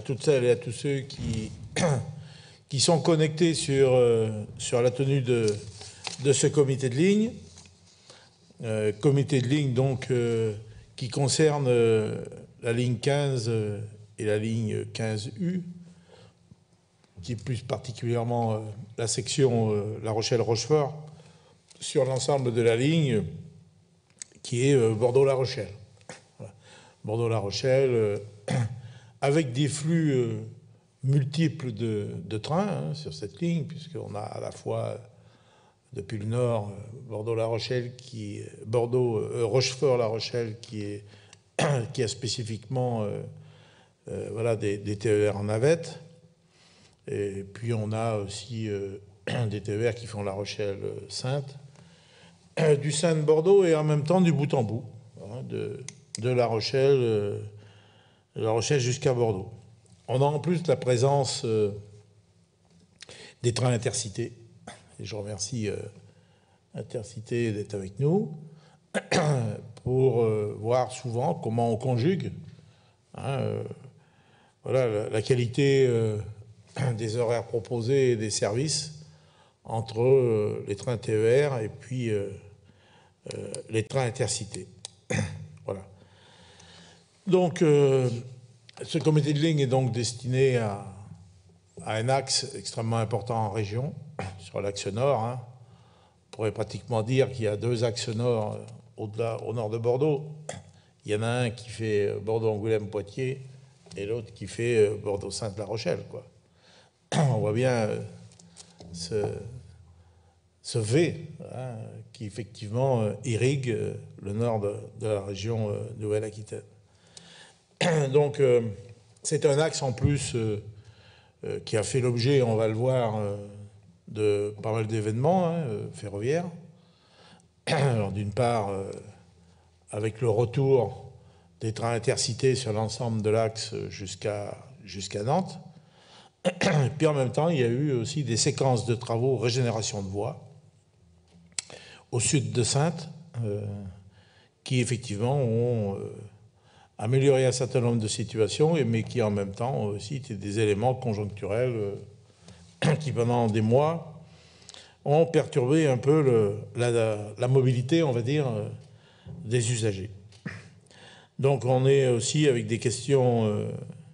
toutes celles et à tous ceux qui sont connectés sur la tenue de ce comité de ligne. Comité de ligne donc qui concerne la ligne 15 et la ligne 15U, qui est plus particulièrement la section La Rochelle-Rochefort, sur l'ensemble de la ligne qui est Bordeaux-La Rochelle. Voilà. Bordeaux-La Rochelle, avec des flux multiples de trains sur cette ligne, puisqu'on a à la fois depuis le nord Bordeaux-La Rochelle, Rochefort-La Rochelle, qui a spécifiquement voilà, des TER en navette. Et puis on a aussi des TER qui font La Rochelle-Saintes, du Saintes-Bordeaux et en même temps du bout en bout, hein, de La Rochelle jusqu'à Bordeaux. On a en plus la présence des trains intercités. Et je remercie Intercité d'être avec nous pour voir souvent comment on conjugue voilà, la qualité des horaires proposés et des services entre les trains TER et puis les trains intercités. Voilà. Donc, ce comité de ligne est donc destiné à un axe extrêmement important en région, sur l'axe nord. Hein. On pourrait pratiquement dire qu'il y a deux axes nord au nord de Bordeaux. Il y en a un qui fait Bordeaux-Angoulême-Poitiers et l'autre qui fait Bordeaux-Saintes-La Rochelle, quoi. On voit bien ce V hein, qui effectivement irrigue le nord de la région Nouvelle-Aquitaine. Donc c'est un axe en plus qui a fait l'objet, on va le voir, de pas mal d'événements ferroviaires. Alors d'une part, avec le retour des trains intercités sur l'ensemble de l'axe jusqu'à Nantes. Puis en même temps, il y a eu aussi des séquences de travaux régénération de voies au sud de Saintes, qui effectivement ont amélioré un certain nombre de situations, mais qui en même temps aussi étaient des éléments conjoncturels qui pendant des mois ont perturbé un peu la mobilité, on va dire, des usagers. Donc on est aussi avec des questions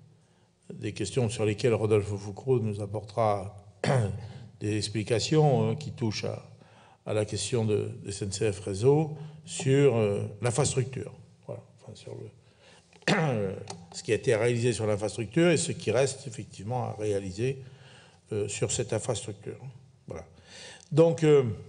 sur lesquelles Rodolphe Foucault nous apportera des explications qui touchent à la question de SNCF Réseau sur l'infrastructure. Voilà. Enfin, sur ce qui a été réalisé sur l'infrastructure et ce qui reste effectivement à réaliser sur cette infrastructure. Voilà. Donc,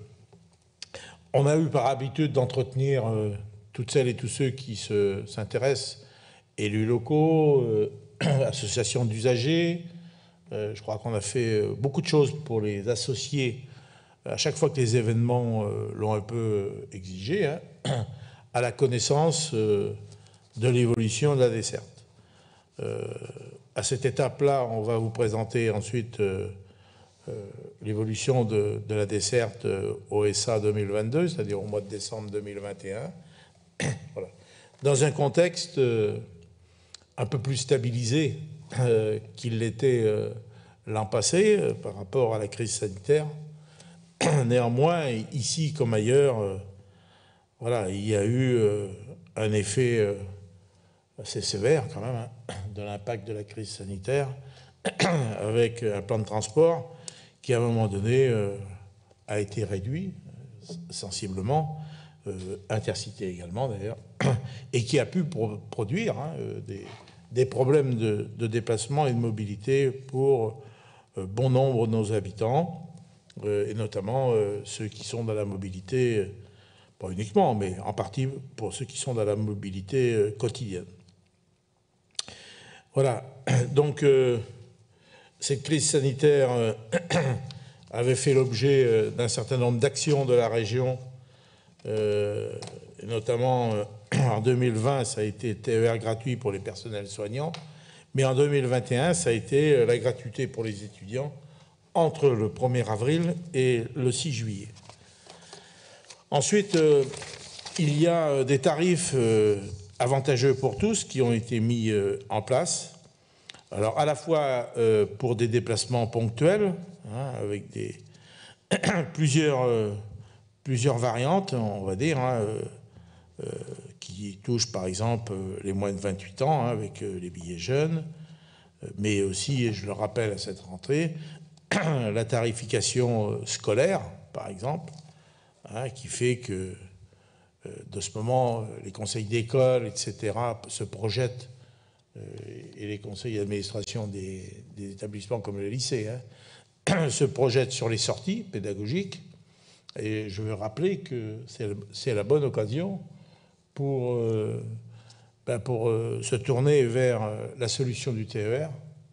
on a eu par habitude d'entretenir toutes celles et tous ceux qui s'intéressent, élus locaux, associations d'usagers. Je crois qu'on a fait beaucoup de choses pour les associer à chaque fois que les événements l'ont un peu exigé, hein, à la connaissance de l'évolution de la desserte. À cette étape-là, on va vous présenter ensuite l'évolution de la desserte OSA 2022, c'est-à-dire au mois de décembre 2021. Voilà. Dans un contexte un peu plus stabilisé qu'il l'était l'an passé par rapport à la crise sanitaire. Néanmoins, ici comme ailleurs, voilà, il y a eu un effet assez sévère quand même hein, de l'impact de la crise sanitaire avec un plan de transport qui à un moment donné a été réduit sensiblement, intercité également d'ailleurs, et qui a pu produire hein, des problèmes de déplacement et de mobilité pour bon nombre de nos habitants, et notamment ceux qui sont dans la mobilité, pas uniquement, mais en partie pour ceux qui sont dans la mobilité quotidienne. Voilà, donc cette crise sanitaire avait fait l'objet d'un certain nombre d'actions de la région, et notamment en 2020, ça a été TER gratuit pour les personnels soignants, mais en 2021, ça a été la gratuité pour les étudiants entre le 1er avril et le 6 juillet. Ensuite, il y a des tarifs avantageux pour tous qui ont été mis en place Alors, à la fois pour des déplacements ponctuels, hein, avec plusieurs variantes, on va dire, hein, qui touchent par exemple les moins de 28 ans, hein, avec les billets jeunes, mais aussi, et je le rappelle à cette rentrée, la tarification scolaire, par exemple, hein, qui fait que de ce moment, les conseils d'école, etc., se projettent, et les conseils d'administration des établissements comme le lycée, hein, se projettent sur les sorties pédagogiques. Et je veux rappeler que c'est la bonne occasion pour se tourner vers la solution du TER,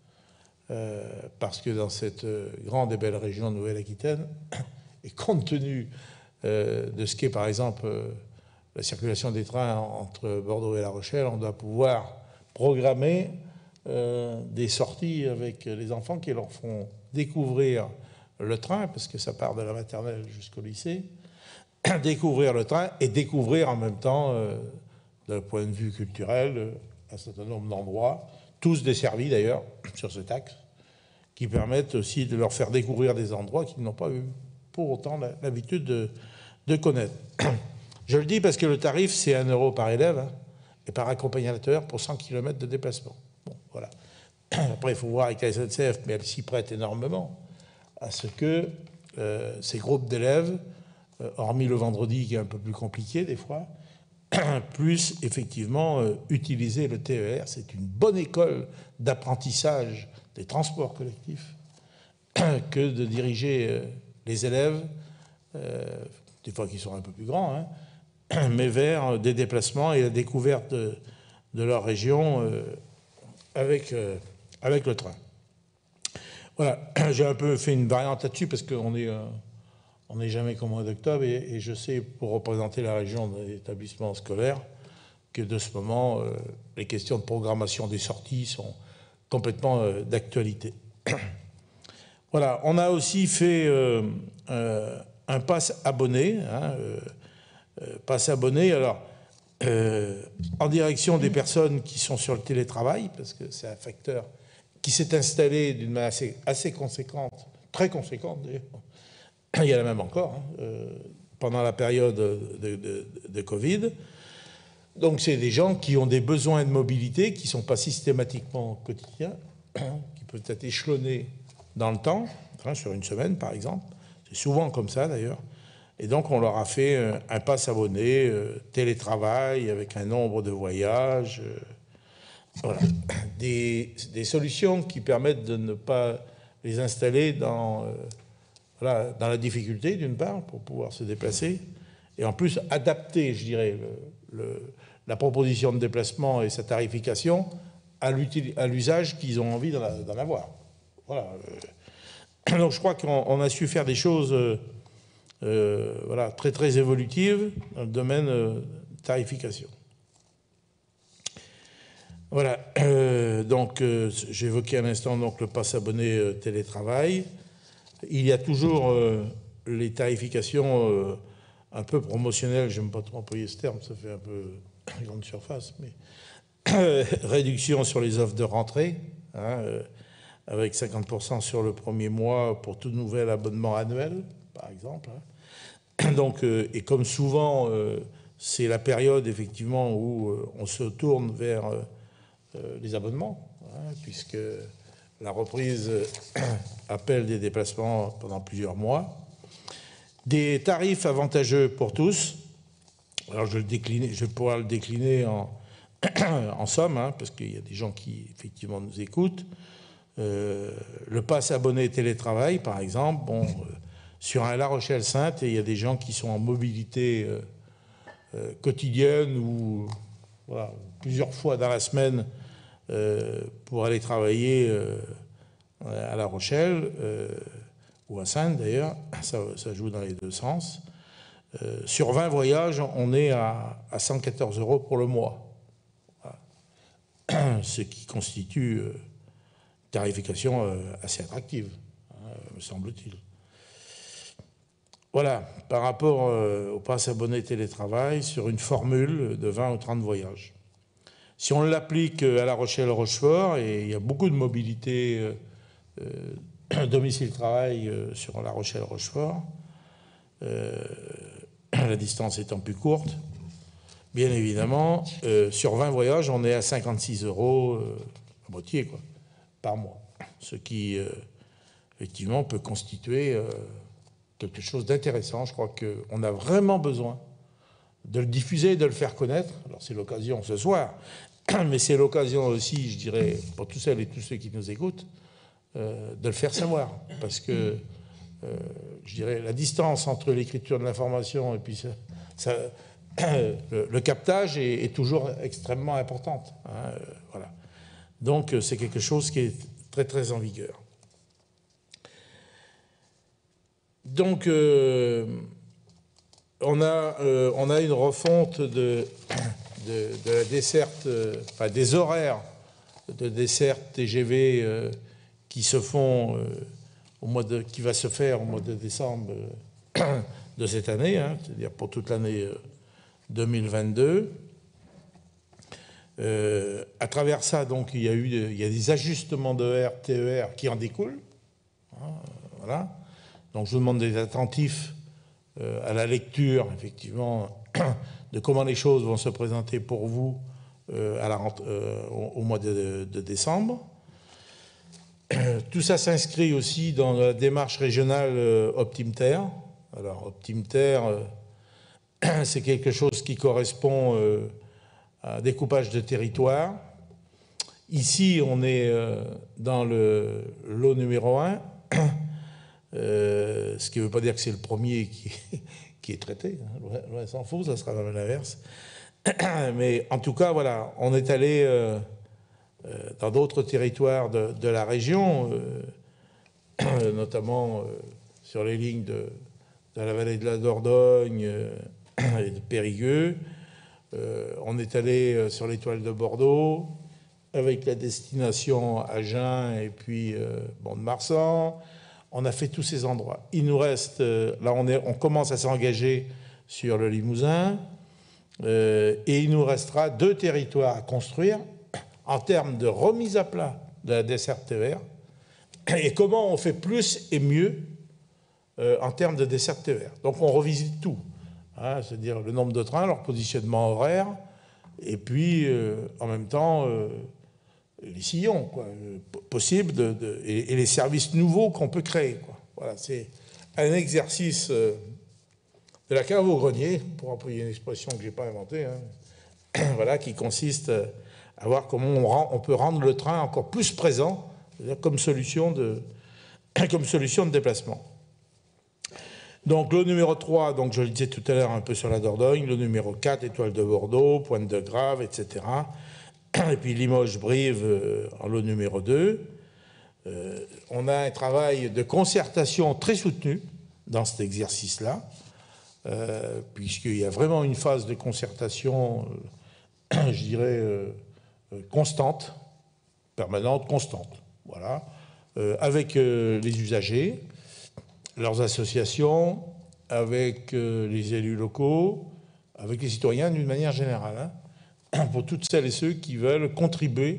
parce que dans cette grande et belle région de Nouvelle-Aquitaine, et compte tenu de ce qu'est par exemple la circulation des trains entre Bordeaux et La Rochelle, on doit pouvoir programmer des sorties avec les enfants qui leur font découvrir le train, parce que ça part de la maternelle jusqu'au lycée, découvrir le train et découvrir en même temps, d'un point de vue culturel, un certain nombre d'endroits, tous desservis d'ailleurs sur cet axe, qui permettent aussi de leur faire découvrir des endroits qu'ils n'ont pas eu pour autant l'habitude de connaître. Je le dis parce que le tarif, c'est 1 € par élève, hein, et par accompagnateur pour 100 km de déplacement. Bon, voilà. Après, il faut voir avec la SNCF, mais elle s'y prête énormément à ce que ces groupes d'élèves, hormis le vendredi qui est un peu plus compliqué des fois, puissent effectivement utiliser le TER. C'est une bonne école d'apprentissage des transports collectifs que de diriger les élèves, des fois qui sont un peu plus grands, hein, mais vers des déplacements et la découverte de leur région avec le train. Voilà, j'ai un peu fait une variante là-dessus parce qu'on n'est jamais qu'au mois d'octobre et je sais, pour représenter la région des établissements scolaires, que de ce moment, les questions de programmation des sorties sont complètement d'actualité. Voilà, on a aussi fait un pass abonné, hein, pass abonné, alors en direction des personnes qui sont sur le télétravail, parce que c'est un facteur qui s'est installé d'une manière assez conséquente, très conséquente d'ailleurs, il y en a même encore, hein, pendant la période de Covid. Donc c'est des gens qui ont des besoins de mobilité qui ne sont pas systématiquement quotidiens, qui peuvent être échelonnés dans le temps, hein, sur une semaine par exemple. C'est souvent comme ça d'ailleurs. Et donc on leur a fait un pass abonné, télétravail, avec un nombre de voyages. Voilà. Des solutions qui permettent de ne pas les installer dans la difficulté, d'une part, pour pouvoir se déplacer, et en plus adapter, je dirais, la proposition de déplacement et sa tarification à l'usage qu'ils ont envie d'en avoir. Voilà. Donc je crois qu'on a su faire des choses très très évolutives dans le domaine de tarification. Voilà, donc j'évoquais à l'instant donc le pass abonné télétravail. Il y a toujours les tarifications un peu promotionnelles, j'aime pas trop employer ce terme, ça fait un peu grande surface, mais réduction sur les offres de rentrée, hein, avec 50% sur le premier mois pour tout nouvel abonnement annuel, par exemple. Hein. Donc, et comme souvent, c'est la période effectivement où on se tourne vers les abonnements, hein, puisque la reprise appelle des déplacements pendant plusieurs mois. Des tarifs avantageux pour tous. Alors je vais pouvoir le décliner en somme, hein, parce qu'il y a des gens qui effectivement nous écoutent. Le pass abonné télétravail, par exemple, bon, sur un La Rochelle-Sainte, il y a des gens qui sont en mobilité quotidienne ou voilà, plusieurs fois dans la semaine pour aller travailler à La Rochelle ou à Sainte d'ailleurs, ça joue dans les deux sens. Sur 20 voyages, on est à 114 € pour le mois, voilà. Ce qui constitue une tarification assez attractive, hein, me semble-t-il. Voilà, par rapport au pass abonné télétravail, sur une formule de 20 ou 30 voyages. Si on l'applique à La Rochelle-Rochefort, et il y a beaucoup de mobilité domicile-travail sur La Rochelle-Rochefort, la distance étant plus courte, bien évidemment, sur 20 voyages, on est à 56 € à moitié, quoi, par mois. Ce qui, effectivement, peut constituer quelque chose d'intéressant. Je crois qu'on a vraiment besoin de le diffuser et de le faire connaître. Alors, c'est l'occasion ce soir, mais c'est l'occasion aussi, je dirais, pour tous celles et tous ceux qui nous écoutent, de le faire savoir. Parce que, je dirais, la distance entre l'écriture de l'information et puis le captage est toujours extrêmement importante. Hein, voilà. Donc, c'est quelque chose qui est très, très en vigueur. Donc, on a une refonte de la desserte, enfin des horaires de desserte TGV qui se font qui va se faire au mois de décembre de cette année, hein, c'est-à-dire pour toute l'année 2022. À travers ça, donc, il y a des ajustements de TER qui en découlent. Hein, voilà. Donc, je vous demande d'être attentifs à la lecture, effectivement, de comment les choses vont se présenter pour vous au mois de décembre. Tout ça s'inscrit aussi dans la démarche régionale Optimter. Alors, Optimter, c'est quelque chose qui correspond à un découpage de territoire. Ici, on est dans le lot numéro 1. Ce qui ne veut pas dire que c'est le premier qui est traité. Hein. Loin s'en faut, ça sera même l'inverse. Mais en tout cas, voilà, on est allé dans d'autres territoires de la région, notamment sur les lignes de la vallée de la Dordogne et de Périgueux. On est allé sur l'étoile de Bordeaux, avec la destination Agen et puis Mont-de-Marsan. On a fait tous ces endroits. Il nous reste, là on commence à s'engager sur le Limousin, et il nous restera 2 territoires à construire en termes de remise à plat de la desserte TER, et comment on fait plus et mieux en termes de desserte TER. Donc on revisite tout, hein, c'est-à-dire le nombre de trains, leur positionnement horaire, et puis en même temps les sillons possibles et les services nouveaux qu'on peut créer, quoi. Voilà, c'est un exercice de la cave au grenier, pour employer une expression que je n'ai pas inventée, hein, voilà, qui consiste à voir comment on peut rendre le train encore plus présent, c'est-à-dire comme solution de déplacement. Donc le numéro 3, donc je le disais tout à l'heure un peu sur la Dordogne, le numéro 4, Étoile de Bordeaux, Pointe de Grave, etc. Et puis Limoges-Brive en lot numéro 2. On a un travail de concertation très soutenu dans cet exercice-là, puisqu'il y a vraiment une phase de concertation, je dirais, constante, permanente, constante, voilà, avec les usagers, leurs associations, avec les élus locaux, avec les citoyens d'une manière générale, hein, pour toutes celles et ceux qui veulent contribuer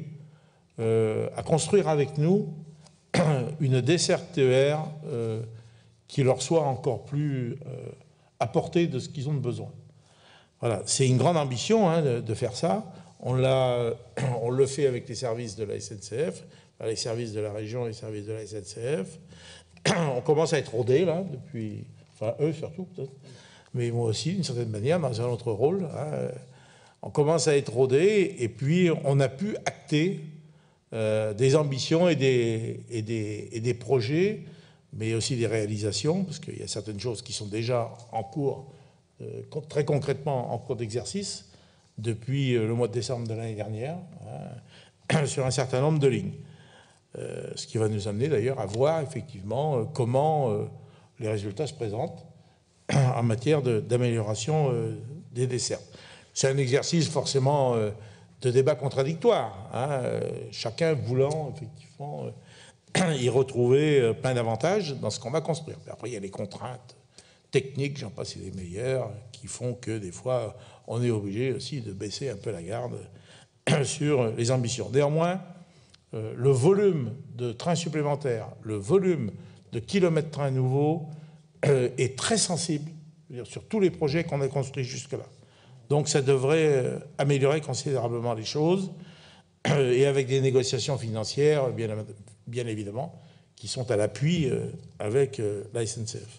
à construire avec nous une desserte TER qui leur soit encore plus à portée de ce qu'ils ont besoin. Voilà, c'est une grande ambition, hein, de faire ça. On le fait avec les services de la SNCF, les services de la région et les services de la SNCF. On commence à être rodés, là, depuis... Enfin, eux surtout, peut-être. Mais moi aussi, d'une certaine manière, dans un autre rôle. Hein, on commence à être rodés, et puis on a pu acter des ambitions et des projets, mais aussi des réalisations, parce qu'il y a certaines choses qui sont déjà en cours, très concrètement en cours d'exercice, depuis le mois de décembre de l'année dernière, hein, sur un certain nombre de lignes. Ce qui va nous amener d'ailleurs à voir effectivement comment les résultats se présentent en matière d'amélioration des dessertes. C'est un exercice forcément de débat contradictoire, hein, chacun voulant effectivement y retrouver plein d'avantages dans ce qu'on va construire. Mais après, il y a les contraintes techniques, j'en passe les meilleures, qui font que des fois, on est obligé aussi de baisser un peu la garde sur les ambitions. Néanmoins, le volume de trains supplémentaires, le volume de kilomètres trains nouveaux est très sensible sur tous les projets qu'on a construits jusque-là. Donc ça devrait améliorer considérablement les choses, et avec des négociations financières, bien évidemment, qui sont à l'appui avec la SNCF.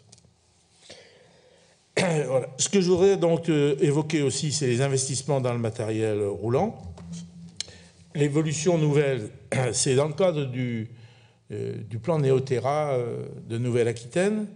Voilà. Ce que je voudrais donc évoquer aussi, c'est les investissements dans le matériel roulant. L'évolution nouvelle, c'est dans le cadre du plan Néoterra de Nouvelle-Aquitaine,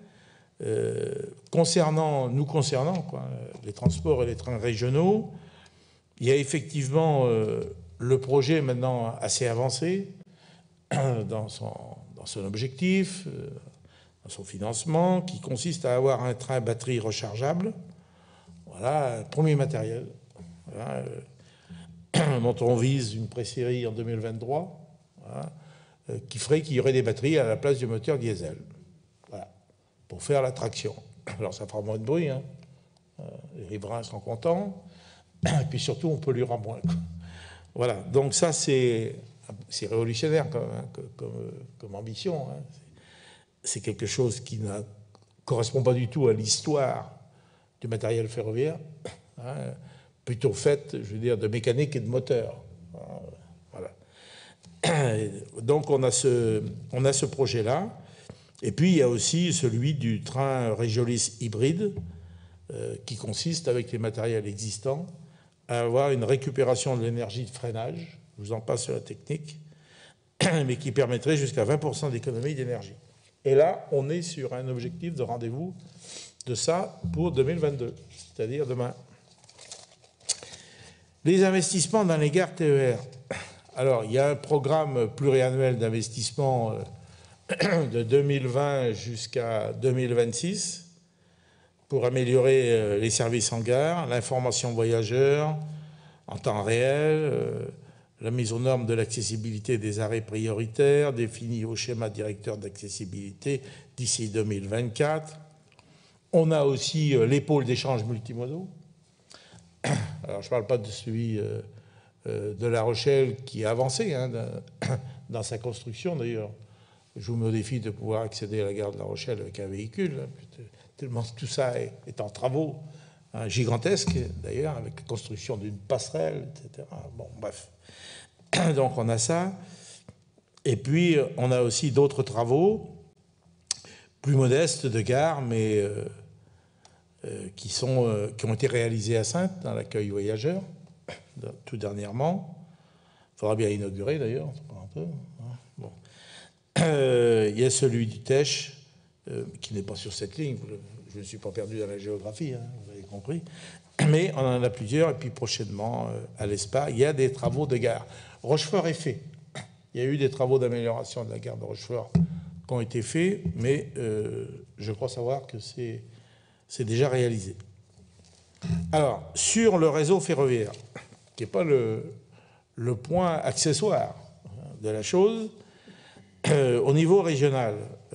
nous concernant, les transports et les trains régionaux. Il y a effectivement le projet maintenant assez avancé dans son objectif, dans son financement, qui consiste à avoir un train batterie rechargeable. Voilà, premier matériel. Voilà, dont on vise une présérie en 2023, voilà, qui ferait qu'il y aurait des batteries à la place du moteur diesel, voilà, pour faire la traction. Alors ça fera moins de bruit, hein. Les riverains seront contents, et puis surtout on polluera moins, quoi. Voilà, donc ça c'est révolutionnaire quand même, hein, comme ambition, hein. C'est quelque chose qui ne correspond pas du tout à l'histoire du matériel ferroviaire, hein, plutôt faite, je veux dire, de mécanique et de moteur. Voilà. Donc on a ce projet-là. Et puis il y a aussi celui du train Régiolis hybride, qui consiste, avec les matériels existants, à avoir une récupération de l'énergie de freinage, je vous en passe sur la technique, mais qui permettrait jusqu'à 20% d'économie d'énergie. Et là, on est sur un objectif de rendez-vous de ça pour 2022, c'est-à-dire demain. Les investissements dans les gares TER. Alors, il y a un programme pluriannuel d'investissement de 2020 jusqu'à 2026 pour améliorer les services en gare, l'information voyageurs en temps réel, la mise aux normes de l'accessibilité des arrêts prioritaires, définie au schéma directeur d'accessibilité d'ici 2024. On a aussi les pôles d'échange multimodaux. Alors, je ne parle pas de celui de La Rochelle qui a avancé, hein, dans sa construction. D'ailleurs, je vous mets au défi de pouvoir accéder à la gare de La Rochelle avec un véhicule, hein, tellement tout ça est en travaux, hein, gigantesques, d'ailleurs, avec la construction d'une passerelle, etc. Bon, bref. Donc, on a ça. Et puis, on a aussi d'autres travaux plus modestes de gare, mais qui ont été réalisés à Saintes, dans l'accueil voyageurs, tout dernièrement. Il faudra bien inaugurer, d'ailleurs, un peu. Bon. Il y a celui du Tech, qui n'est pas sur cette ligne. Je ne suis pas perdu dans la géographie, hein, vous avez compris. Mais on en a plusieurs, et puis prochainement, à l'ESPA, il y a des travaux de gare. Rochefort est fait. Il y a eu des travaux d'amélioration de la gare de Rochefort qui ont été faits, mais je crois savoir que c'est déjà réalisé. Alors, sur le réseau ferroviaire, qui n'est pas le point accessoire de la chose, au niveau régional,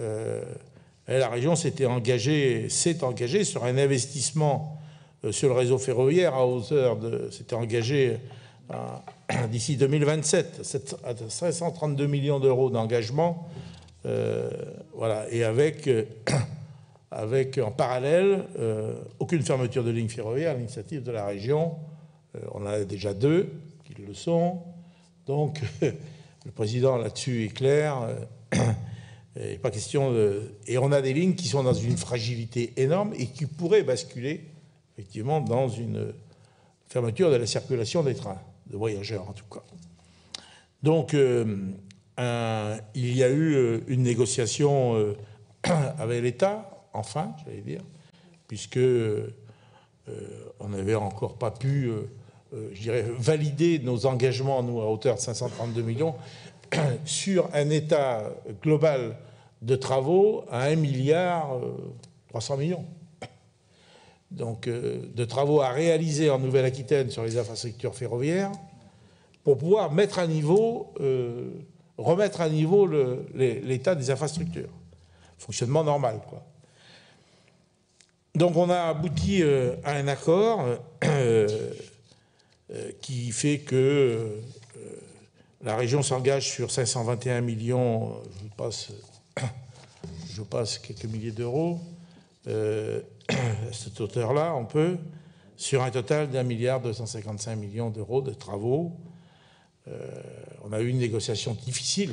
la région s'est engagée sur un investissement sur le réseau ferroviaire à hauteur de... s'était engagé d'ici 2027, à 532 millions d'euros d'engagement, voilà, et avec en parallèle aucune fermeture de ligne ferroviaire à l'initiative de la région. On en a déjà 2 qui le sont. Donc, le président là-dessus est clair. Pas question de... Et on a des lignes qui sont dans une fragilité énorme et qui pourraient basculer, effectivement, dans une fermeture de la circulation des trains, de voyageurs en tout cas. Donc, il y a eu une négociation avec l'État, enfin, j'allais dire, puisque on n'avait encore pas pu, je dirais, valider nos engagements, nous, à hauteur de 532 millions, sur un état global de travaux à 1 milliard 300 millions. Donc, de travaux à réaliser en Nouvelle-Aquitaine sur les infrastructures ferroviaires pour pouvoir mettre à niveau, remettre à niveau l'état des infrastructures. Fonctionnement normal, quoi. Donc, on a abouti à un accord qui fait que la région s'engage sur 521 millions, je passe quelques milliers d'euros, à cette hauteur-là, on peut, sur un total d'1,255 milliard d'euros de travaux. On a eu une négociation difficile,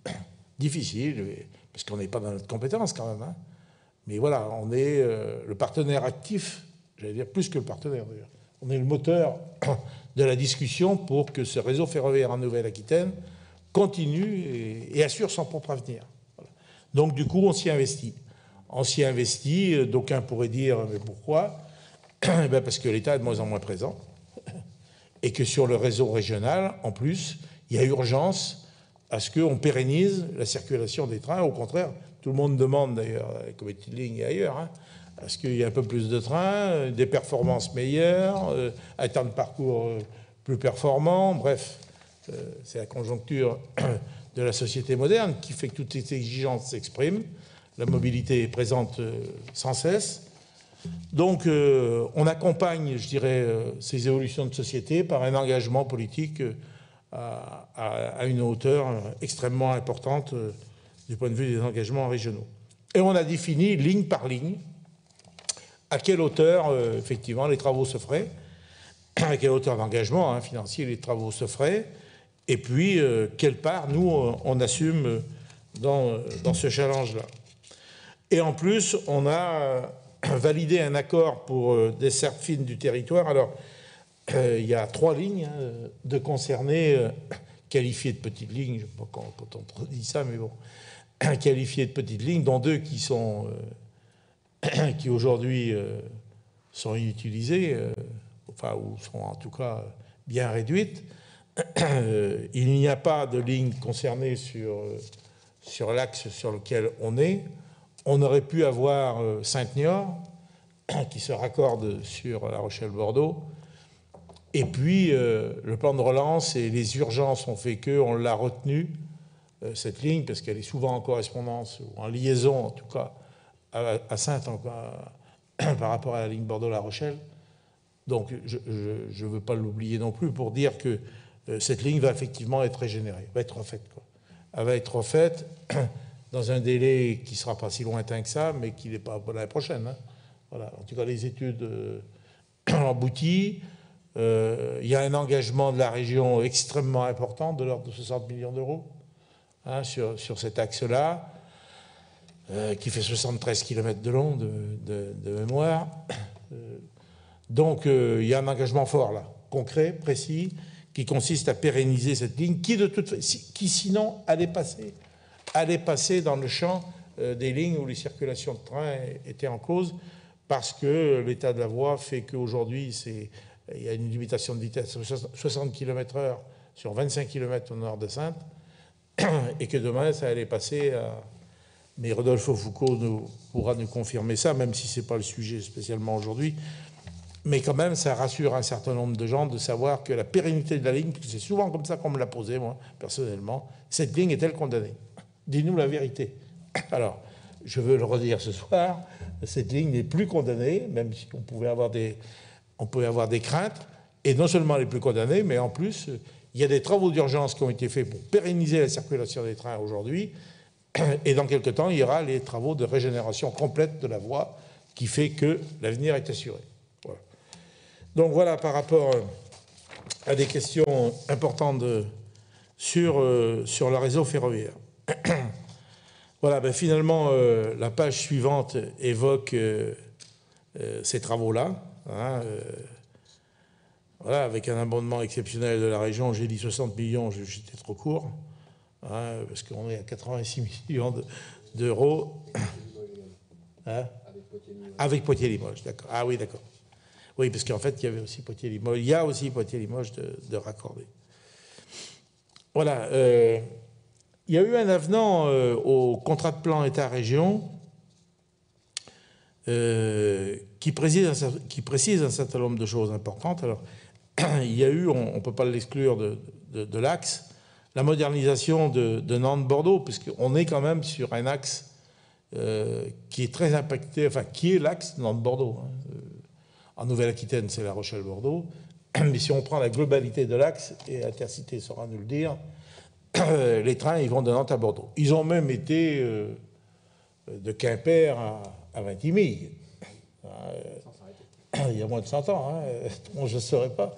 parce qu'on n'est pas dans notre compétence quand même. Hein. Mais voilà, on est le partenaire actif, j'allais dire plus que le partenaire d'ailleurs. On est le moteur de la discussion pour que ce réseau ferroviaire en Nouvelle-Aquitaine continue et assure son propre avenir. Voilà. Donc du coup, on s'y investit. On s'y investit, d'aucuns pourraient dire, mais pourquoi? Parce que l'État est de moins en moins présent, et que sur le réseau régional, en plus, il y a urgence à ce qu'on pérennise la circulation des trains. Au contraire, tout le monde demande d'ailleurs, à la comité de ligne et ailleurs, hein, à ce qu'il y ait un peu plus de trains, des performances meilleures, un temps de parcours plus performant, bref, c'est la conjoncture de la société moderne qui fait que toutes ces exigences s'expriment. La mobilité est présente sans cesse. Donc, on accompagne, je dirais, ces évolutions de société par un engagement politique à une hauteur extrêmement importante du point de vue des engagements régionaux. Et on a défini, ligne par ligne, à quelle hauteur, effectivement, les travaux se feraient, à quelle hauteur d'engagement financier les travaux se feraient, et puis, quelle part, nous, on assume dans ce challenge-là. Et en plus, on a validé un accord pour desserte fine du territoire. Alors, il y a 3 lignes de concernées qualifiées de petites lignes. Je ne sais pas quand on dit ça, mais bon, qualifiées de petites lignes, dont 2 qui sont qui aujourd'hui sont inutilisées, enfin, ou sont en tout cas bien réduites. Il n'y a pas de ligne concernée sur l'axe sur lequel on est. On aurait pu avoir Saint-Niort, qui se raccorde sur La Rochelle-Bordeaux. Et puis, le plan de relance et les urgences ont fait qu'on l'a retenue, cette ligne, parce qu'elle est souvent en correspondance, ou en liaison en tout cas, à Sainte par rapport à la ligne Bordeaux-La Rochelle. Donc, je ne veux pas l'oublier non plus pour dire que cette ligne va effectivement être régénérée, va être refaite, quoi. Elle va être refaite dans un délai qui ne sera pas si lointain que ça, mais qui n'est pas pour l'année prochaine. Hein. Voilà. En tout cas, les études abouties. Il y a un engagement de la région extrêmement important, de l'ordre de 60 millions d'euros, hein, sur cet axe-là, qui fait 73 km de long de mémoire. Donc, il y a un engagement fort, là, concret, précis, qui consiste à pérenniser cette ligne, qui sinon allait passer dans le champ des lignes où les circulations de trains étaient en cause, parce que l'état de la voie fait qu'aujourd'hui, il y a une limitation de vitesse de 60 km/h sur 25 km au nord de Sainte, et que demain, ça allait passer à... Mais Rodolphe Foucault pourra nous confirmer ça, même si ce n'est pas le sujet spécialement aujourd'hui. Mais quand même, ça rassure un certain nombre de gens de savoir que la pérennité de la ligne, parce que c'est souvent comme ça qu'on me l'a posé, moi, personnellement, cette ligne est-elle condamnée? Dis-nous la vérité. Alors, je veux le redire ce soir, cette ligne n'est plus condamnée, même si on pouvait avoir des craintes, et non seulement elle n'est plus condamnée, mais en plus, il y a des travaux d'urgence qui ont été faits pour pérenniser la circulation des trains aujourd'hui, et dans quelques temps, il y aura les travaux de régénération complète de la voie qui fait que l'avenir est assuré. Voilà. Donc voilà, par rapport à des questions importantes sur le réseau ferroviaire. Voilà, ben finalement, la page suivante évoque ces travaux-là. Hein, voilà, avec un abondement exceptionnel de la région, j'ai dit 60 millions, j'étais trop court, hein, parce qu'on est à 86 millions d'euros. Hein, avec Poitiers-Limoges, d'accord. Ah oui, d'accord. Oui, parce qu'en fait, il y avait aussi Poitiers-Limoges. Il y a aussi Poitiers-Limoges de raccorder. Voilà. Il y a eu un avenant au contrat de plan État-région qui précise un certain nombre de choses importantes. Alors, il y a eu, on ne peut pas l'exclure de l'axe, la modernisation de Nantes-Bordeaux, puisqu'on est quand même sur un axe qui est très impacté, enfin, qui est l'axe Nantes-Bordeaux. Hein. En Nouvelle-Aquitaine, c'est La Rochelle-Bordeaux. Mais si on prend la globalité de l'axe, et Intercités saura nous le dire, les trains ils vont de Nantes à Bordeaux. Ils ont même été de Quimper à Vintimille. Il y a moins de 100 ans, hein. Bon, je ne saurais pas.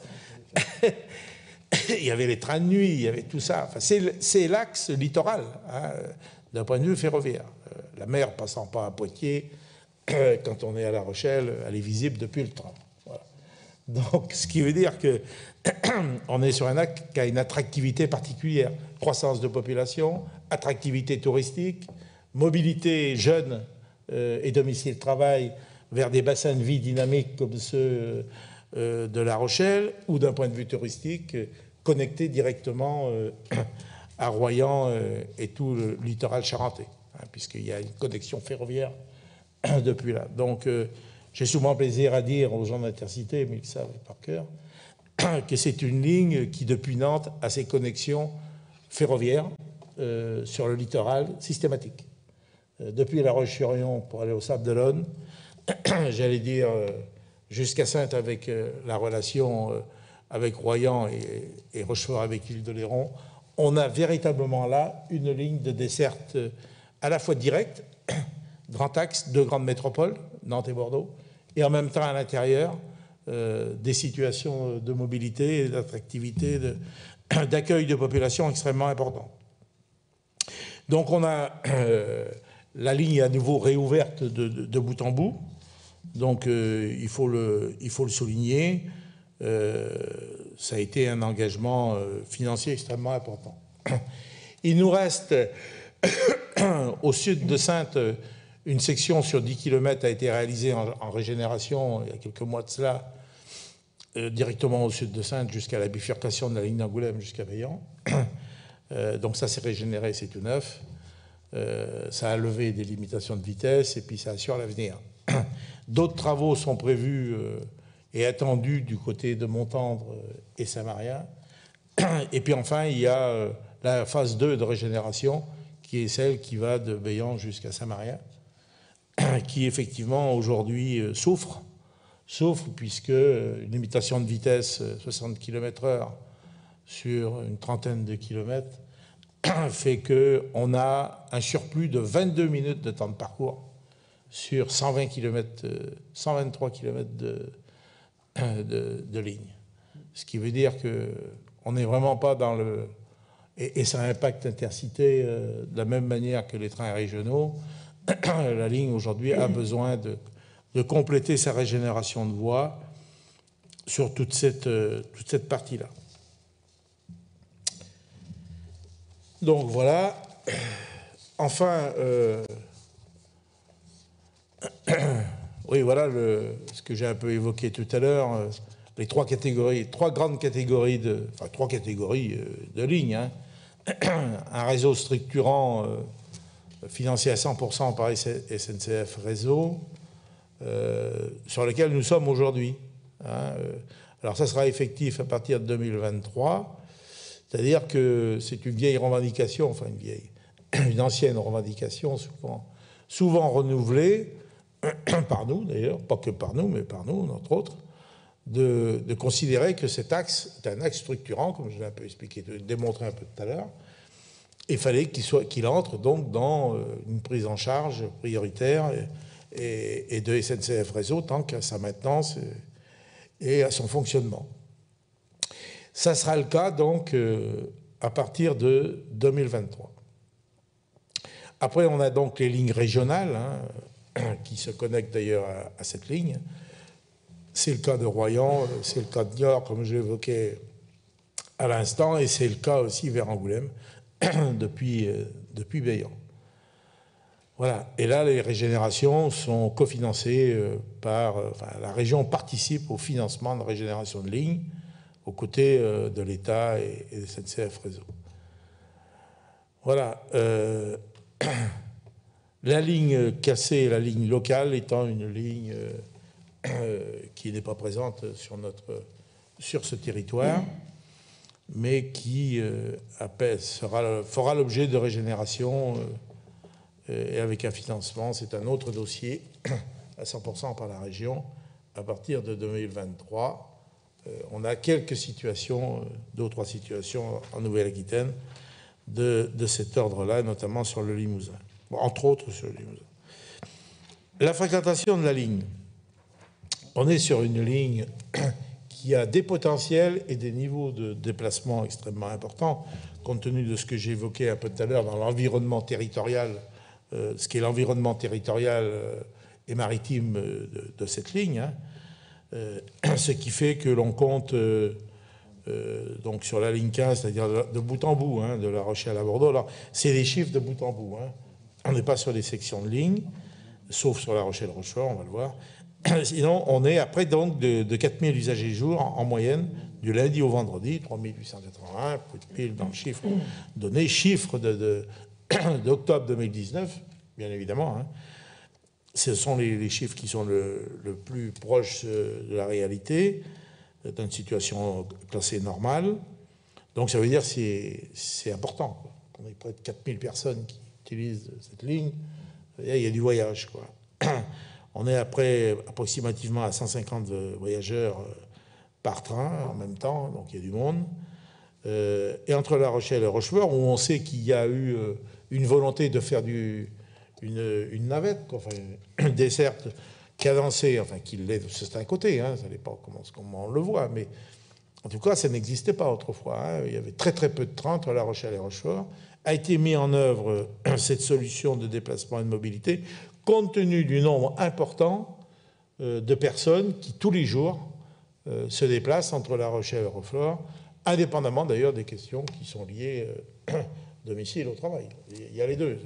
Il y avait les trains de nuit, il y avait tout ça. Enfin, c'est l'axe littoral, hein, d'un point de vue ferroviaire. La mer passant pas à Poitiers, quand on est à La Rochelle, elle est visible depuis le tram. Voilà. Donc, ce qui veut dire qu'on est sur un axe qui a une attractivité particulière. Croissance de population, attractivité touristique, mobilité jeune et domicile-travail vers des bassins de vie dynamiques comme ceux de La Rochelle, ou d'un point de vue touristique, connectés directement à Royan et tout le littoral charentais, hein, puisqu'il y a une connexion ferroviaire depuis là. Donc, j'ai souvent plaisir à dire aux gens d'Intercités, mais ils le savent par cœur, que c'est une ligne qui, depuis Nantes, a ses connexions ferroviaires sur le littoral systématiques. Depuis La Roche-sur-Yon pour aller au Sable d'Olonne, j'allais dire jusqu'à Saintes avec la relation avec Royan et Rochefort avec l'île de Léron, on a véritablement là une ligne de desserte à la fois directe, grand axe, deux grandes métropoles, Nantes et Bordeaux, et en même temps à l'intérieur des situations de mobilité, d'attractivité, d'accueil de population extrêmement importantes. Donc on a la ligne à nouveau réouverte de bout en bout. Donc il faut le souligner. Ça a été un engagement financier extrêmement important. Il nous reste au sud de Saintes une section sur 10 km a été réalisée en régénération il y a quelques mois de cela, directement au sud de Saintes jusqu'à la bifurcation de la ligne d'Angoulême jusqu'à Veillan. Donc ça s'est régénéré, c'est tout neuf. Ça a levé des limitations de vitesse et puis ça assure l'avenir. D'autres travaux sont prévus et attendus du côté de Montendre et Saint-Marin. Et puis enfin, il y a la phase 2 de régénération, qui est celle qui va de Veillan jusqu'à Saint-Marin, qui effectivement aujourd'hui souffre puisque une limitation de vitesse 60 km/h sur une trentaine de kilomètres fait qu'on a un surplus de 22 minutes de temps de parcours sur 120 km, 123 km de ligne. Ce qui veut dire qu'on n'est vraiment pas dans le... Et ça impacte Intercités de la même manière que les trains régionaux. La ligne aujourd'hui a besoin de compléter sa régénération de voies sur toute cette partie-là. Donc voilà. Enfin, oui, voilà ce que j'ai un peu évoqué tout à l'heure, les trois grandes catégories de lignes. Hein. Un réseau structurant financé à 100% par SNCF Réseau, sur lequel nous sommes aujourd'hui. Hein. Alors ça sera effectif à partir de 2023, c'est-à-dire que c'est une vieille revendication, enfin une ancienne revendication souvent renouvelée, par nous d'ailleurs, pas que par nous, mais par nous, entre autres, de considérer que cet axe est un axe structurant, comme je l'ai un peu expliqué, démontré un peu tout à l'heure. Il fallait qu'il entre donc dans une prise en charge prioritaire et de SNCF Réseau tant qu'à sa maintenance et à son fonctionnement. Ça sera le cas donc à partir de 2023. Après, on a donc les lignes régionales qui se connectent d'ailleurs à cette ligne. C'est le cas de Royan, c'est le cas de Niort, comme je l'évoquais à l'instant, et c'est le cas aussi vers Angoulême depuis Veillan. Voilà. Et là, les régénérations sont cofinancées par... la région participe au financement de régénération de lignes aux côtés de l'État et de SNCF Réseau. Voilà. La ligne cassée, la ligne locale, étant une ligne qui n'est pas présente sur ce territoire, mais qui fera l'objet de régénération et avec un financement. C'est un autre dossier à 100% par la région à partir de 2023 on a quelques situations, 2 ou 3 situations en Nouvelle-Aquitaine de cet ordre-là, notamment sur le Limousin. Bon, entre autres sur le Limousin. La fréquentation de la ligne. On est sur une ligne qui a des potentiels et des niveaux de déplacement extrêmement importants, compte tenu de ce que j'évoquais un peu tout à l'heure dans l'environnement territorial, ce qui est l'environnement territorial et maritime de cette ligne, hein. Ce qui fait que l'on compte donc sur la ligne 15, c'est-à-dire de bout en bout, hein, de La Rochelle à Bordeaux. Alors, c'est les chiffres de bout en bout, hein. On n'est pas sur les sections de ligne, sauf sur La Rochelle-Rochefort, on va le voir. Sinon, on est après donc de 4000 usagers jour en moyenne, du lundi au vendredi, 3881, pile dans le chiffre donné, chiffre d'octobre 2019, bien évidemment, hein. Ce sont les chiffres qui sont le plus proches de la réalité, d'une situation classée normale. Donc ça veut dire que c'est important, quoi. On est près de 4000 personnes qui utilisent cette ligne. Il y a du voyage, quoi. On est approximativement à 150 voyageurs par train en même temps, donc il y a du monde. Et entre La Rochelle et Rochefort, où on sait qu'il y a eu une volonté de faire une navette, quoi, enfin, une desserte cadencée, enfin, c'est un côté, hein, ça n'est pas comment on le voit, mais en tout cas, ça n'existait pas autrefois, hein. Il y avait très très peu de trains entre La Rochelle et Rochefort. A été mis en œuvre cette solution de déplacement et de mobilité compte tenu du nombre important de personnes qui, tous les jours, se déplacent entre La Rochelle et Rochefort, indépendamment d'ailleurs des questions qui sont liées domicile au travail. Il y a les deux.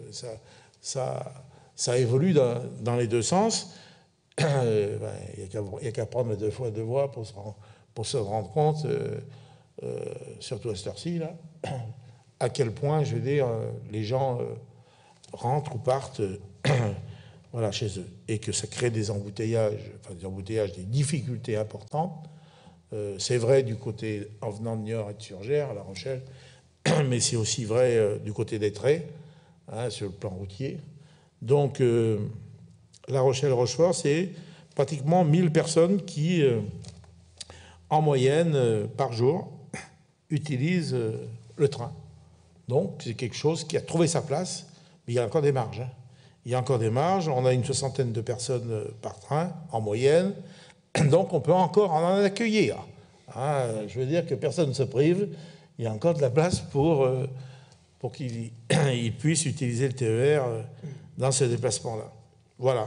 Ça évolue dans les deux sens. Il n'y a qu'à prendre les 2 fois 2 voies pour se rendre compte, surtout à cette heure-ci, là, à quel point, je veux dire, les gens rentrent ou partent voilà, chez eux. Et que ça crée des embouteillages, des difficultés importantes. C'est vrai du côté en venant de Niort et de Surgères, à La Rochelle, mais c'est aussi vrai du côté d'Étré, hein, sur le plan routier. Donc, La Rochelle-Rochefort, c'est pratiquement 1000 personnes qui, en moyenne, par jour, utilisent le train. Donc, c'est quelque chose qui a trouvé sa place, mais il y a encore des marges, hein. Il y a encore des marges. On a une 60aine de personnes par train, en moyenne. Donc, on peut encore en accueillir. Hein, je veux dire que personne ne se prive. Il y a encore de la place pour qu'ils puissent utiliser le TER dans ce déplacement-là. Voilà.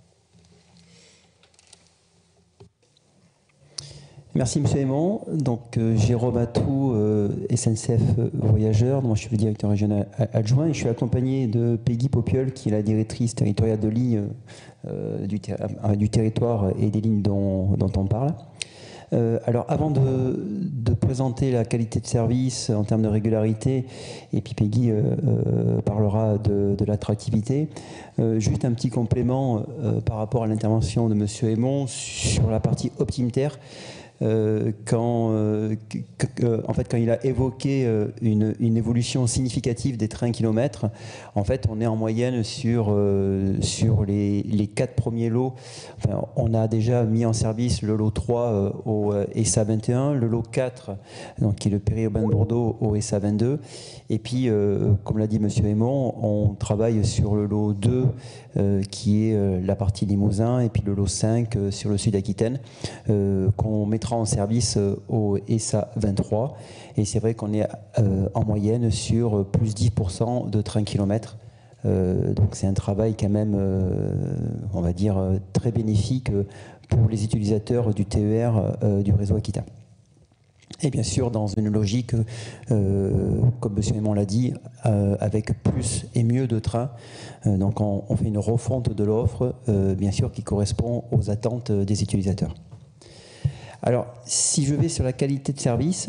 Merci M. Aymon. Donc Jérôme Atou, SNCF Voyageurs, moi je suis le directeur régional adjoint et je suis accompagné de Peggy Popiol qui est la directrice territoriale de ligne du territoire et des lignes dont on parle. Alors avant de présenter la qualité de service en termes de régularité, et puis Peggy parlera de l'attractivité, juste un petit complément par rapport à l'intervention de M. Aymon sur la partie Optim'Terre. Quand il a évoqué une évolution significative des trains kilomètres, en fait, on est en moyenne sur les 4 premiers lots. Enfin, on a déjà mis en service le lot 3 au SA 21, le lot 4, donc, qui est le périurbain de Bordeaux, au SA 22. Et puis, comme l'a dit M. Aymon, on travaille sur le lot 2, qui est la partie Limousin, et puis le lot 5 sur le sud Aquitaine, qu'on mettra en service au SA 23. Et c'est vrai qu'on est en moyenne sur plus 10% de train kilomètres. Donc c'est un travail quand même, on va dire, très bénéfique pour les utilisateurs du TER du réseau Aquitain. Et bien sûr, dans une logique, comme M. Aymon l'a dit, avec plus et mieux de trains. Donc on fait une refonte de l'offre, bien sûr, qui correspond aux attentes des utilisateurs. Alors, si je vais sur la qualité de service,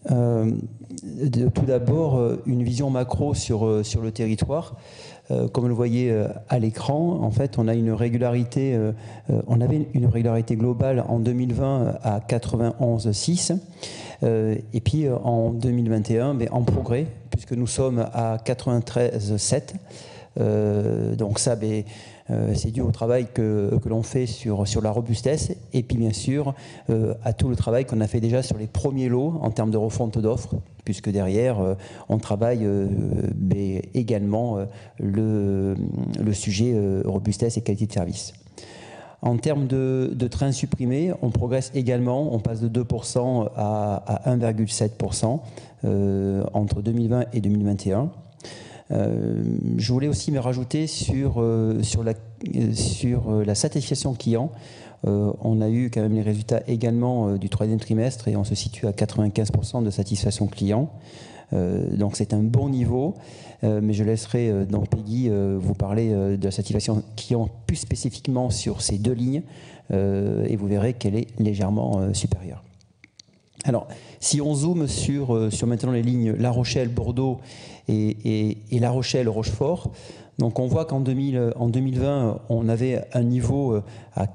tout d'abord, une vision macro sur le territoire. Comme vous le voyez à l'écran, en fait, on a une régularité, on avait une régularité globale en 2020 à 91,6. Et puis en 2021, mais en progrès, puisque nous sommes à 93,7. Donc ça, C'est dû au travail que l'on fait sur la robustesse et puis bien sûr à tout le travail qu'on a fait déjà sur les premiers lots en termes de refonte d'offres, puisque derrière on travaille également le sujet robustesse et qualité de service. En termes de trains supprimés, on progresse également, on passe de 2% à 1,7% entre 2020 et 2021. Je voulais aussi me rajouter sur la satisfaction client. On a eu quand même les résultats également du troisième trimestre et on se situe à 95% de satisfaction client. Donc c'est un bon niveau, mais je laisserai donc Peggy vous parler de la satisfaction client plus spécifiquement sur ces deux lignes et vous verrez qu'elle est légèrement supérieure. Alors, si on zoome sur maintenant les lignes La Rochelle, Bordeaux et La Rochelle, Rochefort, donc on voit qu'en 2020, on avait un niveau à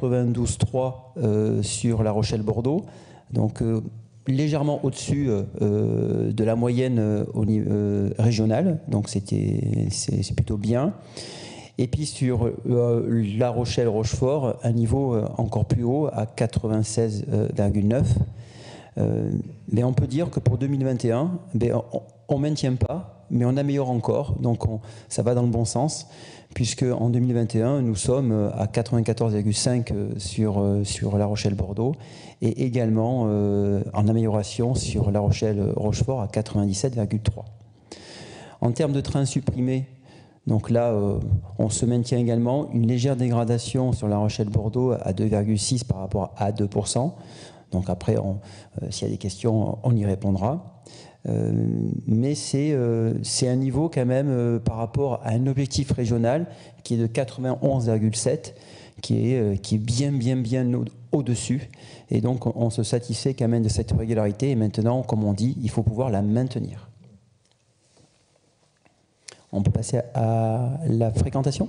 92,3 sur La Rochelle, Bordeaux, donc légèrement au-dessus de la moyenne au niveau régional, donc c'est plutôt bien. Et puis sur La Rochelle, Rochefort, un niveau encore plus haut à 96,9. Mais on peut dire que pour 2021, on ne maintient pas, mais on améliore encore, donc ça va dans le bon sens, puisque en 2021, nous sommes à 94,5 sur La Rochelle-Bordeaux, et également en amélioration sur La Rochelle-Rochefort à 97,3. En termes de trains supprimés, donc là, on se maintient également une légère dégradation sur La Rochelle-Bordeaux à 2,6 par rapport à 2%. Donc après, s'il y a des questions, on y répondra. Mais c'est un niveau quand même par rapport à un objectif régional qui est de 91,7, qui est bien au-dessus. Et donc, on se satisfait quand même de cette régularité. Et maintenant, comme on dit, il faut pouvoir la maintenir. On peut passer à la fréquentation.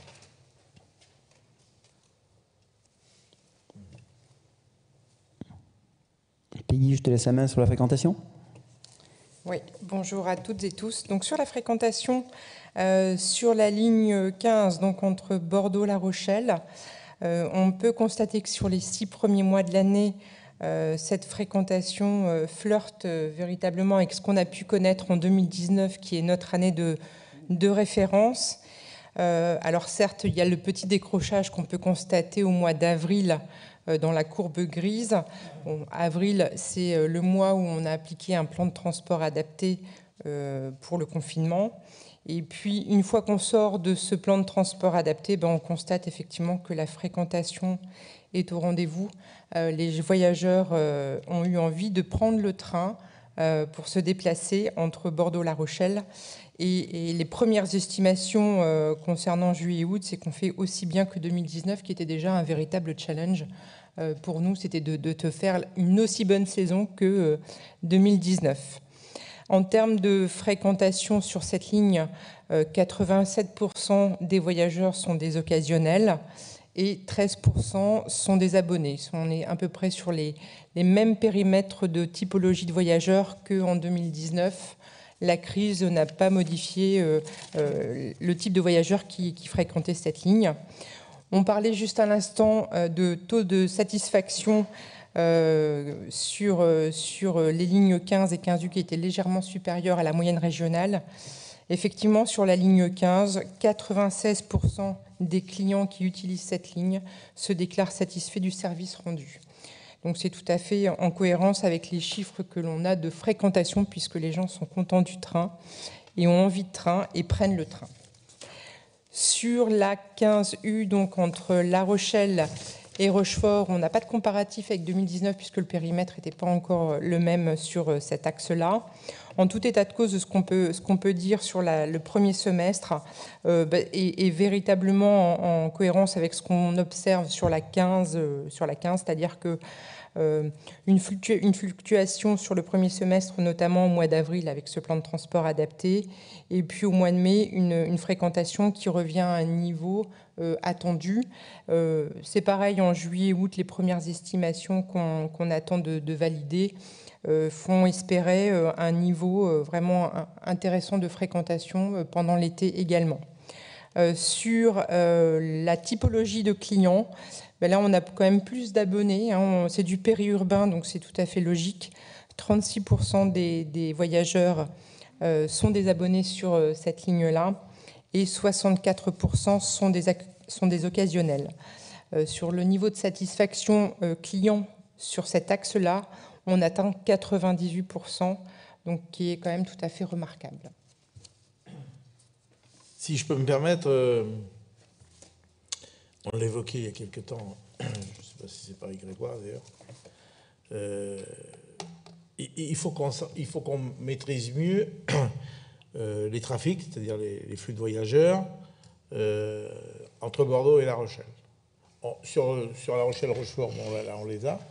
Peggy, je te laisse la main sur la fréquentation. Oui, bonjour à toutes et tous. Donc sur la fréquentation, sur la ligne 15, donc entre Bordeaux-La Rochelle, on peut constater que sur les 6 premiers mois de l'année, cette fréquentation flirte véritablement avec ce qu'on a pu connaître en 2019, qui est notre année de référence. Alors certes, il y a le petit décrochage qu'on peut constater au mois d'avril dans la courbe grise. Bon, avril, c'est le mois où on a appliqué un plan de transport adapté pour le confinement. Et puis, une fois qu'on sort de ce plan de transport adapté, on constate effectivement que la fréquentation est au rendez-vous. Les voyageurs ont eu envie de prendre le train pour se déplacer entre Bordeaux-La Rochelle. Et les premières estimations concernant juillet et août, c'est qu'on fait aussi bien que 2019, qui était déjà un véritable challenge pour nous. C'était de te faire une aussi bonne saison que 2019. En termes de fréquentation sur cette ligne, 87% des voyageurs sont des occasionnels et 13% sont des abonnés. On est à peu près sur les mêmes périmètres de typologie de voyageurs qu'en 2019. La crise n'a pas modifié le type de voyageurs qui fréquentaient cette ligne. On parlait juste à l'instant de taux de satisfaction sur les lignes 15 et 15U qui étaient légèrement supérieurs à la moyenne régionale. Effectivement, sur la ligne 15, 96% des clients qui utilisent cette ligne se déclarent satisfaits du service rendu. Donc c'est tout à fait en cohérence avec les chiffres que l'on a de fréquentation, puisque les gens sont contents du train et ont envie de train et prennent le train. Sur la 15U, donc entre La Rochelle et Rochefort, on n'a pas de comparatif avec 2019 puisque le périmètre n'était pas encore le même sur cet axe-là. En tout état de cause, de ce qu'on peut dire sur le premier semestre est véritablement en cohérence avec ce qu'on observe sur la 15, c'est-à-dire que une fluctuation sur le premier semestre, notamment au mois d'avril avec ce plan de transport adapté, et puis au mois de mai, une fréquentation qui revient à un niveau attendu. C'est pareil en juillet et août, les premières estimations qu'on attend de valider font espérer un niveau vraiment intéressant de fréquentation pendant l'été également. Sur la typologie de clients, ben là, on a quand même plus d'abonnés. Hein. C'est du périurbain, donc c'est tout à fait logique. 36% des voyageurs sont des abonnés sur cette ligne-là et 64% sont des occasionnels. Sur le niveau de satisfaction client sur cet axe-là, on atteint 98%, donc qui est quand même tout à fait remarquable. Si je peux me permettre, on l'évoquait il y a quelque temps, je ne sais pas si c'est pas avec Grégoire d'ailleurs, il faut qu'on maîtrise mieux les trafics, c'est-à-dire les flux de voyageurs, entre Bordeaux et La Rochelle. Sur La Rochelle-Rochefort, bon, là, on les a.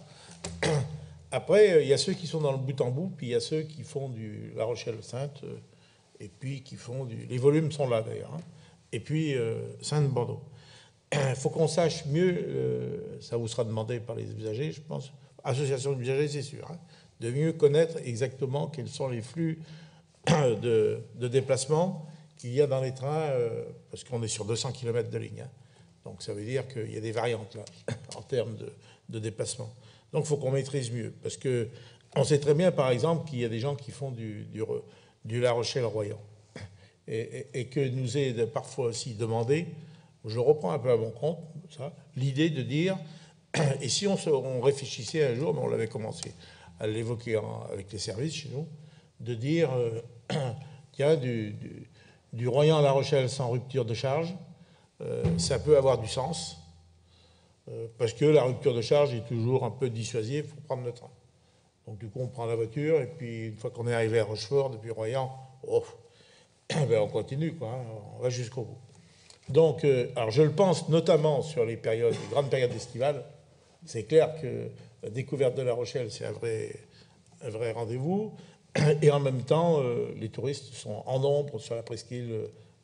Après, il y a ceux qui sont dans le bout en bout, puis il y a ceux qui font du La Rochelle-Sainte, et puis qui font les volumes sont là d'ailleurs, hein, et puis Sainte-Bordeaux. Il faut qu'on sache mieux, ça vous sera demandé par les usagers, je pense, association d'usagers, c'est sûr, hein, de mieux connaître exactement quels sont les flux de déplacement qu'il y a dans les trains, parce qu'on est sur 200 km de ligne. Hein. Donc ça veut dire qu'il y a des variantes là, en termes de déplacement. Donc il faut qu'on maîtrise mieux, parce qu'on sait très bien, par exemple, qu'il y a des gens qui font du La Rochelle-Royan, et que nous est parfois aussi demandé, je reprends un peu à mon compte, l'idée de dire, et si on réfléchissait un jour, mais on l'avait commencé à l'évoquer avec les services chez nous, de dire, tiens, du Royan à La Rochelle sans rupture de charge, ça peut avoir du sens, parce que la rupture de charge est toujours un peu dissuasive pour prendre le train. Donc du coup, on prend la voiture, et puis une fois qu'on est arrivé à Rochefort, depuis Royan, ben on continue, quoi, hein, on va jusqu'au bout. Donc, alors je le pense notamment sur les grandes périodes estivales. C'est clair que la découverte de La Rochelle, c'est un vrai rendez-vous. Et en même temps, les touristes sont en nombre sur la presqu'île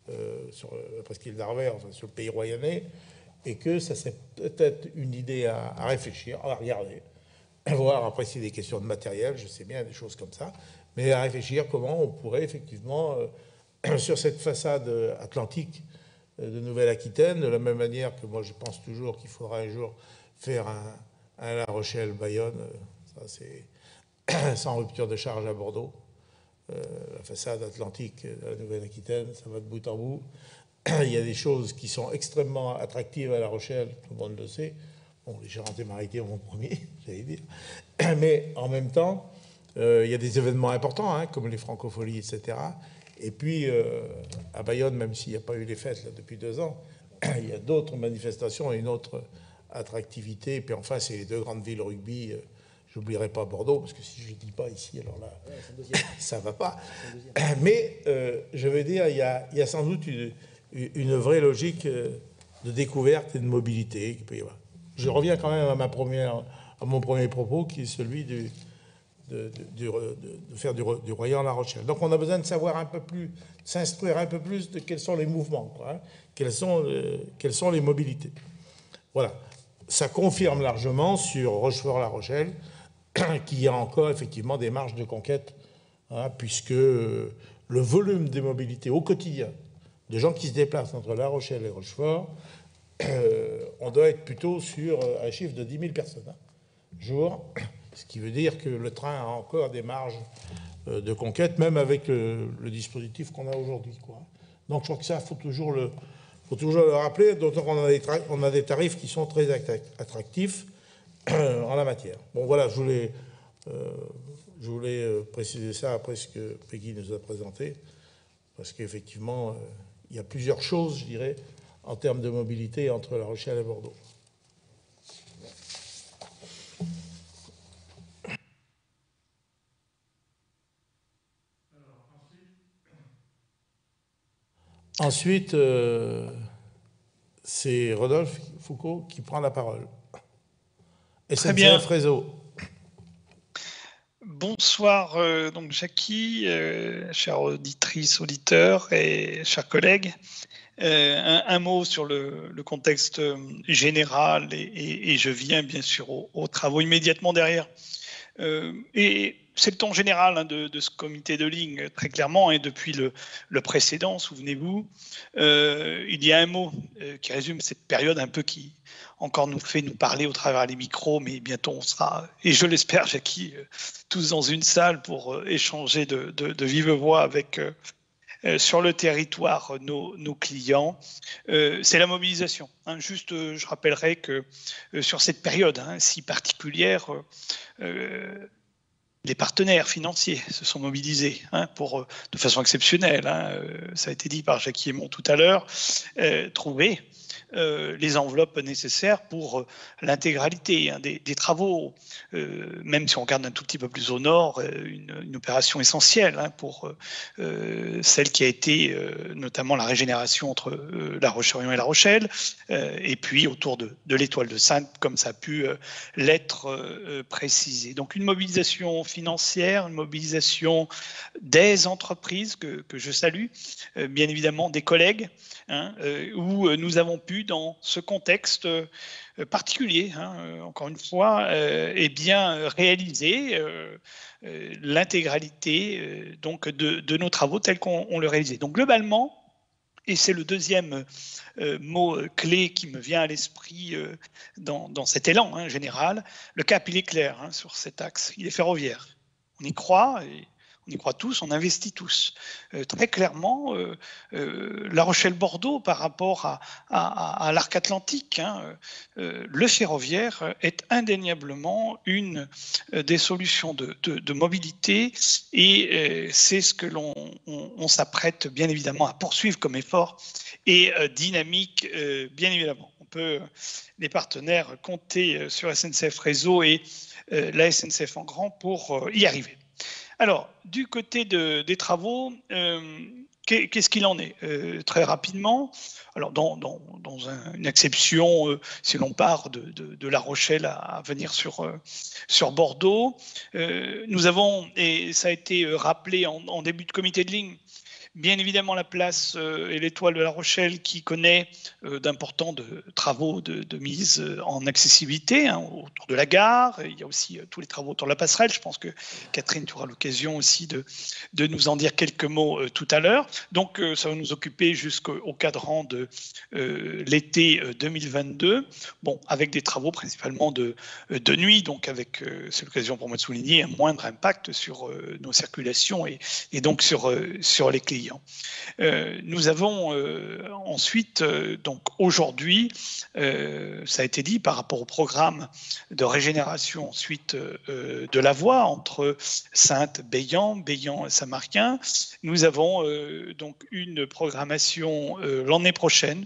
d'Arvers, enfin sur le pays royannais, et que ça serait peut-être une idée à réfléchir, à regarder, voire après c'est des questions de matériel, je sais bien, des choses comme ça, mais à réfléchir comment on pourrait effectivement, sur cette façade atlantique de Nouvelle-Aquitaine, de la même manière que moi je pense toujours qu'il faudra un jour faire un La Rochelle-Bayonne, ça c'est sans rupture de charge à Bordeaux. La façade atlantique de la Nouvelle-Aquitaine, ça va de bout en bout. Il y a des choses qui sont extrêmement attractives à La Rochelle, tout le monde le sait. Bon, les Charentes-Maritimes en premier, j'allais dire. Mais en même temps, il y a des événements importants, hein, comme les Francopholies, etc. Et puis, à Bayonne, même s'il n'y a pas eu les fêtes là, depuis 2 ans, il y a d'autres manifestations et une autre attractivité. Et puis enfin, c'est les 2 grandes villes rugby. J'oublierai pas Bordeaux, parce que si je ne dis pas ici, alors là, ça ne va pas. Mais je veux dire, il y a sans doute une vraie logique de découverte et de mobilité. Je reviens quand même à mon premier propos, qui est celui de faire du Royan à La Rochelle. Donc on a besoin de savoir un peu plus, s'instruire un peu plus de quels sont les mouvements, quoi, hein, quelles sont les mobilités. Voilà. Ça confirme largement sur Rochefort-La Rochelle qu'il y a encore effectivement des marges de conquête, hein, puisque le volume des mobilités au quotidien, de gens qui se déplacent entre La Rochelle et Rochefort, on doit être plutôt sur un chiffre de 10 000 personnes jour, ce qui veut dire que le train a encore des marges de conquête, même avec le dispositif qu'on a aujourd'hui, quoi. Donc je crois que ça, il faut toujours le rappeler, d'autant qu'on a des tarifs qui sont très attractifs en la matière. Bon, voilà, je voulais préciser ça après ce que Peggy nous a présenté, parce qu'effectivement, il y a plusieurs choses, je dirais, en termes de mobilité entre La Rochelle et Bordeaux. Ensuite, c'est Rodolphe Foucault qui prend la parole. Très bien. SNCF Réseau. Bonsoir, donc Jackie, chère auditrice, auditeur et chers collègues. Un mot sur le contexte général et je viens bien sûr aux travaux immédiatement derrière. Et c'est le ton général de ce comité de ligne, très clairement, et depuis le précédent, souvenez-vous, il y a un mot qui résume cette période un peu qui encore nous fait nous parler au travers des micros, mais bientôt on sera, et je l'espère, Jackie, tous dans une salle pour échanger de vive voix avec sur le territoire nos clients. C'est la mobilisation. Juste, je rappellerai que sur cette période si particulière, les partenaires financiers se sont mobilisés de façon exceptionnelle, ça a été dit par Jackie Aymon tout à l'heure, trouver les enveloppes nécessaires pour l'intégralité des travaux, même si on regarde un tout petit peu plus au nord, une opération essentielle pour celle qui a été notamment la régénération entre La Roche-sur-Yon et La Rochelle, et puis autour de l'Étoile de Sainte, comme ça a pu l'être précisé. Donc une mobilisation financière, une mobilisation des entreprises que je salue, bien évidemment des collègues, où nous avons pu, dans ce contexte particulier, encore une fois, réaliser l'intégralité donc de nos travaux tels qu'on le réalisait. Donc globalement, et c'est le deuxième mot clé qui me vient à l'esprit dans cet élan général, le cap il est clair sur cet axe, il est ferroviaire. On y croit, et on y croit tous, on investit tous. Très clairement, La Rochelle-Bordeaux par rapport à l'arc atlantique, le ferroviaire est indéniablement une des solutions de mobilité, et c'est ce que l'on s'apprête bien évidemment à poursuivre comme effort et dynamique, bien évidemment. On peut, les partenaires, compter sur SNCF Réseau et la SNCF en grand pour y arriver. Alors, du côté des travaux, qu'est-ce qu'il en est très rapidement? Alors, dans une exception, si l'on part de La Rochelle à venir sur Bordeaux, nous avons, et ça a été rappelé en début de comité de ligne, bien évidemment la place et l'Étoile de La Rochelle qui connaît d'importants travaux de mise en accessibilité autour de la gare. Il y a aussi tous les travaux autour de la passerelle. Je pense que Catherine, tu auras l'occasion aussi de nous en dire quelques mots tout à l'heure. Donc ça va nous occuper jusqu'au cadran de l'été 2022. Bon, avec des travaux principalement de nuit, donc avec, c'est l'occasion pour moi de souligner, un moindre impact sur nos circulations et donc sur les clients. Nous avons ensuite, donc aujourd'hui, ça a été dit par rapport au programme de régénération ensuite de la voie entre Sainte-Beillan, Beillan-Saint-Marquin. Nous avons donc une programmation l'année prochaine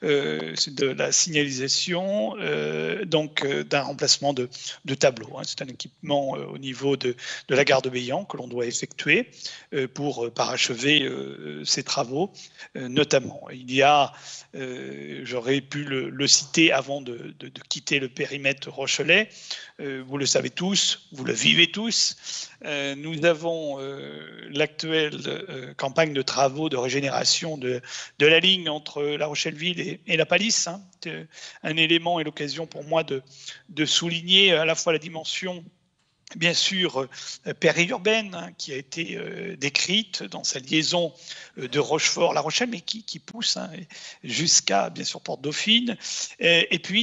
de la signalisation donc d'un remplacement de tableaux. C'est un équipement au niveau de la gare de Beillan que l'on doit effectuer pour parachever ces travaux, notamment. Il y a, j'aurais pu le citer avant de quitter le périmètre rochelais, vous le savez tous, vous le vivez tous, nous avons l'actuelle campagne de travaux de régénération de la ligne entre La Rochelle-Ville et la Palisse, un élément et l'occasion pour moi de souligner à la fois la dimension bien sûr périurbaine qui a été décrite dans sa liaison de Rochefort-La Rochelle, mais qui pousse jusqu'à bien sûr Porte-Dauphine, et puis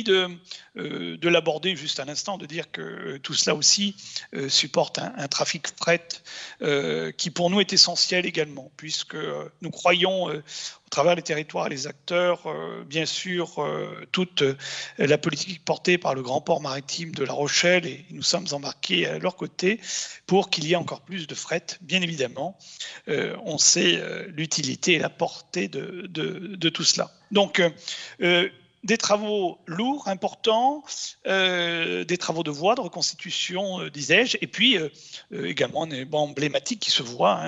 de l'aborder juste à l'instant, de dire que tout cela aussi supporte un trafic fret qui pour nous est essentiel également, puisque nous croyons au travers des territoires et les acteurs, bien sûr, toute la politique portée par le grand port maritime de La Rochelle, et nous sommes embarqués à leur côté pour qu'il y ait encore plus de fret, bien évidemment. On sait l'utilité et la portée de tout cela. Donc, des travaux lourds, importants, des travaux de voies, de reconstitution, disais-je, et puis également un élément emblématique qui se voit,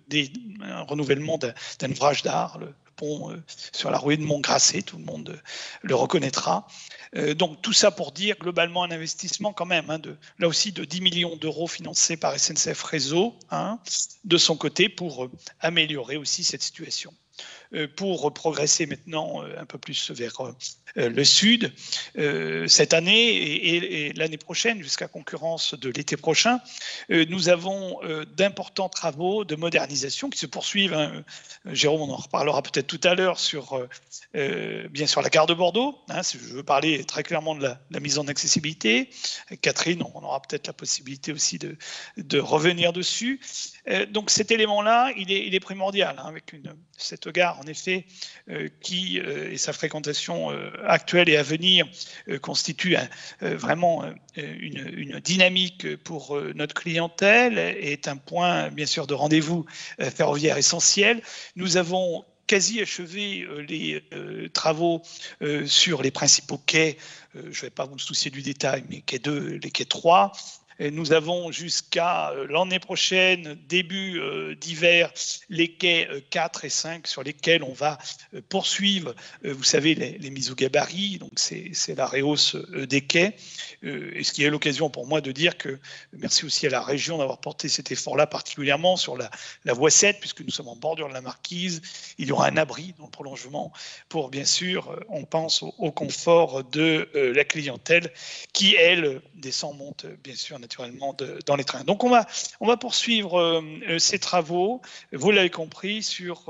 un renouvellement d'un ouvrage d'art, le pont sur la ruée de Montgrasset, tout le monde le reconnaîtra. Donc tout ça pour dire globalement un investissement quand même, là aussi de 10 millions d'euros financés par SNCF Réseau, de son côté, pour améliorer aussi cette situation. pour progresser maintenant un peu plus vers le sud cette année et l'année prochaine, jusqu'à concurrence de l'été prochain. Nous avons d'importants travaux de modernisation qui se poursuivent. Hein. Jérôme, on en reparlera peut-être tout à l'heure sur bien sûr la gare de Bordeaux. Hein, si je veux parler très clairement de la mise en accessibilité. Catherine, on aura peut-être la possibilité aussi de revenir dessus. Donc cet élément-là, il est primordial, hein, avec cette gare, en effet, qui et sa fréquentation actuelle et à venir constitue vraiment une dynamique pour notre clientèle, est un point, bien sûr, de rendez-vous ferroviaire essentiel. Nous avons quasi achevé les travaux sur les principaux quais. Je ne vais pas vous soucier du détail, mais quai 2, les quais 3. Et nous avons jusqu'à l'année prochaine, début d'hiver, les quais 4 et 5 sur lesquels on va poursuivre, vous savez, les mises au gabarit. Donc c'est la rehausse des quais. Et ce qui est l'occasion pour moi de dire que merci aussi à la région d'avoir porté cet effort-là, particulièrement sur la voie 7, puisque nous sommes en bordure de la Marquise. Il y aura un abri dans le prolongement pour, bien sûr, on pense au confort de la clientèle qui, elle, descend, monte, bien sûr, naturellement dans les trains. Donc on va poursuivre ces travaux, vous l'avez compris, sur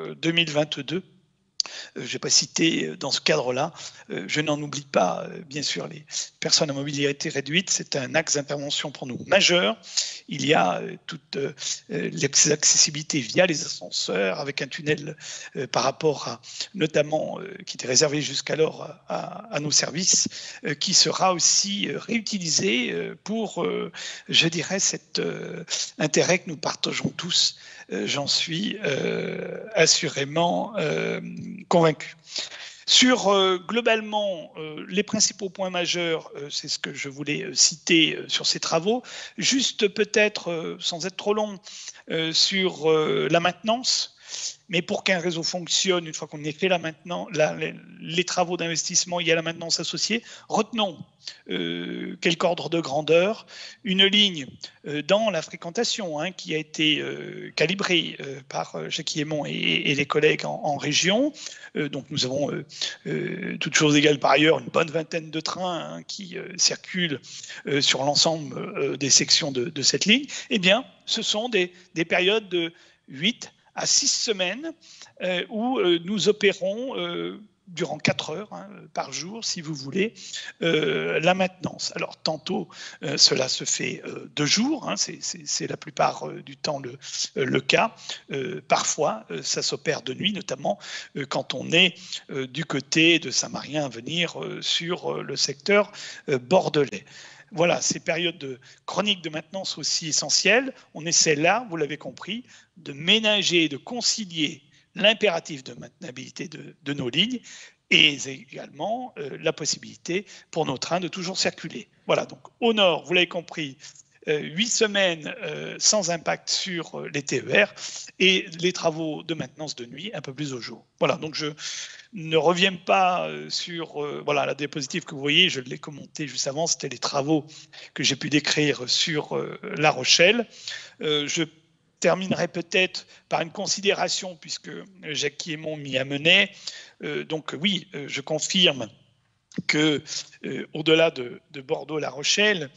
2022. Je n'ai pas cité dans ce cadre-là. Je n'en oublie pas, bien sûr, les personnes à mobilité réduite. C'est un axe d'intervention pour nous majeur. Il y a toute l'accessibilité via les ascenseurs, avec un tunnel par rapport à, notamment, qui était réservé jusqu'alors à nos services, qui sera aussi réutilisé pour, je dirais, cet intérêt que nous partageons tous. J'en suis assurément convaincu. Sur globalement les principaux points majeurs, c'est ce que je voulais citer sur ces travaux. Juste peut-être, sans être trop long, sur la maintenance. Mais pour qu'un réseau fonctionne, une fois qu'on ait fait les travaux d'investissement, il y a la maintenance associée. Retenons quelque ordre de grandeur, une ligne dans la fréquentation qui a été calibrée par Jackie Aymon et les collègues en région. Donc nous avons, toutes choses égales par ailleurs, une bonne vingtaine de trains qui circulent sur l'ensemble des sections de cette ligne. Eh bien, ce sont des périodes de 8 à 6 semaines où nous opérons durant 4 heures par jour, si vous voulez, la maintenance. Alors, tantôt, cela se fait 2 jours, c'est la plupart du temps le cas. Parfois, ça s'opère de nuit, notamment quand on est du côté de Saint-Marien à venir sur le secteur bordelais. Voilà, ces périodes chroniques de maintenance aussi essentielles. On essaie là, vous l'avez compris, de ménager, de concilier l'impératif de maintenabilité de nos lignes et également la possibilité pour nos trains de toujours circuler. Voilà, donc au nord, vous l'avez compris, 8 semaines sans impact sur les TER et les travaux de maintenance de nuit un peu plus au jour. Voilà, donc je ne reviens pas sur voilà, la diapositive que vous voyez, je l'ai commenté juste avant, c'était les travaux que j'ai pu décrire sur La Rochelle. Je terminerai peut-être par une considération, puisque Jackie Aymon m'y amenait. Donc oui, je confirme que au-delà de Bordeaux-La Rochelle,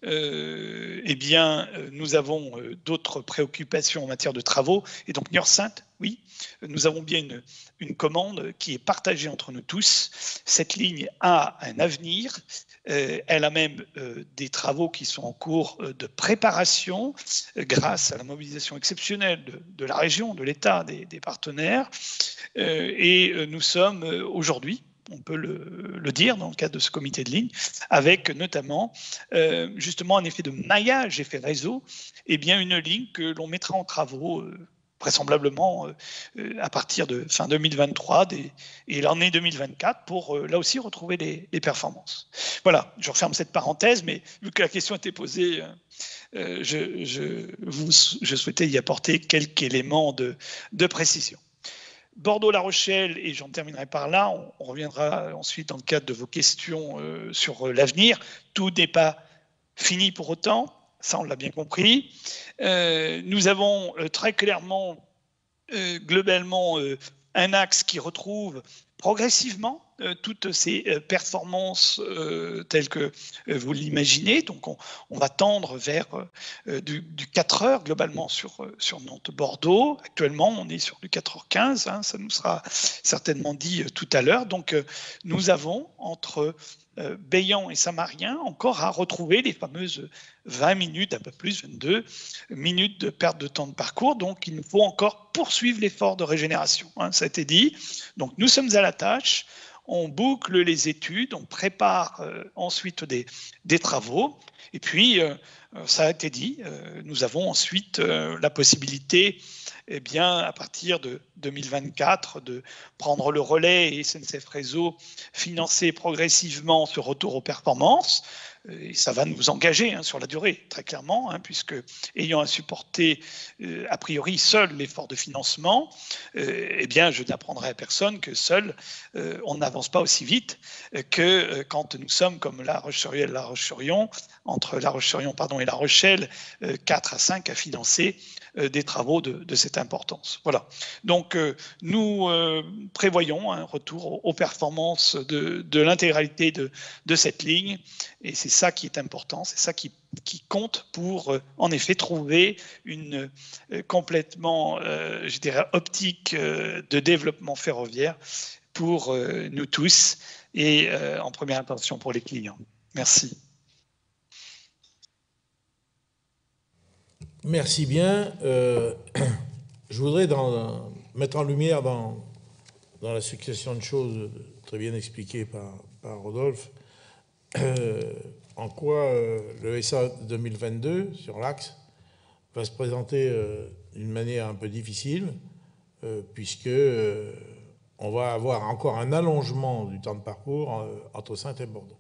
eh bien, nous avons d'autres préoccupations en matière de travaux. Et donc Niort-Sainte, oui, nous avons bien une commande qui est partagée entre nous tous. Cette ligne a un avenir. Elle a même des travaux qui sont en cours de préparation grâce à la mobilisation exceptionnelle de la région, de l'État, des partenaires. Et nous sommes aujourd'hui, on peut le dire dans le cadre de ce comité de ligne, avec notamment justement un effet de maillage, effet réseau, et bien une ligne que l'on mettra en travaux vraisemblablement à partir de fin 2023 et l'année 2024 pour là aussi retrouver les performances. Voilà, je referme cette parenthèse, mais vu que la question était posée, je souhaitais y apporter quelques éléments de précision. Bordeaux-La Rochelle, et j'en terminerai par là, on reviendra ensuite dans le cadre de vos questions sur l'avenir. Tout n'est pas fini pour autant, ça on l'a bien compris. Nous avons très clairement globalement un axe qui retrouve progressivement toutes ces performances telles que vous l'imaginez. Donc on va tendre vers du 4 heures globalement sur Nantes-Bordeaux. Actuellement, on est sur du 4h15, hein, ça nous sera certainement dit tout à l'heure. Donc nous avons entre Baillan et Saint-Marien encore à retrouver les fameuses 20 minutes, un peu plus, 22 minutes de perte de temps de parcours. Donc il nous faut encore poursuivre l'effort de régénération, hein, ça a été dit. Donc nous sommes à la tâche, on boucle les études, on prépare ensuite des travaux. Et puis, ça a été dit, nous avons ensuite la possibilité, eh bien, à partir de 2024, de prendre le relais et SNCF Réseau financer progressivement ce retour aux performances. Et ça va nous engager sur la durée, très clairement, puisque ayant à supporter a priori seul l'effort de financement, eh bien, je n'apprendrai à personne que seul, on n'avance pas aussi vite que quand nous sommes comme La Roche-sur-Yon, entre La Roche-sur-Yon et La Rochelle, 4 à 5 à financer des travaux de cette importance. Voilà. Donc, nous prévoyons un retour aux performances de l'intégralité de cette ligne, et c'est ça qui est important, c'est ça qui compte pour, en effet, trouver une complètement, je dirais, optique de développement ferroviaire pour nous tous et en première intention pour les clients. Merci. Merci bien. Je voudrais mettre en lumière dans la succession de choses très bien expliquées par Rodolphe, en quoi le SA 2022 sur l'axe va se présenter d'une manière un peu difficile, puisque on va avoir encore un allongement du temps de parcours entre Saintes et Bordeaux,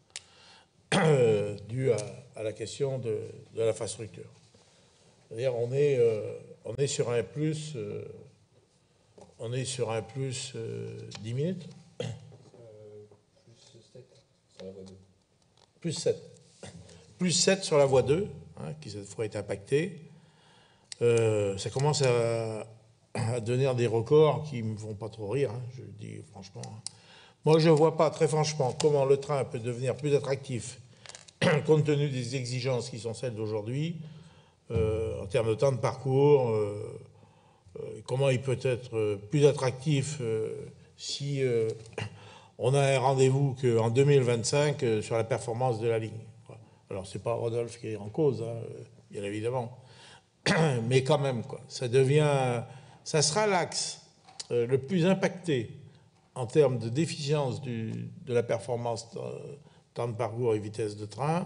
dû à la question de l'infrastructure. C'est-à-dire on est sur un plus 10 minutes. Plus 7 plus 7 sur la voie 2, qui cette fois est impactée. Ça commence à devenir des records qui ne me font pas trop rire, je le dis franchement. Moi, je ne vois pas très franchement comment le train peut devenir plus attractif compte tenu des exigences qui sont celles d'aujourd'hui, en termes de temps de parcours, comment il peut être plus attractif si on a un rendez-vous qu'en 2025 sur la performance de la ligne. Alors, ce n'est pas Rodolphe qui est en cause, bien évidemment, mais quand même, ça sera l'axe le plus impacté en termes de déficience de la performance temps de parcours et vitesse de train,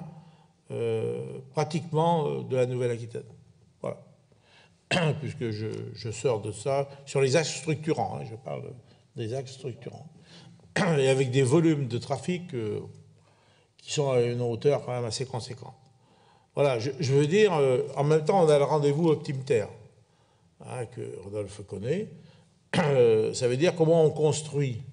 pratiquement de la Nouvelle-Aquitaine. Voilà. Puisque je sors de ça sur les axes structurants, je parle des axes structurants, et avec des volumes de trafic qui sont à une hauteur quand même assez conséquente. Voilà, je veux dire, en même temps, on a le rendez-vous Optim'Ter, que Rodolphe connaît. Ça veut dire comment on construit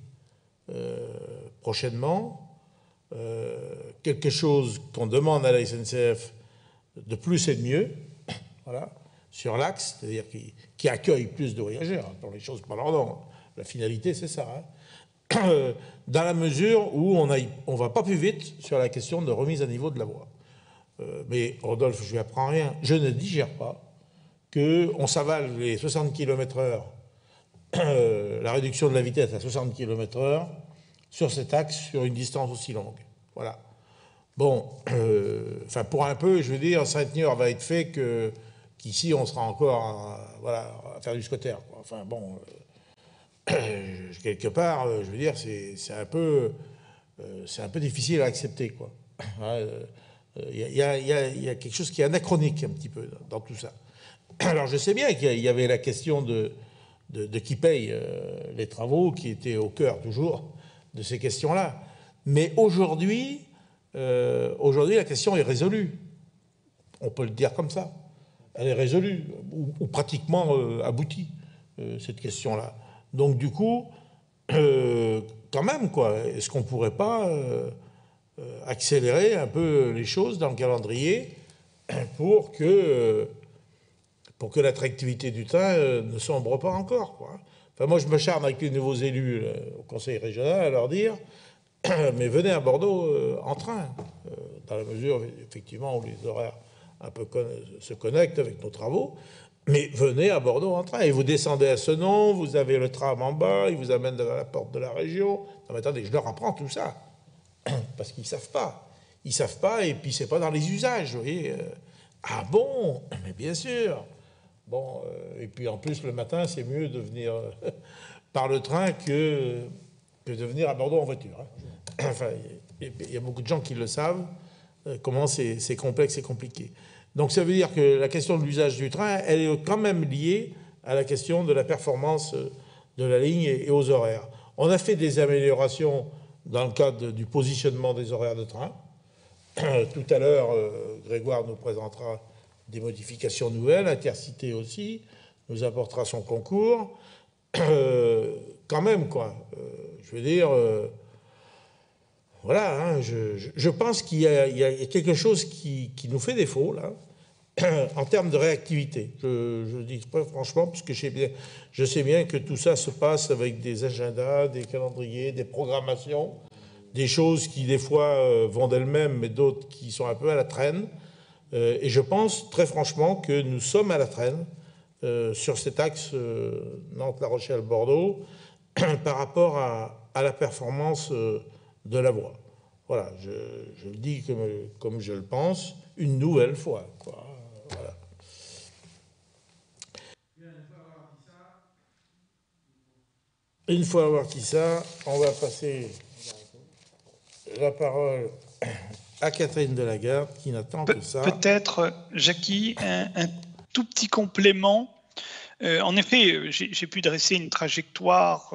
prochainement quelque chose qu'on demande à la SNCF de plus et de mieux, voilà, sur l'axe, c'est-à-dire qui accueille plus de voyageurs, dans les choses par leur nom. La finalité, c'est ça. Dans la mesure où on ne va pas plus vite sur la question de remise à niveau de la voie. Mais Rodolphe, je ne lui apprends rien. Je ne digère pas qu'on s'avale les 60 km/h, la réduction de la vitesse à 60 km/h sur cet axe sur une distance aussi longue. Voilà. Bon, pour un peu, je veux dire, Sainte-Niort va être fait qu'ici, on sera encore à faire du scotter. Enfin, bon, quelque part, je veux dire, c'est un peu difficile à accepter, quoi. Il y a quelque chose qui est anachronique un petit peu dans tout ça. Alors, je sais bien qu'il y avait la question de qui paye les travaux, qui était au cœur toujours de ces questions-là. Mais aujourd'hui, la question est résolue. On peut le dire comme ça. Elle est résolue, ou pratiquement aboutie, cette question-là. Donc, du coup, quand même, quoi, est-ce qu'on ne pourrait pas accélérer un peu les choses dans le calendrier pour pour que l'attractivité du train ne sombre pas encore, quoi. Enfin, moi, je me charme avec les nouveaux élus au conseil régional à leur dire mais venez à Bordeaux en train, dans la mesure, effectivement, où les horaires un peu se connectent avec nos travaux. Mais venez à Bordeaux en train. Et vous descendez à Senon, vous avez le tram en bas, il vous amène devant la porte de la région. Non, mais attendez, je leur apprends tout ça. Parce qu'ils ne savent pas. Ils ne savent pas, et puis c'est pas dans les usages, vous voyez. Ah bon? Mais bien sûr. Bon, et puis en plus, le matin, c'est mieux de venir par le train que de venir à Bordeaux en voiture. Hein. Enfin, il y a beaucoup de gens qui le savent, comment c'est complexe et compliqué. Donc ça veut dire que la question de l'usage du train, elle est quand même liée à la question de la performance de la ligne et aux horaires. On a fait des améliorations dans le cadre du positionnement des horaires de train. Tout à l'heure, Grégoire nous présentera des modifications nouvelles, Intercité aussi, nous apportera son concours. Quand même, quoi. Je veux dire, voilà, hein, je pense qu'il y a quelque chose qui nous fait défaut, là, en termes de réactivité. Je dis pas franchement, parce que je sais bien que tout ça se passe avec des agendas, des calendriers, des programmations, des choses qui, des fois, vont d'elles-mêmes, mais d'autres qui sont un peu à la traîne. Et je pense, très franchement, que nous sommes à la traîne sur cet axe Nantes-La Rochelle-Bordeaux par rapport à la performance de la voie. Voilà, je le dis comme je le pense, une nouvelle fois, quoi. Voilà. Une fois avoir dit ça, on va passer la parole à Catherine Delagarde, qui n'attend que ça. Peut-être, Jackie, un tout petit complément. En effet, j'ai pu dresser une trajectoire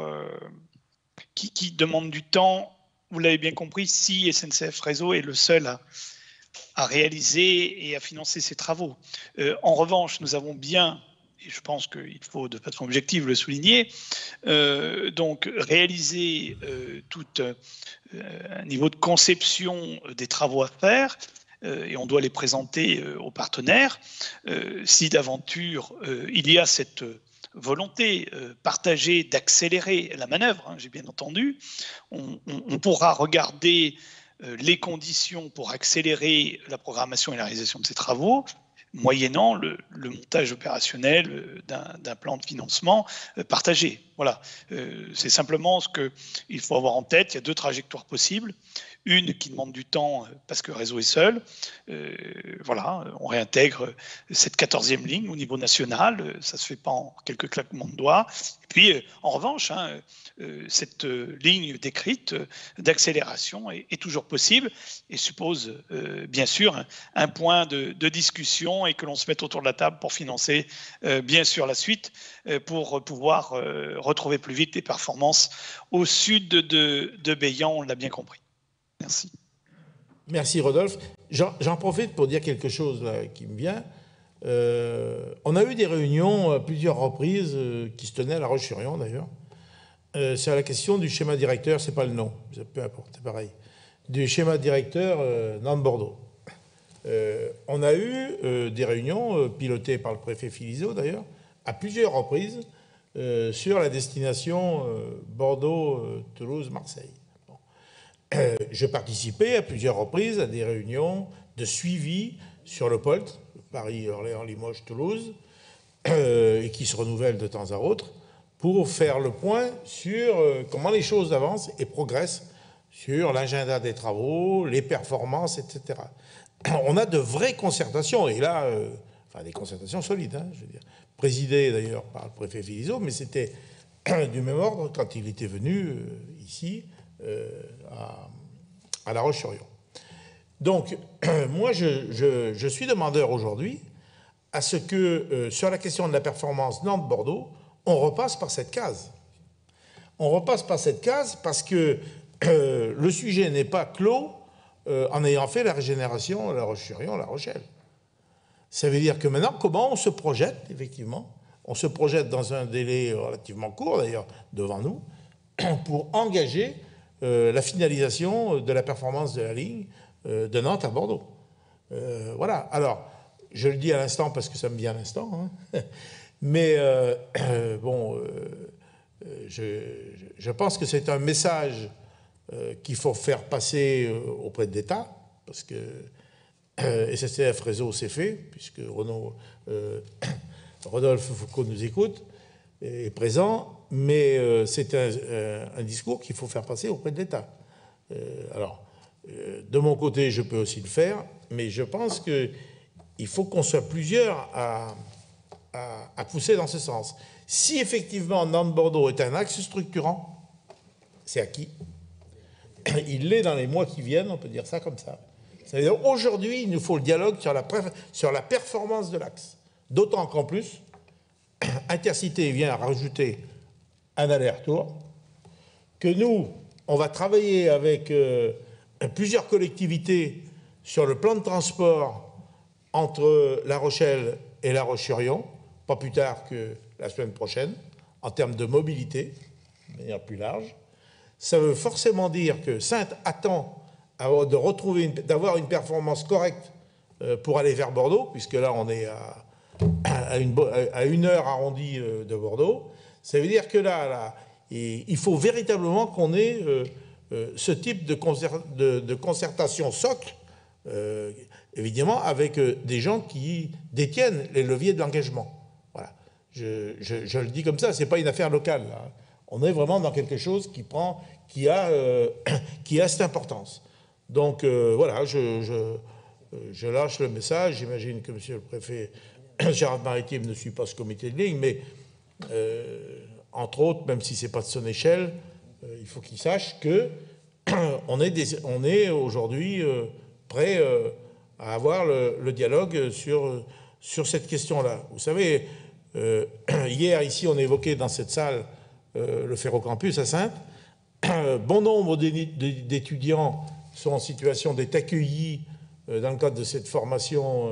qui demande du temps. Vous l'avez bien compris, si SNCF Réseau est le seul à réaliser et à financer ces travaux. En revanche, nous avons bien, et je pense qu'il faut de façon objective le souligner, donc réaliser tout un niveau de conception des travaux à faire, et on doit les présenter aux partenaires. Si d'aventure il y a cette volonté partagée d'accélérer la manœuvre, hein, j'ai bien entendu, on pourra regarder les conditions pour accélérer la programmation et la réalisation de ces travaux, moyennant le montage opérationnel d'un plan de financement partagé. Voilà, c'est simplement ce qu'il faut avoir en tête. Il y a deux trajectoires possibles. Une qui demande du temps parce que le réseau est seul. Voilà, on réintègre cette 14e ligne au niveau national. Ça ne se fait pas en quelques claquements de doigts. Et puis, en revanche, hein, cette ligne décrite d'accélération est toujours possible et suppose bien sûr un point de discussion et que l'on se mette autour de la table pour financer bien sûr la suite pour pouvoir retrouver plus vite des performances au sud de Beillan, on l'a bien compris. Merci. Merci Rodolphe. J'en profite pour dire quelque chose là, qui me vient. On a eu des réunions à plusieurs reprises qui se tenaient à La Roche-sur-Yon d'ailleurs. C'est la question du schéma directeur, c'est pas le nom, peu importe, c'est pareil. Du schéma directeur Nantes-Bordeaux. On a eu des réunions pilotées par le préfet Philizot d'ailleurs, à plusieurs reprises, sur la destination Bordeaux-Toulouse-Marseille. Je participais à plusieurs reprises à des réunions de suivi sur le POLT, Paris, Orléans, Limoges, Toulouse, et qui se renouvellent de temps à autre, pour faire le point sur comment les choses avancent et progressent sur l'agenda des travaux, les performances, etc. On a de vraies concertations, et là, enfin des concertations solides, hein, je veux dire, présidées d'ailleurs par le préfet Philizot, mais c'était du même ordre quand il était venu ici, à La Roche-sur-Yon. Donc, moi, je suis demandeur aujourd'hui à ce que, sur la question de la performance Nantes-Bordeaux, on repasse par cette case. On repasse par cette case parce que le sujet n'est pas clos en ayant fait la régénération La Roche-sur-Yon, La Rochelle. Ça veut dire que maintenant, comment on se projette, effectivement, on se projette dans un délai relativement court, d'ailleurs, devant nous, pour engager la finalisation de la performance de la ligne de Nantes à Bordeaux. Voilà. Alors, je le dis à l'instant parce que ça me vient à l'instant, hein. Mais bon, je pense que c'est un message qu'il faut faire passer auprès de l'État, parce que SNCF Réseau s'est fait, puisque Rodolphe Foucault nous écoute, est présent, mais c'est un discours qu'il faut faire passer auprès de l'État. Alors, de mon côté, je peux aussi le faire, mais je pense qu'il faut qu'on soit plusieurs à pousser dans ce sens. Si effectivement Nantes-Bordeaux est un axe structurant, c'est acquis. Il l'est dans les mois qui viennent, on peut dire ça comme ça. C'est-à-dire aujourd'hui, il nous faut le dialogue sur la performance de l'axe. D'autant qu'en plus, Intercité vient rajouter un aller-retour, que nous, on va travailler avec plusieurs collectivités sur le plan de transport entre La Rochelle et La Roche-sur-Yon, pas plus tard que la semaine prochaine, en termes de mobilité, de manière plus large. Ça veut forcément dire que Saintes attend d'avoir une performance correcte pour aller vers Bordeaux, puisque là on est à une heure arrondie de Bordeaux. Ça veut dire que là il faut véritablement qu'on ait ce type de concertation socle, évidemment, avec des gens qui détiennent les leviers de l'engagement. Voilà. Je le dis comme ça, c'est pas une affaire locale, là. On est vraiment dans quelque chose qui a cette importance. Donc voilà, je lâche le message. J'imagine que Monsieur le Préfet Charente-Maritime ne suit pas ce comité de ligne, mais entre autres, même si c'est pas de son échelle, il faut qu'il sache que on est aujourd'hui prêt à avoir le dialogue sur cette question-là. Vous savez, hier ici, on évoquait dans cette salle le Ferrocampus à Saintes. Bon nombre d'étudiants sont en situation d'être accueillis dans le cadre de cette formation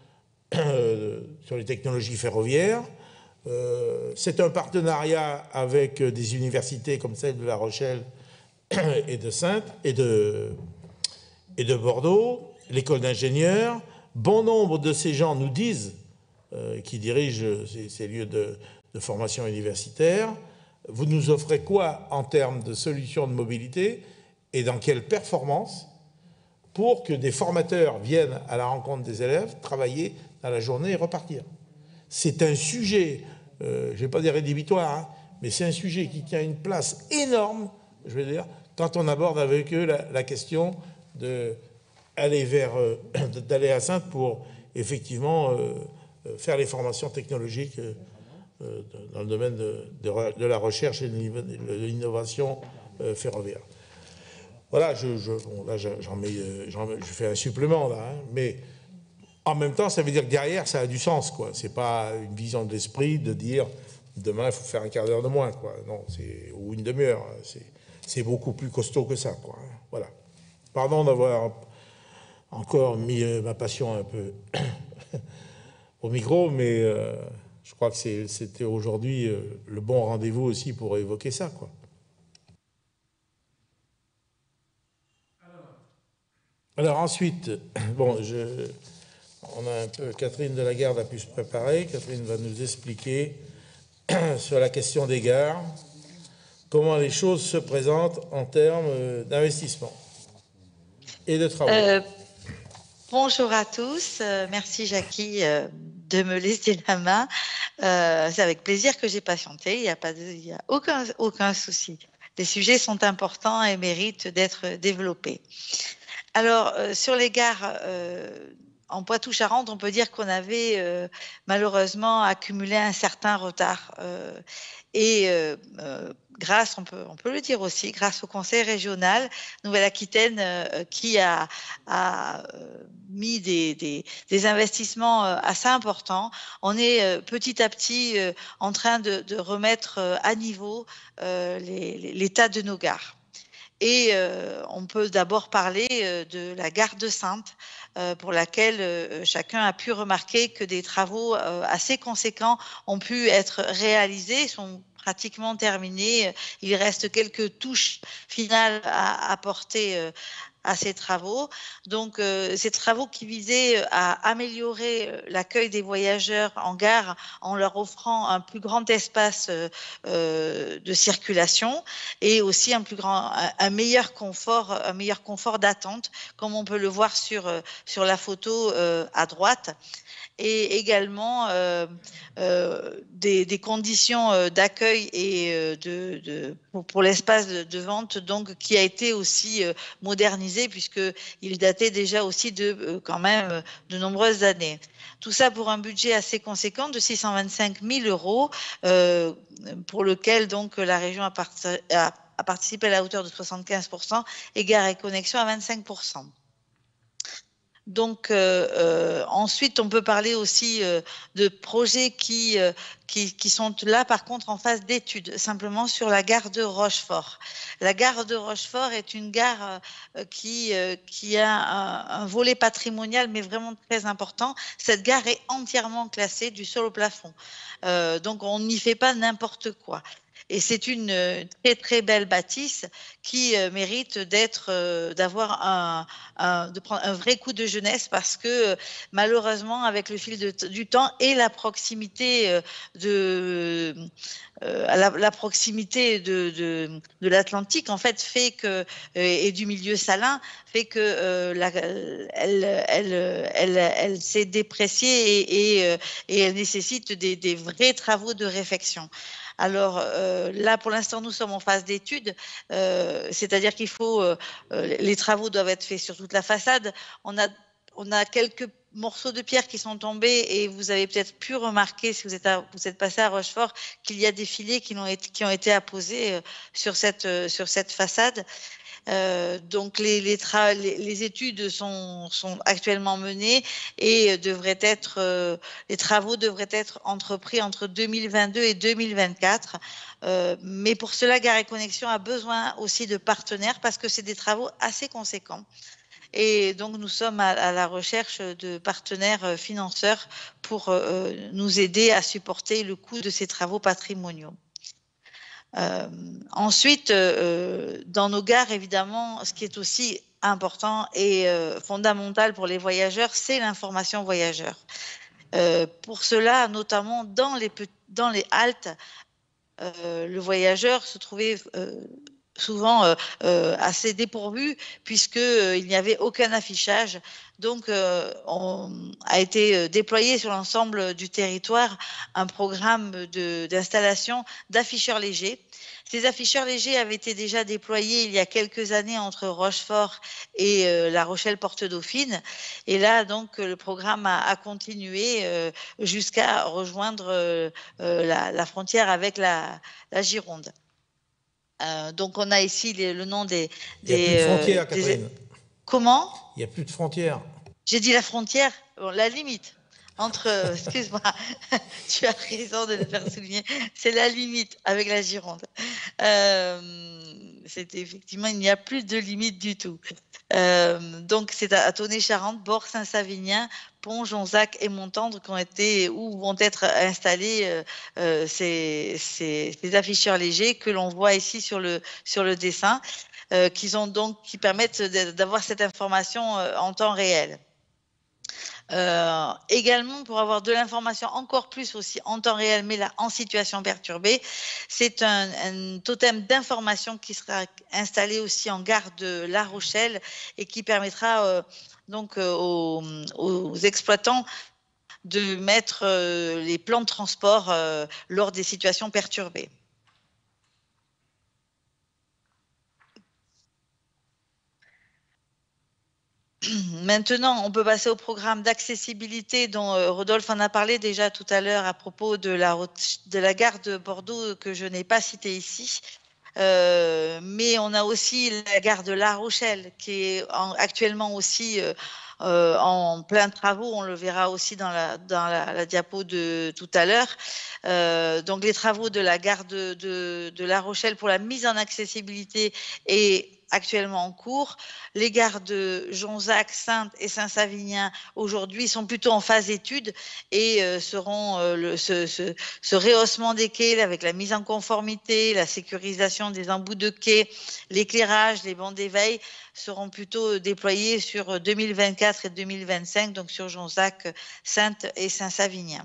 sur les technologies ferroviaires. C'est un partenariat avec des universités comme celle de La Rochelle et de Saintes et de Bordeaux, l'école d'ingénieurs. Bon nombre de ces gens nous disent, qui dirigent ces lieux de formation universitaire, vous nous offrez quoi en termes de solutions de mobilité et dans quelle performance pour que des formateurs viennent à la rencontre des élèves, travailler dans la journée et repartir. C'est un sujet, je ne vais pas dire rédhibitoire, hein, mais c'est un sujet qui tient une place énorme, je veux dire, quand on aborde avec eux la question d'aller à Saintes pour effectivement faire les formations technologiques dans le domaine de la recherche et de l'innovation ferroviaire. Voilà, je fais un supplément là, hein, mais en même temps, ça veut dire que derrière, ça a du sens, quoi. C'est pas une vision de l'esprit de dire demain, il faut faire un quart d'heure de moins, quoi. Non, ou une demi-heure. C'est beaucoup plus costaud que ça, quoi. Voilà. Pardon d'avoir encore mis ma passion un peu au micro, mais je crois que c'était aujourd'hui le bon rendez-vous aussi pour évoquer ça, quoi. Alors ensuite, bon, on a un peu, Catherine Delagarde a pu se préparer. Catherine va nous expliquer sur la question des gares, comment les choses se présentent en termes d'investissement et de travaux. Bonjour à tous, merci Jackie de me laisser la main. C'est avec plaisir que j'ai patienté, il n'y a aucun souci. Les sujets sont importants et méritent d'être développés. Alors, sur les gares en Poitou-Charentes, on peut dire qu'on avait malheureusement accumulé un certain retard. Grâce, on peut le dire aussi, grâce au Conseil régional Nouvelle-Aquitaine qui a mis des investissements assez importants, on est petit à petit en train de remettre à niveau l'état de nos gares. Et on peut d'abord parler de la gare de Saintes, pour laquelle chacun a pu remarquer que des travaux assez conséquents ont pu être réalisés, sont pratiquement terminés. Il reste quelques touches finales à apporter à ces travaux. Donc, ces travaux qui visaient à améliorer l'accueil des voyageurs en gare en leur offrant un plus grand espace de circulation et aussi un meilleur confort d'attente, comme on peut le voir sur la photo à droite. Et également des conditions d'accueil et pour l'espace de vente, donc qui a été aussi modernisé puisqu'il datait déjà aussi de quand même de nombreuses années. Tout ça pour un budget assez conséquent de 625 000 €, pour lequel donc la région a participé à la hauteur de 75% et Gares et Connexions à 25%. Donc, ensuite, on peut parler aussi de projets qui sont là, par contre, en phase d'étude, simplement sur la gare de Rochefort. La gare de Rochefort est une gare qui a un volet patrimonial, mais vraiment très important. Cette gare est entièrement classée du sol au plafond. Donc, on n'y fait pas n'importe quoi. Et c'est une très très belle bâtisse qui mérite d'avoir de prendre un vrai coup de jeunesse parce que malheureusement avec le fil du temps et la proximité la proximité de l'Atlantique en fait fait que et du milieu salin fait que elle s'est dépréciée et elle nécessite des vrais travaux de réfection. Alors là, pour l'instant, nous sommes en phase d'étude, c'est-à-dire qu'il faut, les travaux doivent être faits sur toute la façade. On a quelques morceaux de pierre qui sont tombés et vous avez peut-être pu remarquer, si vous êtes passé à Rochefort, qu'il y a des filets qui ont été apposés sur cette façade. Donc les études sont actuellement menées et les travaux devraient être entrepris entre 2022 et 2024. Mais pour cela, Gares et Connexions a besoin aussi de partenaires parce que c'est des travaux assez conséquents. Et donc, nous sommes à la recherche de partenaires financeurs pour nous aider à supporter le coût de ces travaux patrimoniaux. Ensuite, dans nos gares, évidemment, ce qui est aussi important et fondamental pour les voyageurs, c'est l'information voyageur. Pour cela, notamment dans les haltes, le voyageur se trouvait souvent assez dépourvu puisqu'il n'y avait aucun affichage. Donc, a été déployé sur l'ensemble du territoire un programme d'installation d'afficheurs légers. Ces afficheurs légers avaient été déjà déployés il y a quelques années entre Rochefort et La Rochelle-Porte-Dauphine. Et là, donc, le programme a continué jusqu'à rejoindre la frontière avec la Gironde. Donc, on a ici le nom des... Il n'y a plus de frontières, Catherine. Comment? Il n'y a plus de frontières. J'ai dit la frontière, bon, la limite entre, excuse-moi, tu as raison de le faire souligner, c'est la limite avec la Gironde. C'est effectivement, il n'y a plus de limite du tout. Donc, c'est à Tonnay-Charente, Bord, Saint-Savinien, Pont, Jonzac et Montendre où vont être installés ces afficheurs légers que l'on voit ici sur le dessin, qui permettent d'avoir cette information en temps réel. Également, pour avoir de l'information encore plus aussi en temps réel, mais là en situation perturbée, c'est un totem d'information qui sera installé aussi en gare de La Rochelle et qui permettra donc aux exploitants de mettre les plans de transport lors des situations perturbées. Maintenant, on peut passer au programme d'accessibilité dont Rodolphe en a parlé déjà tout à l'heure à propos de la gare de Bordeaux que je n'ai pas citée ici. Mais on a aussi la gare de La Rochelle qui est actuellement aussi en plein travaux. On le verra aussi dans la diapo de tout à l'heure. Donc les travaux de la gare de La Rochelle pour la mise en accessibilité est actuellement en cours. Les gares de Jonzac, Saintes et Saint-Savinien aujourd'hui sont plutôt en phase d'étude et ce rehaussement des quais avec la mise en conformité, la sécurisation des embouts de quais, l'éclairage, les bancs d'éveil seront plutôt déployés sur 2024 et 2025, donc sur Jonzac, Saintes et Saint-Savinien.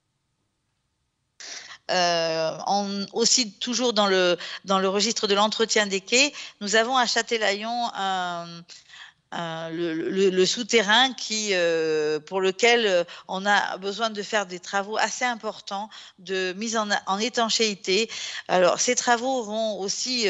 Aussi, toujours dans le registre de l'entretien des quais, nous avons à Châtelaillon le souterrain pour lequel on a besoin de faire des travaux assez importants de mise en étanchéité. Alors, ces travaux vont aussi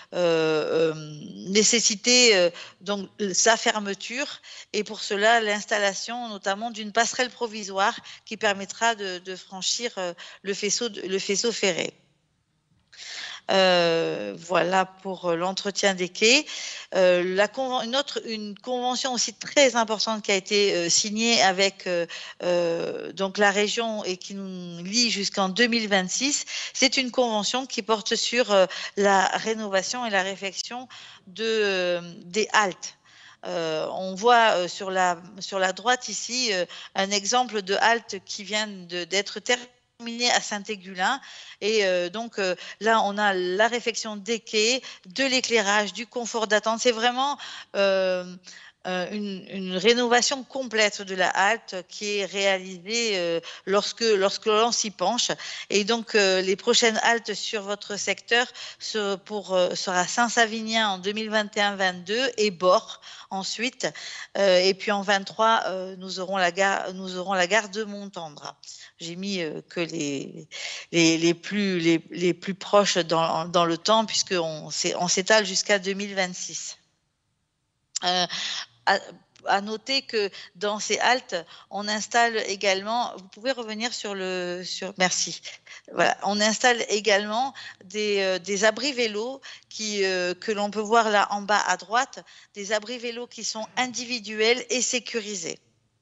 nécessiter donc sa fermeture et pour cela l'installation notamment d'une passerelle provisoire qui permettra de franchir le faisceau ferré. Voilà pour l'entretien des quais. Une convention aussi très importante qui a été signée avec donc la région et qui nous lie jusqu'en 2026, c'est une convention qui porte sur la rénovation et la réfection des haltes. On voit sur la droite ici un exemple de halte qui vient d'être terminé à Saint-Égulin et donc là on a la réfection des quais, de l'éclairage, du confort d'attente. C'est vraiment une rénovation complète de la halte qui est réalisée lorsque l'on s'y penche. Et donc les prochaines haltes sur votre secteur sera Saint-Savinien en 2021-22 et Bord ensuite. Et puis en 23 nous aurons la gare de Montendre. J'ai mis que les plus proches dans le temps puisqu'on s'étale jusqu'à 2026. À noter que dans ces haltes, on installe également, vous pouvez revenir merci. Voilà, on installe également des abris vélos que l'on peut voir là en bas à droite, des abris vélos qui sont individuels et sécurisés.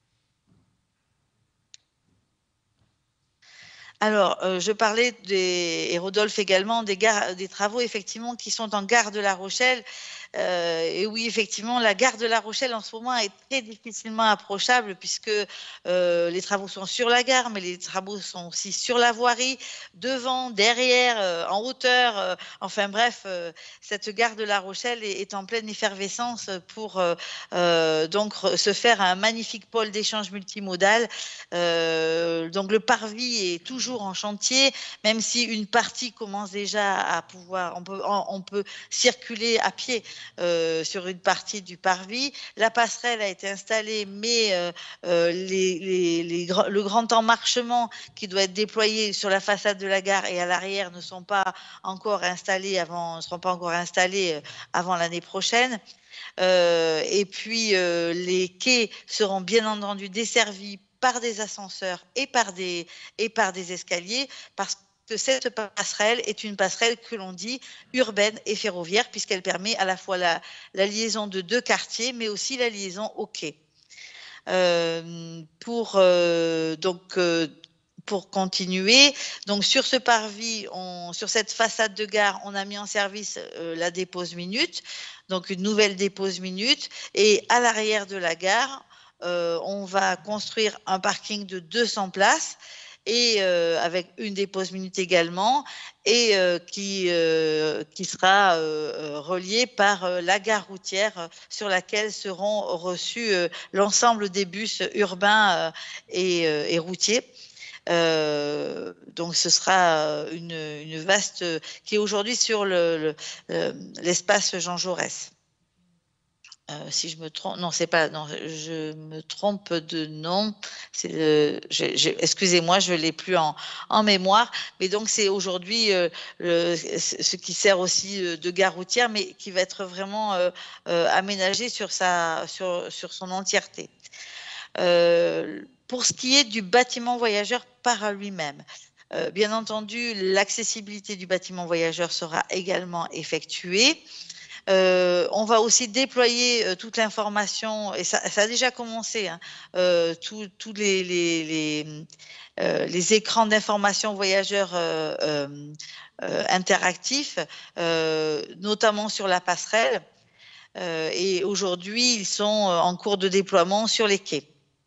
Alors, je parlais et Rodolphe également, des travaux effectivement qui sont en gare de La Rochelle. Et oui, effectivement, la gare de La Rochelle en ce moment est très difficilement approchable puisque les travaux sont sur la gare, mais les travaux sont aussi sur la voirie, devant, derrière, en hauteur. Enfin bref, cette gare de La Rochelle est en pleine effervescence pour donc se faire un magnifique pôle d'échange multimodal. Donc le parvis est toujours en chantier, même si une partie commence déjà à pouvoir, on peut circuler à pied sur une partie du parvis. La passerelle a été installée, mais le grand emmarchement qui doit être déployé sur la façade de la gare et à l'arrière ne seront pas encore installés avant l'année prochaine. Et puis les quais seront bien entendu desservis par des ascenseurs et par des escaliers parce que cette passerelle est une passerelle que l'on dit urbaine et ferroviaire puisqu'elle permet à la fois la liaison de deux quartiers mais aussi la liaison au quai. Pour continuer, donc sur ce parvis, sur cette façade de gare, on a mis en service la dépose minute, donc une nouvelle dépose minute, et à l'arrière de la gare, on va construire un parking de 200 places et avec une dépose minute également et qui sera reliée par la gare routière sur laquelle seront reçus l'ensemble des bus urbains et routiers. Donc ce sera une vaste qui est aujourd'hui sur l'espace Jean Jaurès. Si je me trompe, non, c'est pas, non, je me trompe de nom. Excusez-moi, je l'ai plus en mémoire. Mais donc c'est aujourd'hui ce qui sert aussi de gare routière, mais qui va être vraiment aménagé sur son entièreté. Pour ce qui est du bâtiment voyageur par lui-même, bien entendu, l'accessibilité du bâtiment voyageur sera également effectuée. On va aussi déployer toute l'information, et ça a déjà commencé, hein, tous les écrans d'information voyageurs interactifs, notamment sur la passerelle. Et aujourd'hui, ils sont en cours de déploiement sur les quais.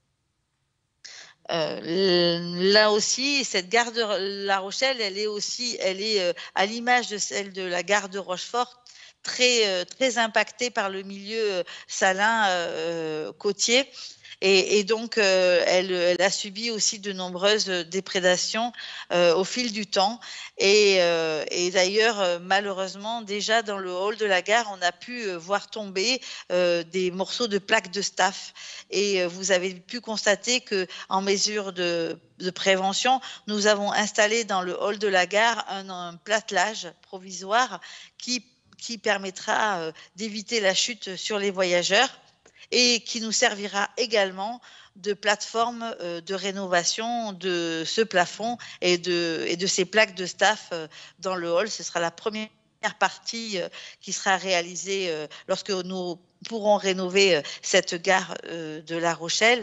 Là aussi, cette gare de La Rochelle, elle est à l'image de celle de la gare de Rochefort, très impactée par le milieu salin côtier. Et donc, elle a subi aussi de nombreuses déprédations au fil du temps. Et d'ailleurs, malheureusement, déjà dans le hall de la gare, on a pu voir tomber des morceaux de plaques de staff. Et vous avez pu constater qu'en mesure de prévention, nous avons installé dans le hall de la gare un platelage provisoire qui permettra d'éviter la chute sur les voyageurs, et qui nous servira également de plateforme de rénovation de ce plafond et de ces plaques de staff dans le hall. Ce sera la première partie qui sera réalisée lorsque nous pourrons rénover cette gare de La Rochelle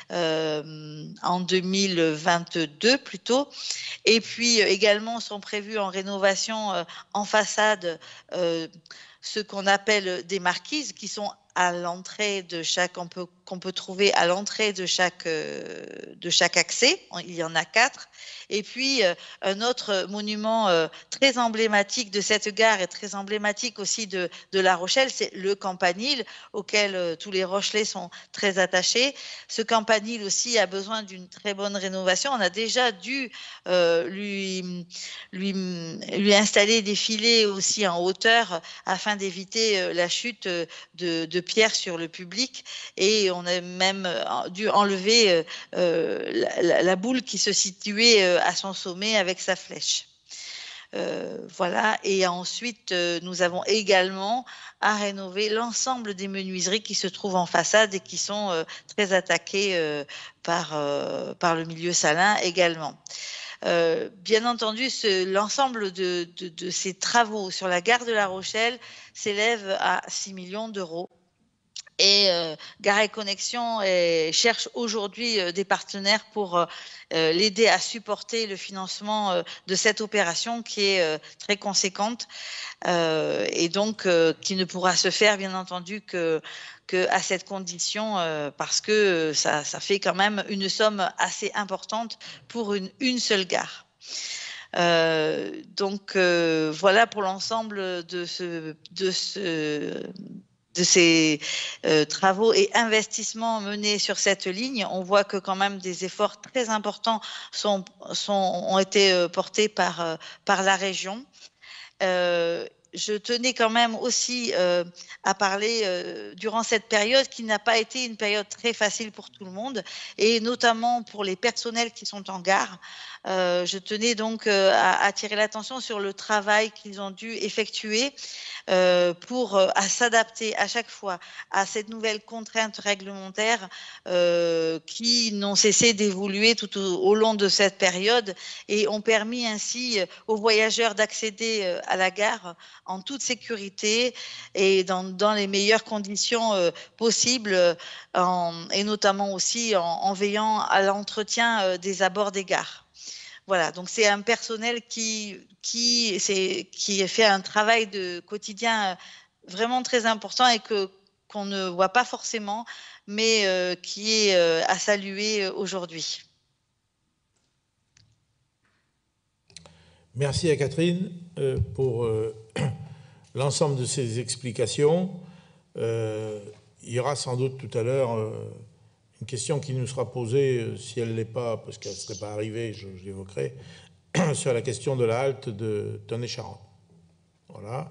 en 2022 plutôt. Et puis également sont prévus en rénovation en façade ce qu'on appelle des marquises, qui sont à l'entrée de qu'on peut trouver à l'entrée de chaque accès. Il y en a 4. Et puis un autre monument très emblématique de cette gare et très emblématique aussi de La Rochelle, c'est le campanile auquel tous les Rochelais sont très attachés. Ce campanile aussi a besoin d'une très bonne rénovation. On a déjà dû lui installer des filets aussi en hauteur afin d'éviter la chute de pierres sur le public, et on a même dû enlever la boule qui se situait à son sommet avec sa flèche. Voilà, et ensuite nous avons également à rénover l'ensemble des menuiseries qui se trouvent en façade et qui sont très attaquées par le milieu salin également. Bien entendu, l'ensemble de ces travaux sur la gare de La Rochelle s'élève à 6 millions d'euros. Et Gares & Connexions cherche aujourd'hui des partenaires pour l'aider à supporter le financement de cette opération qui est très conséquente et donc qui ne pourra se faire bien entendu que à cette condition parce que ça fait quand même une somme assez importante pour une seule gare. Donc voilà pour l'ensemble de ces travaux et investissements menés sur cette ligne. On voit que quand même des efforts très importants ont été portés par la région. Je tenais quand même aussi à parler durant cette période qui n'a pas été une période très facile pour tout le monde, et notamment pour les personnels qui sont en gare. Je tenais donc à attirer l'attention sur le travail qu'ils ont dû effectuer pour s'adapter à chaque fois à cette nouvelle contrainte réglementaire qui n'ont cessé d'évoluer tout au long de cette période et ont permis ainsi aux voyageurs d'accéder à la gare en toute sécurité et dans les meilleures conditions possibles, et notamment aussi en veillant à l'entretien des abords des gares. Voilà, donc c'est un personnel qui fait un travail de quotidien vraiment très important et qu'on ne voit pas forcément, mais qui est à saluer aujourd'hui. Merci à Catherine pour l'ensemble de ces explications. Il y aura sans doute tout à l'heure une question qui nous sera posée, si elle ne l'est pas, parce qu'elle ne serait pas arrivée, je l'évoquerai, sur la question de la halte de Tonnay-Charente. Voilà.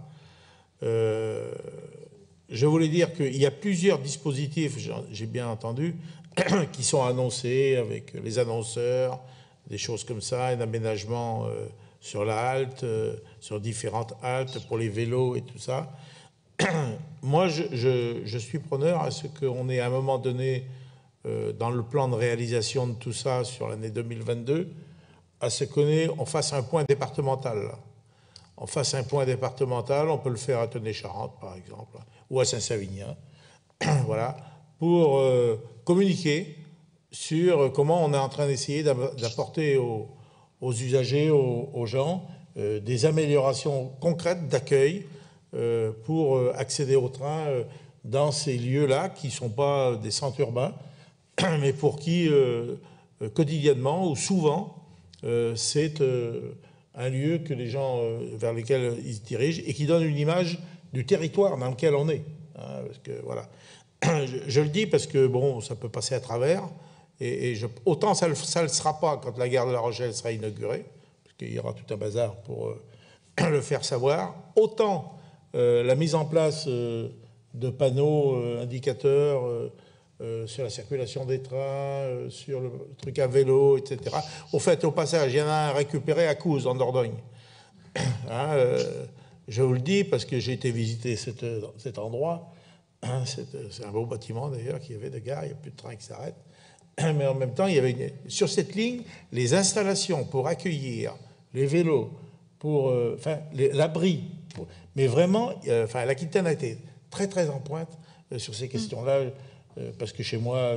Je voulais dire qu'il y a plusieurs dispositifs, j'ai bien entendu, qui sont annoncés avec les annonceurs, des choses comme ça, un aménagement sur la halte, sur différentes haltes pour les vélos et tout ça. Moi, je suis preneur à ce qu'on ait à un moment donné, dans le plan de réalisation de tout ça sur l'année 2022, à ce qu'on fasse un point départemental. on fasse un point départemental. On peut le faire à Tenay-Charente, par exemple, ou à Saint-Savinien, voilà, pour communiquer sur comment on est en train d'essayer d'apporter aux usagers, aux gens, des améliorations concrètes d'accueil pour accéder au train dans ces lieux-là qui ne sont pas des centres urbains, mais pour qui, quotidiennement ou souvent, c'est un lieu que les gens, vers lesquels ils se dirigent et qui donne une image du territoire dans lequel on est. Hein, parce que, voilà. Je le dis parce que bon, ça peut passer à travers, autant ça ne le sera pas quand la gare de La Rochelle sera inaugurée, parce qu'il y aura tout un bazar pour le faire savoir, autant la mise en place de panneaux indicateurs sur la circulation des trains, sur le truc à vélo, etc. Au fait, au passage, il y en a un récupéré à Couze, en Dordogne. Hein, je vous le dis parce que j'ai été visiter cet endroit. C'est un beau bâtiment d'ailleurs, qui avait de gare, il n'y a plus de train qui s'arrête. Mais en même temps, il y avait sur cette ligne les installations pour accueillir les vélos, pour l'abri. Mais vraiment, l'Aquitaine a été très très en pointe sur ces questions-là, parce que chez moi,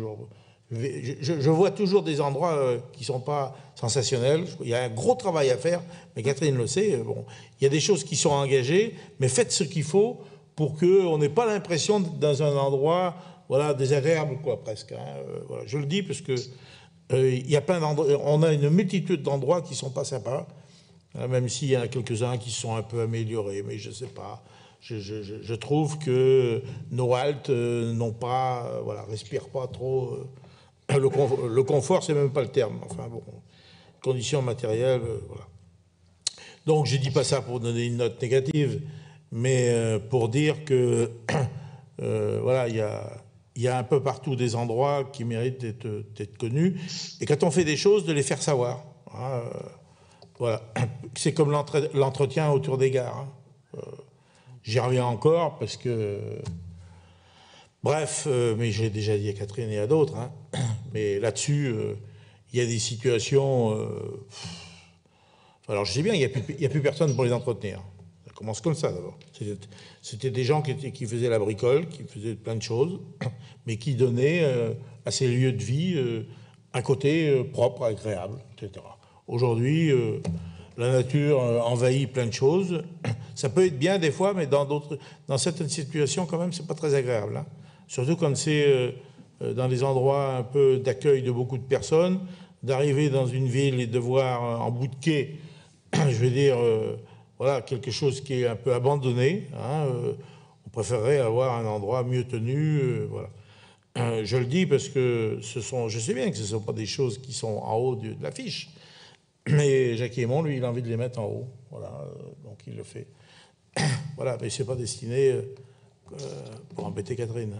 je vois toujours des endroits qui ne sont pas sensationnels. Il y a un gros travail à faire, mais Catherine le sait. Bon, il y a des choses qui sont engagées, mais faites ce qu'il faut pour qu'on n'ait pas l'impression d'être dans un endroit désagréable, quoi, presque. Hein. Voilà. Je le dis parce que il y a plein d'endroits, on a une multitude d'endroits qui ne sont pas sympas, hein, même s'il y en a quelques-uns qui sont un peu améliorés, mais je ne sais pas. Je trouve que nos haltes n'ont pas, respirent pas trop. Le confort, c'est même pas le terme. Enfin bon, conditions matérielles, voilà. Donc je dis pas ça pour donner une note négative, mais pour dire que il y a un peu partout des endroits qui méritent d'être connus, et quand on fait des choses, de les faire savoir. Hein, voilà, c'est comme l'entretien autour des gares. Hein. J'y reviens encore parce que, bref, mais j'ai déjà dit à Catherine et à d'autres, hein, mais là-dessus, il y a des situations. Alors je sais bien, il n'y a plus personne pour les entretenir. Ça commence comme ça d'abord. C'était des gens qui faisaient la bricole, qui faisaient plein de choses, mais qui donnaient à ces lieux de vie un côté propre, agréable, etc. Aujourd'hui, la nature envahit plein de choses. Ça peut être bien des fois, mais dans certaines situations, quand même, c'est pas très agréable. Hein. Surtout quand c'est dans des endroits un peu d'accueil de beaucoup de personnes, d'arriver dans une ville et de voir en bout de quai, je veux dire, quelque chose qui est un peu abandonné. Hein, on préférerait avoir un endroit mieux tenu. Voilà. Je le dis parce que je sais bien que ce ne sont pas des choses qui sont en haut de l'affiche, mais Jacques Aymon, lui, il a envie de les mettre en haut. Voilà, donc il le fait. Voilà, mais ce n'est pas destiné pour embêter Catherine.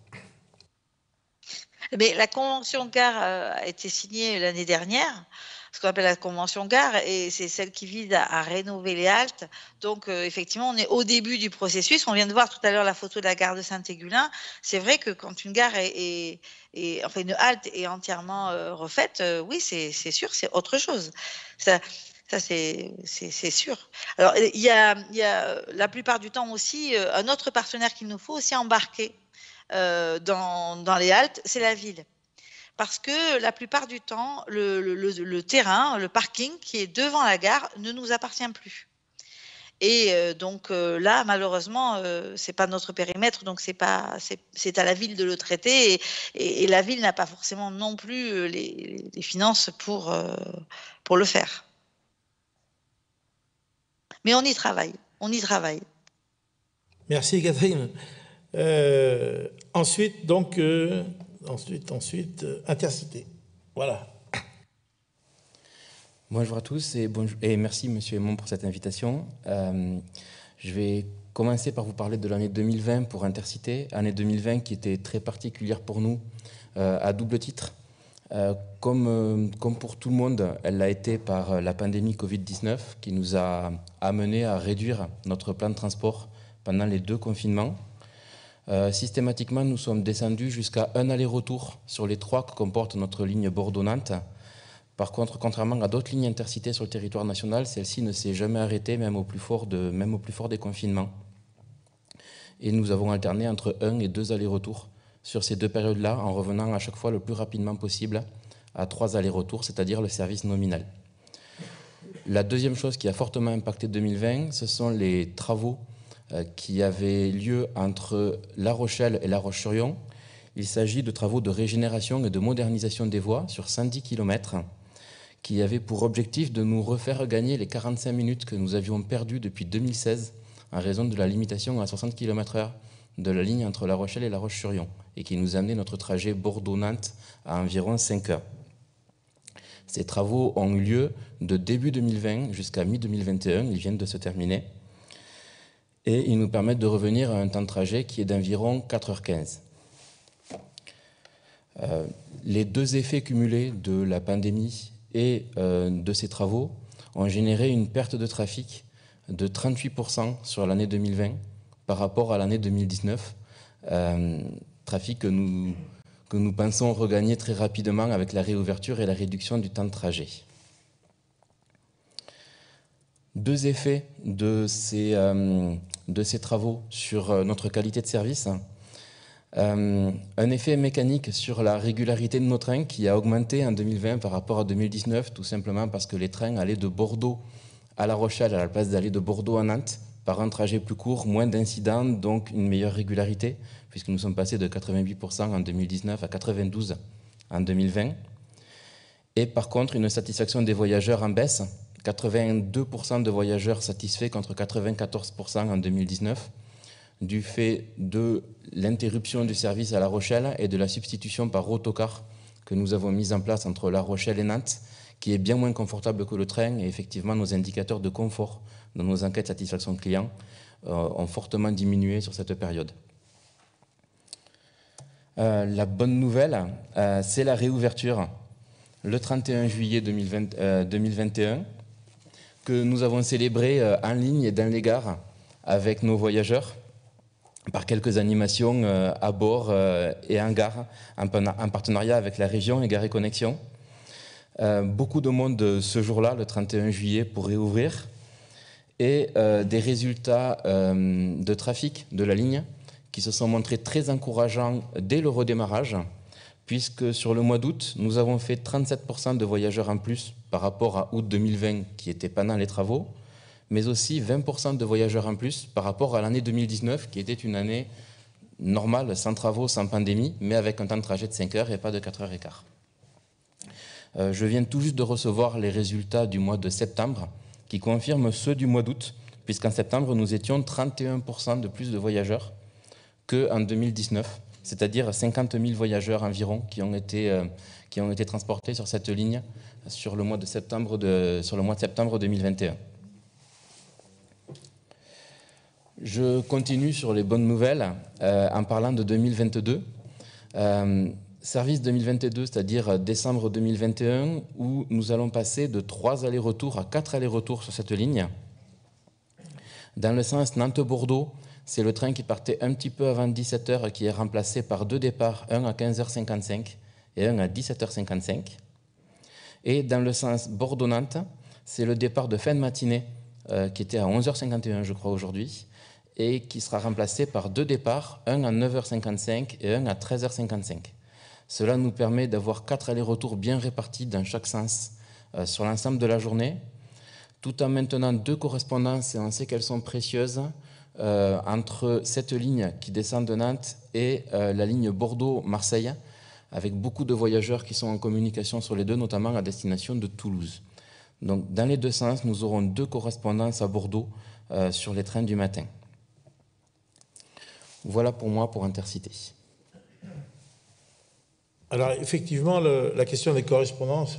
Mais la convention gare a été signée l'année dernière, ce qu'on appelle la convention gare, et c'est celle qui vise à rénover les haltes. Donc, effectivement, on est au début du processus. On vient de voir tout à l'heure la photo de la gare de Saint-Égulin. C'est vrai que quand une gare enfin une halte est entièrement refaite, oui, c'est sûr, c'est autre chose. Ça c'est sûr. Alors, il y a la plupart du temps aussi un autre partenaire qu'il nous faut aussi embarquer dans les haltes, c'est la ville. Parce que la plupart du temps, le terrain, le parking qui est devant la gare ne nous appartient plus. Et donc là, malheureusement, c'est pas notre périmètre, donc c'est à la ville de le traiter, et la ville n'a pas forcément non plus les finances pour le faire. Mais on y travaille, Merci Catherine. Ensuite, donc, Intercité. Voilà. Bonjour à tous et merci Monsieur Aymon pour cette invitation. Je vais commencer par vous parler de l'année 2020 pour Intercité, année 2020 qui était très particulière pour nous à double titre. Comme pour tout le monde, elle l'a été par la pandémie Covid-19 qui nous a amené à réduire notre plan de transport pendant les 2 confinements. Systématiquement, nous sommes descendus jusqu'à un aller-retour sur les 3 que comporte notre ligne Bordeaux-Nantes Par contre, contrairement à d'autres lignes intercités sur le territoire national, celle-ci ne s'est jamais arrêtée, même au plus fort des confinements. Et nous avons alterné entre 1 et 2 allers-retours sur ces 2 périodes-là, en revenant à chaque fois le plus rapidement possible à 3 allers-retours, c'est-à-dire le service nominal. La deuxième chose qui a fortement impacté 2020, ce sont les travaux qui avaient lieu entre La Rochelle et La Roche-sur-Yon. Il s'agit de travaux de régénération et de modernisation des voies sur 110 km qui avaient pour objectif de nous refaire gagner les 45 minutes que nous avions perdues depuis 2016 en raison de la limitation à 60 km/h de la ligne entre La Rochelle et La Roche-sur-Yon et qui nous amenait notre trajet Bordeaux-Nantes à environ 5 heures. Ces travaux ont eu lieu de début 2020 jusqu'à mi-2021, ils viennent de se terminer, et ils nous permettent de revenir à un temps de trajet qui est d'environ 4h15. Les 2 effets cumulés de la pandémie et de ces travaux ont généré une perte de trafic de 38% sur l'année 2020 par rapport à l'année 2019, trafic que nous pensons regagner très rapidement avec la réouverture et la réduction du temps de trajet. 2 effets de ces travaux sur notre qualité de service. Un effet mécanique sur la régularité de nos trains qui a augmenté en 2020 par rapport à 2019, tout simplement parce que les trains allaient de Bordeaux à La Rochelle à la place d'aller de Bordeaux à Nantes par un trajet plus court, moins d'incidents, donc une meilleure régularité, puisque nous sommes passés de 88% en 2019 à 92% en 2020. Et par contre, une satisfaction des voyageurs en baisse, 82% de voyageurs satisfaits contre 94% en 2019, du fait de l'interruption du service à La Rochelle et de la substitution par autocar que nous avons mise en place entre La Rochelle et Nantes, qui est bien moins confortable que le train, et effectivement nos indicateurs de confort dans nos enquêtes satisfaction client ont fortement diminué sur cette période. La bonne nouvelle, c'est la réouverture le 31 juillet 2021 que nous avons célébré en ligne et dans les gares avec nos voyageurs par quelques animations à bord et en gare en partenariat avec la région et Gare et Connexion. Beaucoup de monde ce jour-là, le 31 juillet, pour réouvrir et des résultats de trafic de la ligne qui se sont montrés très encourageants dès le redémarrage, puisque sur le mois d'août, nous avons fait 37% de voyageurs en plus par rapport à août 2020 qui était pendant les travaux, mais aussi 20% de voyageurs en plus par rapport à l'année 2019 qui était une année normale, sans travaux, sans pandémie, mais avec un temps de trajet de 5 heures et pas de 4h15. Je viens tout juste de recevoir les résultats du mois de septembre qui confirment ceux du mois d'août, puisqu'en septembre, nous étions 31% de plus de voyageurs qu'en 2019, c'est-à-dire 50 000 voyageurs environ qui ont été transportés sur cette ligne sur le mois de septembre 2021. Je continue sur les bonnes nouvelles en parlant de 2022. Service 2022, c'est-à-dire décembre 2021, où nous allons passer de 3 allers-retours à 4 allers-retours sur cette ligne. Dans le sens Nantes-Bordeaux, c'est le train qui partait un petit peu avant 17h qui est remplacé par 2 départs, un à 15h55 et un à 17h55. Et dans le sens Bordeaux-Nantes, c'est le départ de fin de matinée qui était à 11h51, je crois, aujourd'hui, et qui sera remplacé par 2 départs, un à 9h55 et un à 13h55. Cela nous permet d'avoir 4 allers-retours bien répartis dans chaque sens sur l'ensemble de la journée, tout en maintenant 2 correspondances, et on sait qu'elles sont précieuses, entre cette ligne qui descend de Nantes et la ligne Bordeaux-Marseille, avec beaucoup de voyageurs qui sont en communication sur les deux, notamment à destination de Toulouse. Donc dans les 2 sens, nous aurons 2 correspondances à Bordeaux sur les trains du matin. Voilà pour moi pour Intercité. Alors effectivement, la question des correspondances,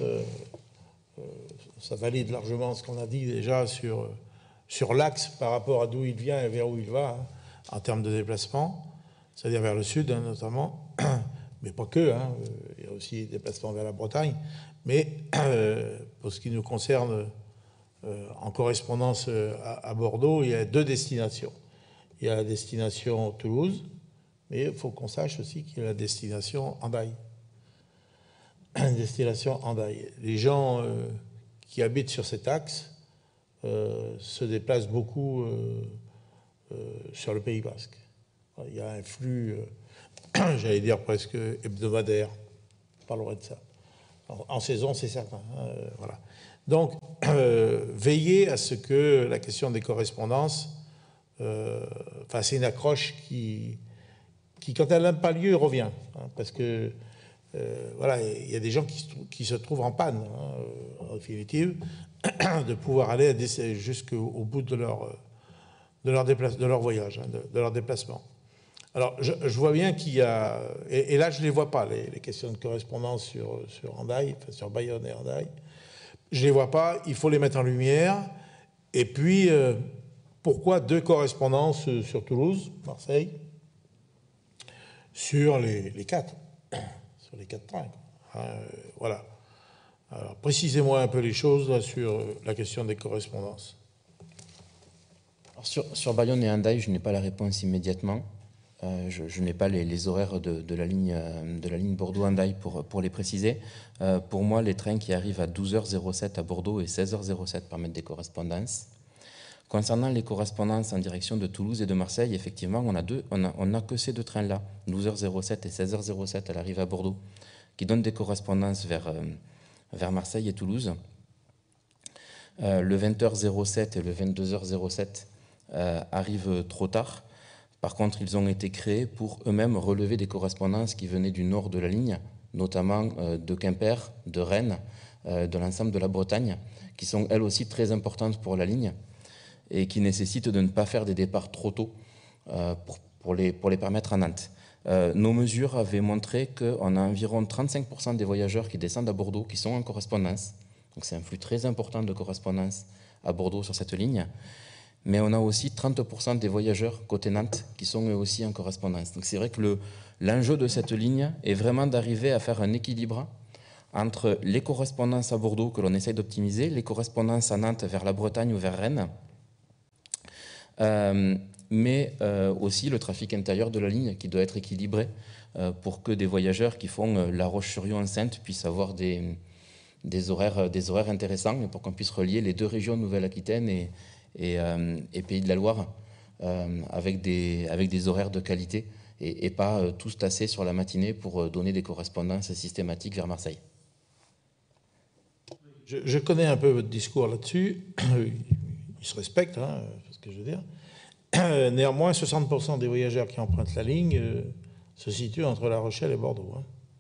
ça valide largement ce qu'on a dit déjà sur l'axe par rapport à d'où il vient et vers où il va, hein, en termes de déplacement, c'est-à-dire vers le sud, hein, notamment, mais pas que, hein, il y a aussi des déplacements vers la Bretagne, mais pour ce qui nous concerne, en correspondance à Bordeaux, il y a 2 destinations. Il y a la destination Toulouse, mais il faut qu'on sache aussi qu'il y a la destination Hendaye. destination Hendaye. Les gens qui habitent sur cet axe se déplacent beaucoup sur le Pays basque. Il y a un flux, j'allais dire presque hebdomadaire, pas loin de ça. En saison, c'est certain. Voilà. Donc, veillez à ce que la question des correspondances, c'est une accroche qui, quand elle n'a pas lieu, revient. Parce que, voilà, il y a des gens qui se trouvent en panne, en définitive, de pouvoir aller jusqu'au bout de leur voyage, de leur déplacement. Alors, je vois bien qu'il y a... Et là, je ne les vois pas, les questions de correspondance sur Hendaye, enfin, sur Bayonne et Hendaye. Je ne les vois pas, il faut les mettre en lumière. Et puis, pourquoi 2 correspondances sur Toulouse, Marseille, sur les 4 sur les 4 trains. Voilà. Alors, précisez-moi un peu les choses là, sur la question des correspondances. Alors, sur Bayonne et Hendaye, je n'ai pas la réponse immédiatement. Je n'ai pas les horaires de la ligne Bordeaux-Hendaye pour les préciser. Pour moi, les trains qui arrivent à 12h07 à Bordeaux et 16h07 permettent des correspondances. Concernant les correspondances en direction de Toulouse et de Marseille, effectivement, on n'a que ces 2 trains-là, 12h07 et 16h07 à l'arrivée à Bordeaux, qui donnent des correspondances vers Marseille et Toulouse. Le 20h07 et le 22h07 arrivent trop tard. Par contre, ils ont été créés pour eux-mêmes relever des correspondances qui venaient du nord de la ligne, notamment de Quimper, de Rennes, de l'ensemble de la Bretagne, qui sont elles aussi très importantes pour la ligne et qui nécessitent de ne pas faire des départs trop tôt pour les permettre à Nantes. Nos mesures avaient montré qu'on a environ 35% des voyageurs qui descendent à Bordeaux qui sont en correspondance. Donc c'est un flux très important de correspondance à Bordeaux sur cette ligne. Mais on a aussi 30% des voyageurs côté Nantes qui sont eux aussi en correspondance. Donc c'est vrai que l'enjeu de cette ligne est vraiment d'arriver à faire un équilibre entre les correspondances à Bordeaux que l'on essaye d'optimiser, les correspondances à Nantes vers la Bretagne ou vers Rennes, mais aussi le trafic intérieur de la ligne qui doit être équilibré pour que des voyageurs qui font La Roche-sur-Yon-Sainte puissent avoir des horaires intéressants et pour qu'on puisse relier les 2 régions Nouvelle-Aquitaine et Pays de la Loire avec des horaires de qualité et pas tous tassés sur la matinée pour donner des correspondances systématiques vers Marseille. Je connais un peu votre discours là-dessus. Il se respecte, c'est ce que je veux dire. Néanmoins, 60% des voyageurs qui empruntent la ligne se situent entre La Rochelle et Bordeaux.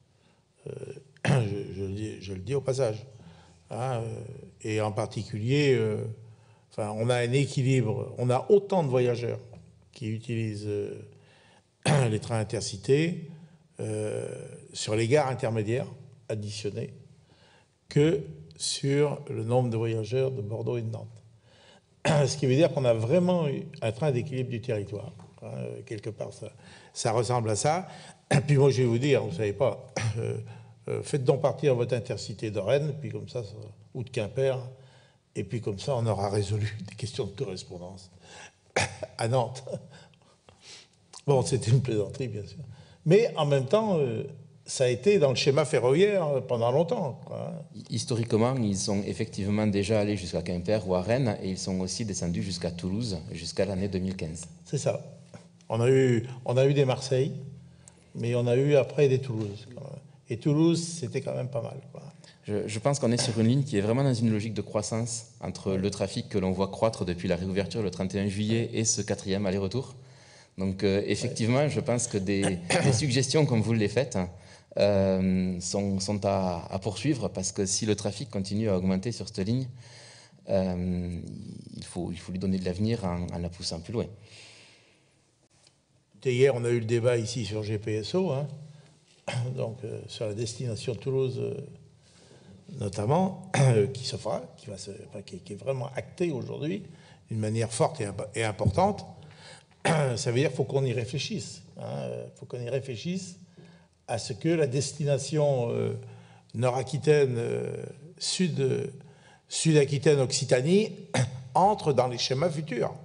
Je le dis au passage. Et en particulier... on a un équilibre, on a autant de voyageurs qui utilisent les trains intercités sur les gares intermédiaires additionnées que sur le nombre de voyageurs de Bordeaux et de Nantes. Ce qui veut dire qu'on a vraiment un train d'équilibre du territoire. Quelque part, ça ressemble à ça. Et puis moi, je vais vous dire, vous ne savez pas, faites donc partir votre intercité de Rennes, puis comme ça, ou de Quimper, et puis comme ça, on aura résolu des questions de correspondance à Nantes. Bon, c'était une plaisanterie, bien sûr. Mais en même temps, ça a été dans le schéma ferroviaire pendant longtemps. Historiquement, ils sont effectivement déjà allés jusqu'à Quimper ou à Rennes, et ils sont aussi descendus jusqu'à Toulouse, jusqu'à l'année 2015. C'est ça. On a eu des Marseille, mais on a eu après des Toulouse. Et Toulouse, c'était quand même pas mal, Je pense qu'on est sur une ligne qui est vraiment dans une logique de croissance entre le trafic que l'on voit croître depuis la réouverture le 31 juillet et ce 4e aller-retour. Donc effectivement, je pense que des suggestions comme vous les faites sont à poursuivre parce que si le trafic continue à augmenter sur cette ligne, il faut lui donner de l'avenir en la poussant plus loin. Hier, on a eu le débat ici sur GPSO, donc sur la destination Toulouse notamment, qui se fera, qui est vraiment acté aujourd'hui d'une manière forte et importante. Ça veut dire qu'il faut qu'on y réfléchisse. Il faut qu'on y réfléchisse à ce que la destination Nord-Aquitaine, Sud-Aquitaine, Occitanie entre dans les schémas futurs.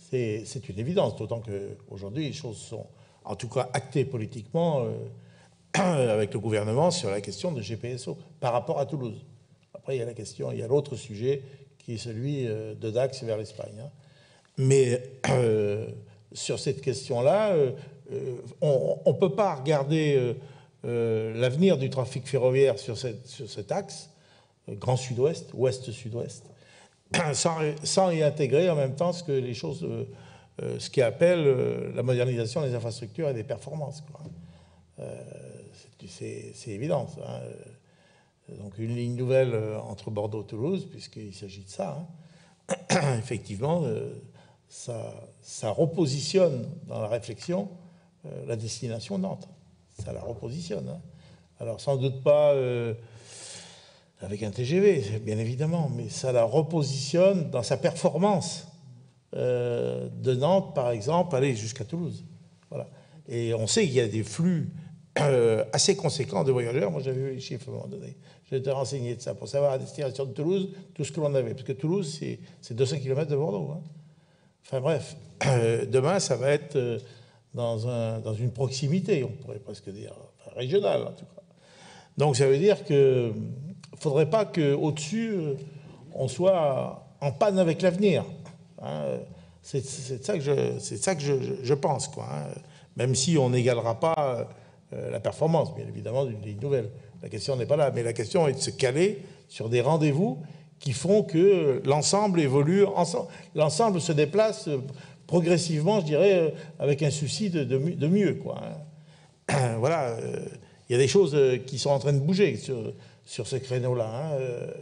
C'est une évidence, d'autant qu'aujourd'hui, les choses sont en tout cas actées politiquement avec le gouvernement sur la question de GPSO par rapport à Toulouse. Après, il y a l'autre sujet qui est celui de Dax vers l'Espagne. Hein. Mais sur cette question-là, on ne peut pas regarder l'avenir du trafic ferroviaire sur cet axe, Grand Sud-Ouest, Ouest-Sud-Ouest, sans y intégrer en même temps ce qui appelle la modernisation des infrastructures et des performances. C'est évident. Hein. Donc une ligne nouvelle entre Bordeaux et Toulouse, puisqu'il s'agit de ça. Hein. Effectivement, ça repositionne dans la réflexion la destination Nantes. Ça la repositionne. Hein. Alors sans doute pas avec un TGV, bien évidemment, mais ça la repositionne dans sa performance de Nantes, par exemple, aller jusqu'à Toulouse. Voilà. Et on sait qu'il y a des flux assez conséquents de voyageurs. Moi, j'avais vu les chiffres à un moment donné. J'ai été renseigné de ça pour savoir à destination de Toulouse tout ce que l'on avait. Parce que Toulouse, c'est 200 km de Bordeaux. Hein. Enfin bref, demain, ça va être dans une proximité, on pourrait presque dire, enfin, régionale en tout cas. Donc ça veut dire qu'il ne faudrait pas qu'au-dessus, on soit en panne avec l'avenir. Hein. C'est ça que je pense, quoi. Hein. Même si on n'égalera pas la performance, bien évidemment, d'une ligne nouvelle. La question n'est pas là, mais la question est de se caler sur des rendez-vous qui font que l'ensemble évolue, l'ensemble se déplace progressivement, je dirais, avec un souci de mieux, quoi. Hein. Voilà, il y a des choses qui sont en train de bouger sur ce créneau-là. Hein.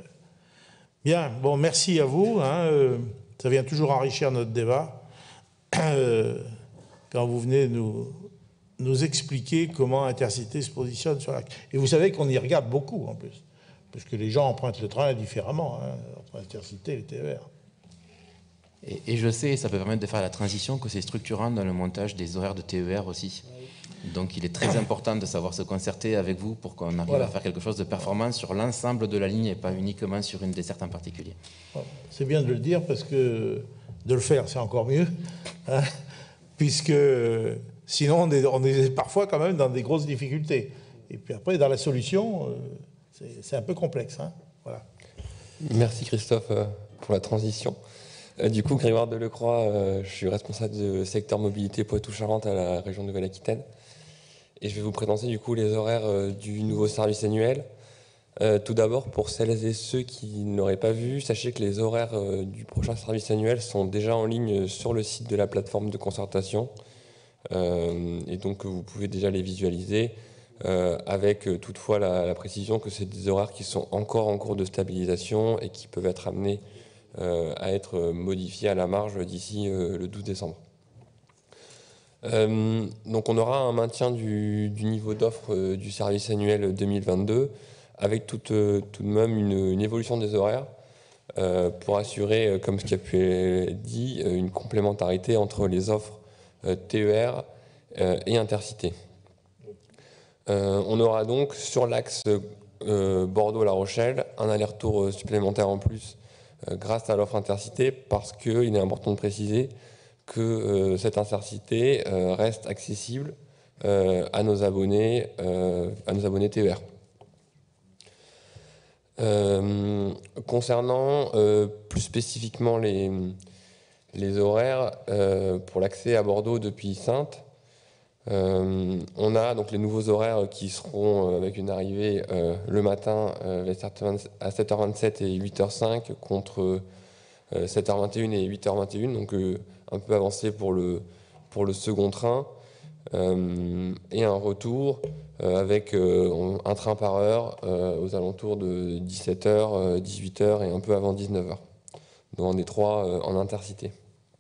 Bien, bon, merci à vous. Hein. Ça vient toujours enrichir notre débat quand vous venez nous expliquer comment Intercité se positionne sur l'axe. Et vous savez qu'on y regarde beaucoup, en plus, parce que les gens empruntent le train différemment, hein, entre Intercité et le TER. Et je sais, ça peut permettre de faire la transition, que c'est structurant dans le montage des horaires de TER aussi. Donc il est très important de savoir se concerter avec vous pour qu'on arrive à faire quelque chose de performant sur l'ensemble de la ligne et pas uniquement sur une desserte en particulier. C'est bien de le dire parce que de le faire, c'est encore mieux, hein, puisque sinon on est parfois quand même dans des grosses difficultés. Et puis après, dans la solution, c'est un peu complexe. Hein, voilà. Merci Christophe pour la transition. Du coup, Grégoire Delecroix, je suis responsable du secteur mobilité Poitou-Charentes à la région Nouvelle-Aquitaine. Et je vais vous présenter du coup les horaires du nouveau service annuel. Tout d'abord, pour celles et ceux qui ne l'auraient pas vu, sachez que les horaires du prochain service annuel sont déjà en ligne sur le site de la plateforme de concertation. Et donc, vous pouvez déjà les visualiser, avec toutefois la précision que c'est des horaires qui sont encore en cours de stabilisation et qui peuvent être amenés à être modifiés à la marge d'ici le 12 décembre. Donc on aura un maintien du niveau d'offre du service annuel 2022 avec tout de même une évolution des horaires pour assurer, comme ce qui a pu être dit, une complémentarité entre les offres TER et Intercité. On aura donc sur l'axe Bordeaux-La Rochelle un aller-retour supplémentaire en plus grâce à l'offre Intercité, parce qu'il est important de préciser que cette Intercité reste accessible à nos abonnés TER. Concernant plus spécifiquement les horaires pour l'accès à Bordeaux depuis Saintes, on a donc les nouveaux horaires qui seront avec une arrivée le matin à 7h27 et 8h05 contre 7h21 et 8h21, donc un peu avancé pour le second train, et un retour avec un train par heure aux alentours de 17h, 18h et un peu avant 19h, dans les trois en Intercité.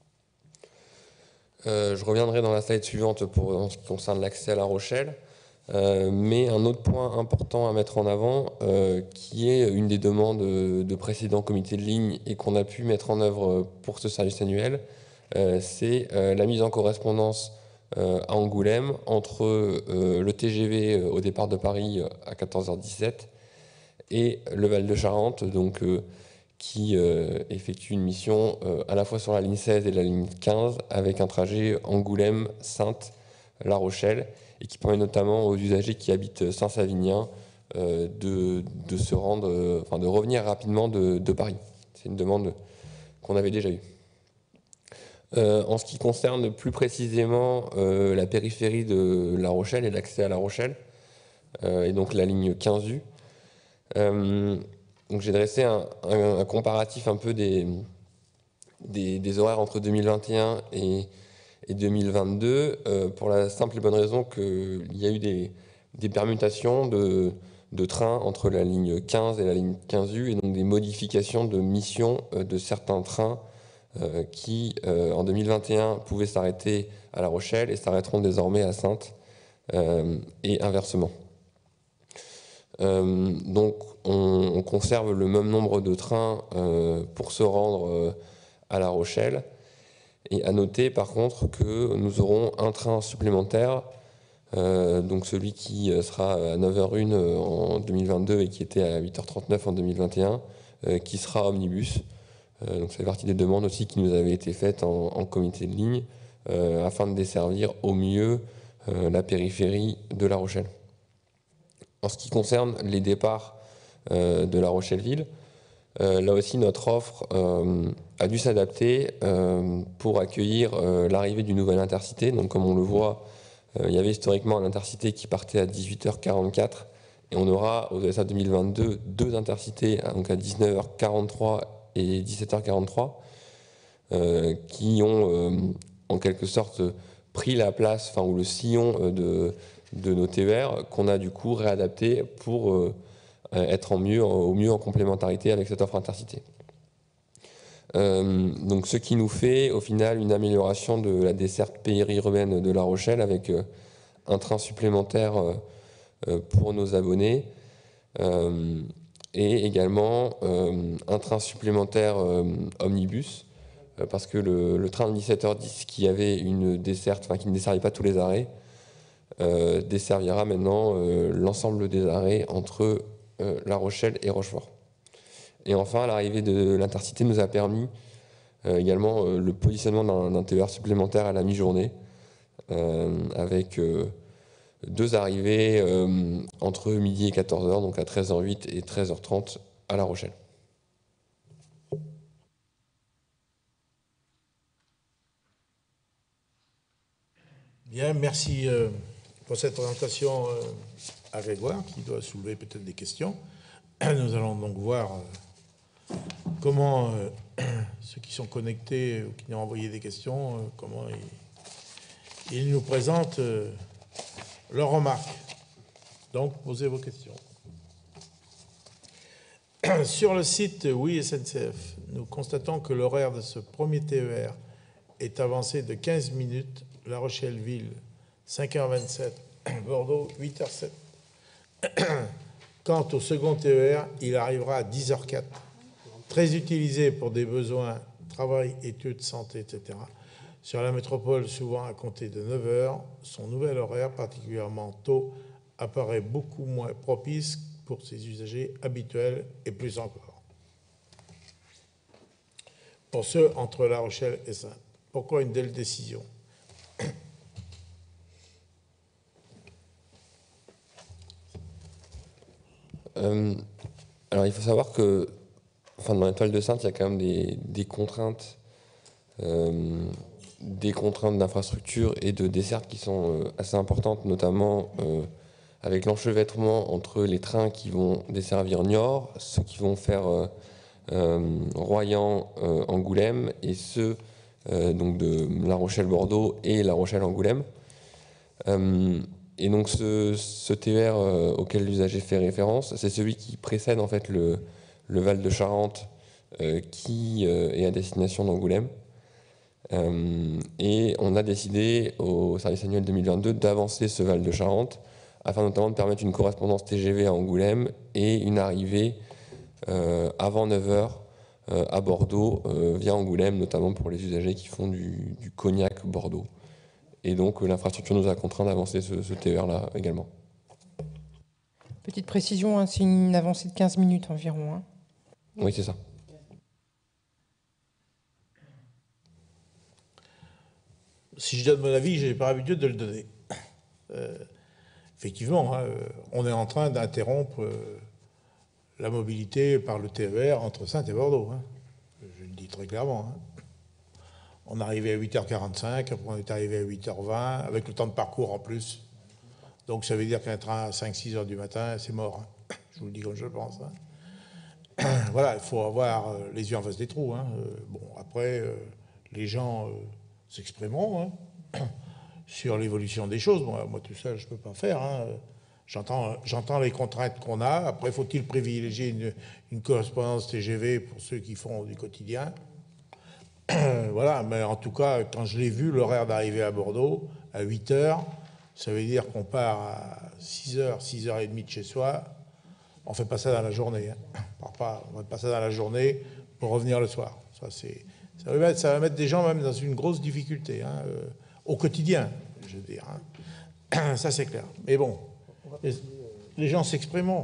Je reviendrai dans la slide suivante en ce qui concerne l'accès à La Rochelle, mais un autre point important à mettre en avant, qui est une des demandes de précédents comités de ligne et qu'on a pu mettre en œuvre pour ce service annuel, c'est la mise en correspondance à Angoulême entre le TGV au départ de Paris à 14h17 et le Val de Charente, donc qui effectue une mission à la fois sur la ligne 16 et la ligne 15 avec un trajet Angoulême, Saintes, La Rochelle, et qui permet notamment aux usagers qui habitent Saint-Savinien de se rendre, de revenir rapidement de Paris. C'est une demande qu'on avait déjà eue. En ce qui concerne plus précisément la périphérie de La Rochelle et l'accès à La Rochelle, et donc la ligne 15U, donc j'ai dressé un comparatif un peu des horaires entre 2021 et 2022, pour la simple et bonne raison qu'il y a eu des permutations de trains entre la ligne 15 et la ligne 15U, et donc des modifications de mission de certains trains qui, en 2021, pouvaient s'arrêter à La Rochelle et s'arrêteront désormais à Saintes, et inversement. Donc on conserve le même nombre de trains pour se rendre à La Rochelle, et à noter par contre que nous aurons un train supplémentaire, donc celui qui sera à 9h01 en 2022 et qui était à 8h39 en 2021, qui sera omnibus. Donc ça fait partie des demandes aussi qui nous avaient été faites en comité de ligne, afin de desservir au mieux la périphérie de La Rochelle. En ce qui concerne les départs de La Rochelle-Ville, là aussi notre offre a dû s'adapter pour accueillir l'arrivée du nouvel Intercité. Donc comme on le voit, il y avait historiquement un Intercité qui partait à 18h44, et on aura au DSA 2022 deux Intercités, donc à 19h43 et 17h43, qui ont en quelque sorte pris la place, ou le sillon de nos TER, qu'on a du coup réadapté pour être au mieux en complémentarité avec cette offre Intercité. Donc ce qui nous fait au final une amélioration de la desserte périurbaine de La Rochelle, avec un train supplémentaire pour nos abonnés, et également un train supplémentaire omnibus, parce que le train de 17h10 qui avait une desserte, qui ne desservait pas tous les arrêts, desservira maintenant l'ensemble des arrêts entre La Rochelle et Rochefort. Et enfin, l'arrivée de l'Intercité nous a permis également le positionnement d'un TER supplémentaire à la mi-journée, avec deux arrivées entre midi et 14h, donc à 13h08 et 13h30 à La Rochelle. Bien, merci pour cette présentation à Grégoire, qui doit soulever peut-être des questions. Nous allons donc voir comment ceux qui sont connectés ou qui nous ont envoyé des questions, comment ils nous présentent leurs remarques. Donc, posez vos questions. Sur le site Oui SNCF, nous constatons que l'horaire de ce premier TER est avancé de 15 minutes. La Rochelle-Ville, 5h27, Bordeaux, 8h07. Quant au second TER, il arrivera à 10h04. Très utilisé pour des besoins travail, études, santé, etc. Sur la métropole, souvent à compter de 9h, son nouvel horaire, particulièrement tôt, apparaît beaucoup moins propice pour ses usagers habituels, et plus encore pour ceux entre La Rochelle et Saintes. Pourquoi une telle décision ? Alors il faut savoir que dans l'étoile de Saintes, il y a quand même des contraintes d'infrastructure et de desserte qui sont assez importantes, notamment avec l'enchevêtrement entre les trains qui vont desservir Niort, ceux qui vont faire Royan-Angoulême, et ceux donc de La Rochelle-Bordeaux et La Rochelle-Angoulême. Et donc ce TER auquel l'usager fait référence, c'est celui qui précède en fait le Val de Charente, qui est à destination d'Angoulême. Et on a décidé au service annuel 2022 d'avancer ce Val de Charente, afin notamment de permettre une correspondance TGV à Angoulême et une arrivée avant 9h à Bordeaux via Angoulême, notamment pour les usagers qui font du Cognac-Bordeaux. Et donc l'infrastructure nous a contraint d'avancer ce TER-là également. Petite précision, c'est une avancée de 15 minutes environ. Oui, c'est ça. Si je donne mon avis, je n'ai pas l'habitude de le donner. Effectivement, hein, on est en train d'interrompre la mobilité par le TER entre Saintes et Bordeaux. Hein. Je le dis très clairement. Hein. On est arrivé à 8h45, après on est arrivé à 8h20, avec le temps de parcours en plus. Donc ça veut dire qu'un train à 5-6 heures du matin, c'est mort. Hein. Je vous le dis comme je le pense. Hein. Voilà, il faut avoir les yeux en face des trous. Hein. Bon, après, les gens s'exprimeront hein, sur l'évolution des choses. Bon, moi, tout ça, je ne peux pas faire. Hein. J'entends les contraintes qu'on a. Après, faut-il privilégier une correspondance TGV pour ceux qui font du quotidien? Voilà, mais en tout cas, quand je l'ai vu, l'horaire d'arrivée à Bordeaux, à 8h, ça veut dire qu'on part à 6h, 6h30 de chez soi. On ne fait pas ça dans la journée. Hein. On ne fait pas ça dans la journée pour revenir le soir. Ça va mettre des gens même dans une grosse difficulté, hein, au quotidien, je veux dire. Hein. Ça, c'est clair. Mais bon, les gens s'exprimeront.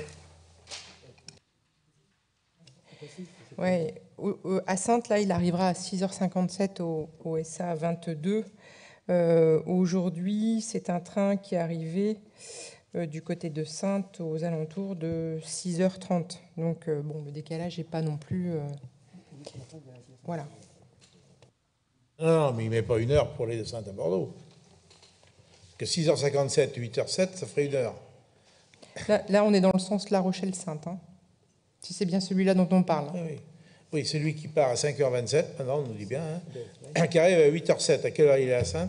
Oui, à Saintes, là, il arrivera à 6h57 au SA 22. Aujourd'hui, c'est un train qui est arrivé du côté de Saintes aux alentours de 6h30. Donc, bon, le décalage n'est pas non plus... voilà. Non, mais il ne met pas 1 heure pour aller de Saintes à Bordeaux. Parce que 6h57, 8h07, ça ferait 1 heure. Là, on est dans le sens La Rochelle-Saintes. Hein. Si c'est bien celui-là dont on parle. Oui, oui, celui qui part à 5h27, maintenant on nous dit bien, hein, qui arrive à 8h07. À quelle heure il est à Saintes?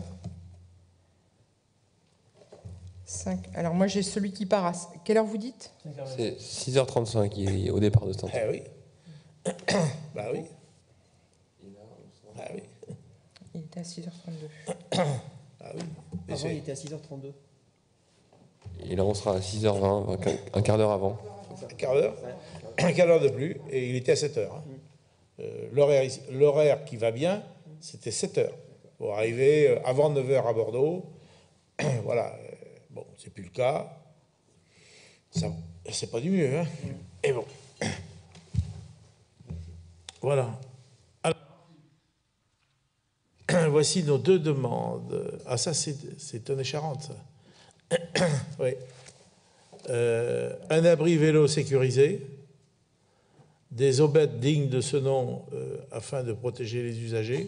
Alors moi j'ai celui qui part à... Quelle heure vous dites? C'est 6h35, il est au départ de Saintes. Ah oui. Bah oui. Ah oui. Il était à 6h32. Ah oui. Avant, il était à 6h32. Et là, on sera à 6h20, un quart d'heure avant. Un quart d'heure. Un quart d'heure de plus, et il était à 7h. Hein. L'horaire qui va bien, c'était 7h. Pour arriver avant 9h à Bordeaux. Voilà. Bon, c'est plus le cas. C'est pas du mieux. Hein. Et bon. Voilà. Alors, voici nos 2 demandes. Ah, ça, c'est Tonnet-Charente, ça. Oui. Un abri vélo sécurisé, des aubettes dignes de ce nom afin de protéger les usagers.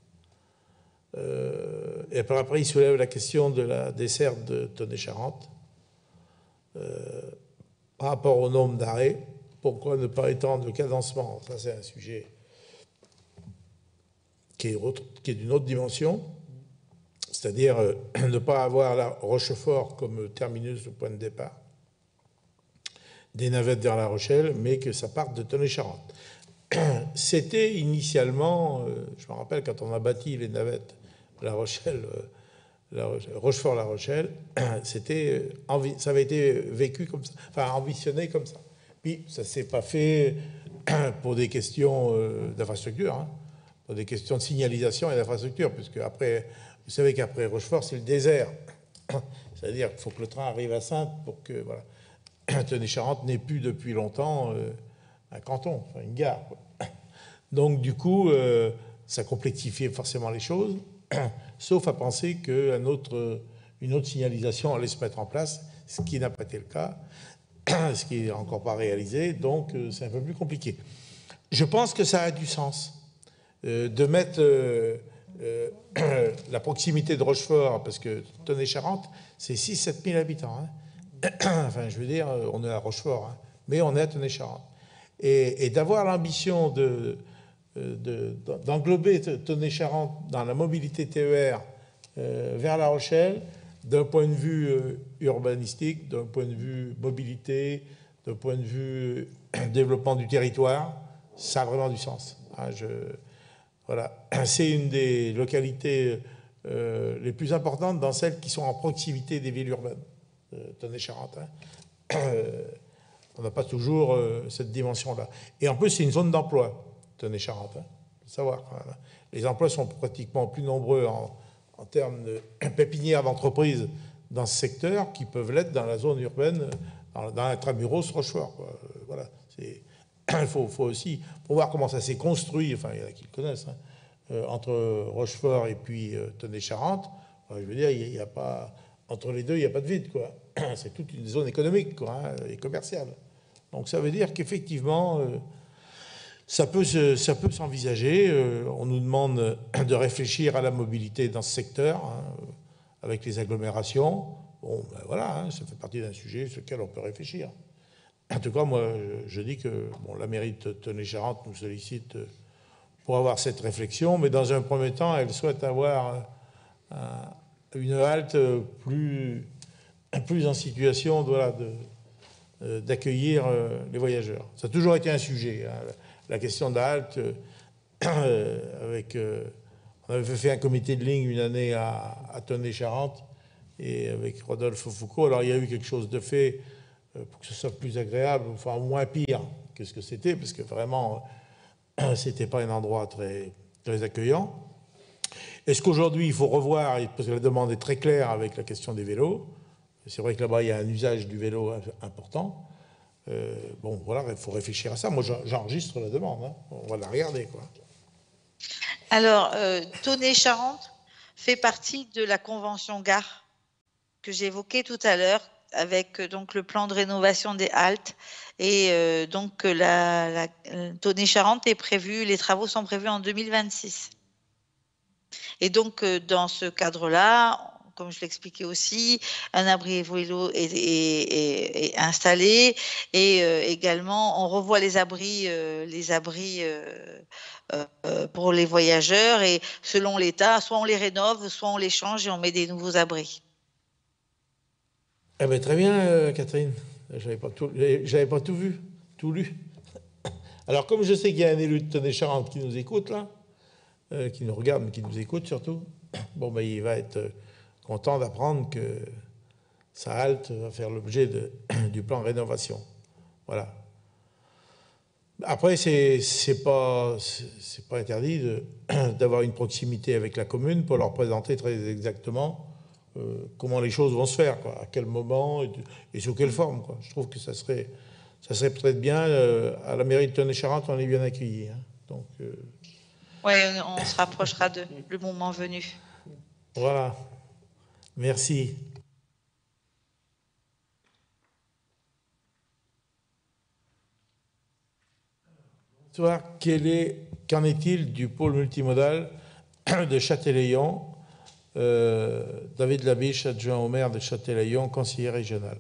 Et après, il soulève la question de la desserte de Tonnet-Charente. Par rapport au nombre d'arrêts, pourquoi ne pas étendre le cadencement? Ça, c'est un sujet qui est d'une autre dimension, c'est-à-dire ne pas avoir la Rochefort comme terminus au point de départ des navettes vers La Rochelle, mais que ça parte de Tonnet-Charente. C'était initialement, je me rappelle quand on a bâti les navettes La Rochelle, Rochefort-La Rochelle, ça avait été vécu comme ça, enfin ambitionné comme ça. Puis ça ne s'est pas fait pour des questions d'infrastructure, hein, pour des questions de signalisation et d'infrastructure, puisque après, vous savez qu'après Rochefort, c'est le désert. C'est-à-dire qu'il faut que le train arrive à Saintes pour que voilà, Tonnet-Charente n'ait plus depuis longtemps un canton, enfin une gare. Quoi. Donc du coup, ça complexifiait forcément les choses, sauf à penser qu'une autre signalisation allait se mettre en place, ce qui n'a pas été le cas, ce qui n'est encore pas réalisé, donc c'est un peu plus compliqué. Je pense que ça a du sens de mettre la proximité de Rochefort, parce que Tonnet-Charente, c'est 6-7 000 habitants. Hein. Enfin, je veux dire, on est à Rochefort, hein, mais on est à Tonnet-Charente. Et d'avoir l'ambition d'englober Tonnet-Charente dans la mobilité TER vers La Rochelle, d'un point de vue urbanistique, d'un point de vue mobilité, d'un point de vue développement du territoire, ça a vraiment du sens. Hein, voilà. C'est une des localités les plus importantes dans celles qui sont en proximité des villes urbaines. Tonnet-Charente. Hein. On n'a pas toujours cette dimension-là. Et en plus, c'est une zone d'emploi, Tonnet-Charente. Hein. Il faut savoir. Hein. Les emplois sont pratiquement plus nombreux en termes de pépinières d'entreprises dans ce secteur qui peuvent l'être dans la zone urbaine, dans l'intramuros Rochefort. Quoi. Voilà. Il faut aussi, pour voir comment ça s'est construit, enfin, il y en a qui le connaissent, hein, entre Rochefort et puis Tonnet-Charente, je veux dire, il n'y a pas... entre les deux, il n'y a pas de vide, quoi. C'est toute une zone économique, quoi, hein, et commerciale. Donc ça veut dire qu'effectivement, ça peut s'envisager. On nous demande de réfléchir à la mobilité dans ce secteur, hein, avec les agglomérations. Bon, ben voilà, hein, ça fait partie d'un sujet sur lequel on peut réfléchir. En tout cas, moi, je dis que bon, la mairie de Tenay-Charente nous sollicite pour avoir cette réflexion, mais dans un premier temps, elle souhaite avoir une halte plus en situation, voilà, d'accueillir les voyageurs. Ça a toujours été un sujet, hein, la question de la halte. On avait fait un comité de ligne une année à Tenay-Charente et avec Rodolphe Foucault. Alors il y a eu quelque chose de fait pour que ce soit plus agréable, enfin moins pire que ce que c'était, parce que vraiment, c'était pas un endroit très, très accueillant. Est-ce qu'aujourd'hui, il faut revoir, parce que la demande est très claire avec la question des vélos, c'est vrai que là-bas, il y a un usage du vélo important. Bon, voilà, il faut réfléchir à ça. Moi, j'enregistre la demande, hein. On va la regarder, quoi. Alors, Tenay-Charente fait partie de la convention gare que j'ai évoquée tout à l'heure, avec donc le plan de rénovation des haltes. Et donc, Tenay-Charente est prévu, les travaux sont prévus en 2026. Et donc, dans ce cadre-là, comme je l'expliquais aussi, un abri vélo est installé et également on revoit les abris pour les voyageurs et selon l'état, soit on les rénove, soit on les change et on met des nouveaux abris. Eh bien, très bien, Catherine. J'avais pas tout vu, tout lu. Alors, comme je sais qu'il y a un élu de Tenay-Charente qui nous écoute, là, qui nous regarde, mais qui nous écoute surtout, bon, ben, il va être content d'apprendre que sa halte va faire l'objet du plan de rénovation. Voilà. Après, c'est pas interdit d'avoir une proximité avec la commune pour leur présenter très exactement comment les choses vont se faire, quoi, à quel moment et sous quelle forme, quoi. Je trouve que ça serait peut-être bien. À la mairie de Tenay-Charente, on est bien accueillis, hein. Donc, oui, on se rapprochera de le moment venu. Voilà. Merci. Bonsoir. Qu'en est-il du pôle multimodal de Châtelaillon? David Labiche, adjoint au maire de Châtelaillon, conseiller régional.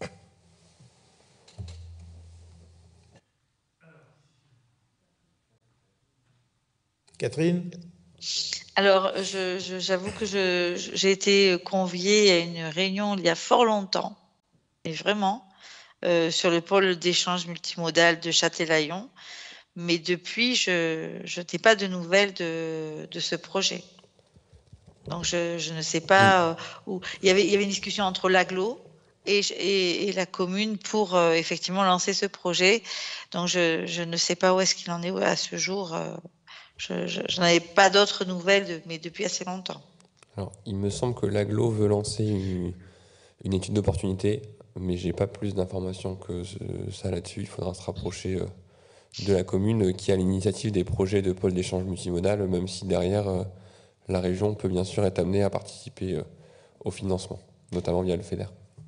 Catherine? Alors, j'avoue que j'ai été conviée à une réunion il y a fort longtemps, et vraiment, sur le pôle d'échange multimodal de Châtelaillon, mais depuis, je n'ai pas de nouvelles de ce projet. Donc, je ne sais pas où. Il y avait une discussion entre l'AGLO et la commune pour effectivement lancer ce projet. Donc, je ne sais pas où est-ce qu'il en est à ce jour. Je n'avais pas d'autres nouvelles, mais depuis assez longtemps. Alors, il me semble que l'AGLO veut lancer une étude d'opportunité, mais j'ai pas plus d'informations que ça là-dessus. Il faudra se rapprocher de la commune qui a l'initiative des projets de pôle d'échange multimodal, même si derrière, la région peut bien sûr être amenée à participer au financement, notamment via le FEDER.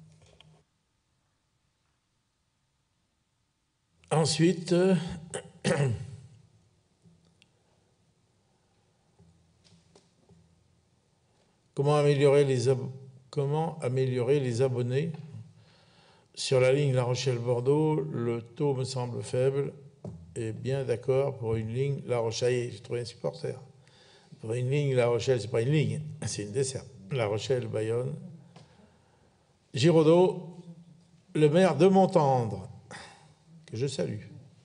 Ensuite, comment améliorer les abonnés sur la ligne La Rochelle-Bordeaux? Le taux me semble faible. Et bien d'accord pour une ligne La Rochelle. J'ai trouvé un supporter. Pour une ligne La Rochelle, c'est pas une ligne, c'est une desserte. La Rochelle, Bayonne. Giraudot, le maire de Montendre, que je salue.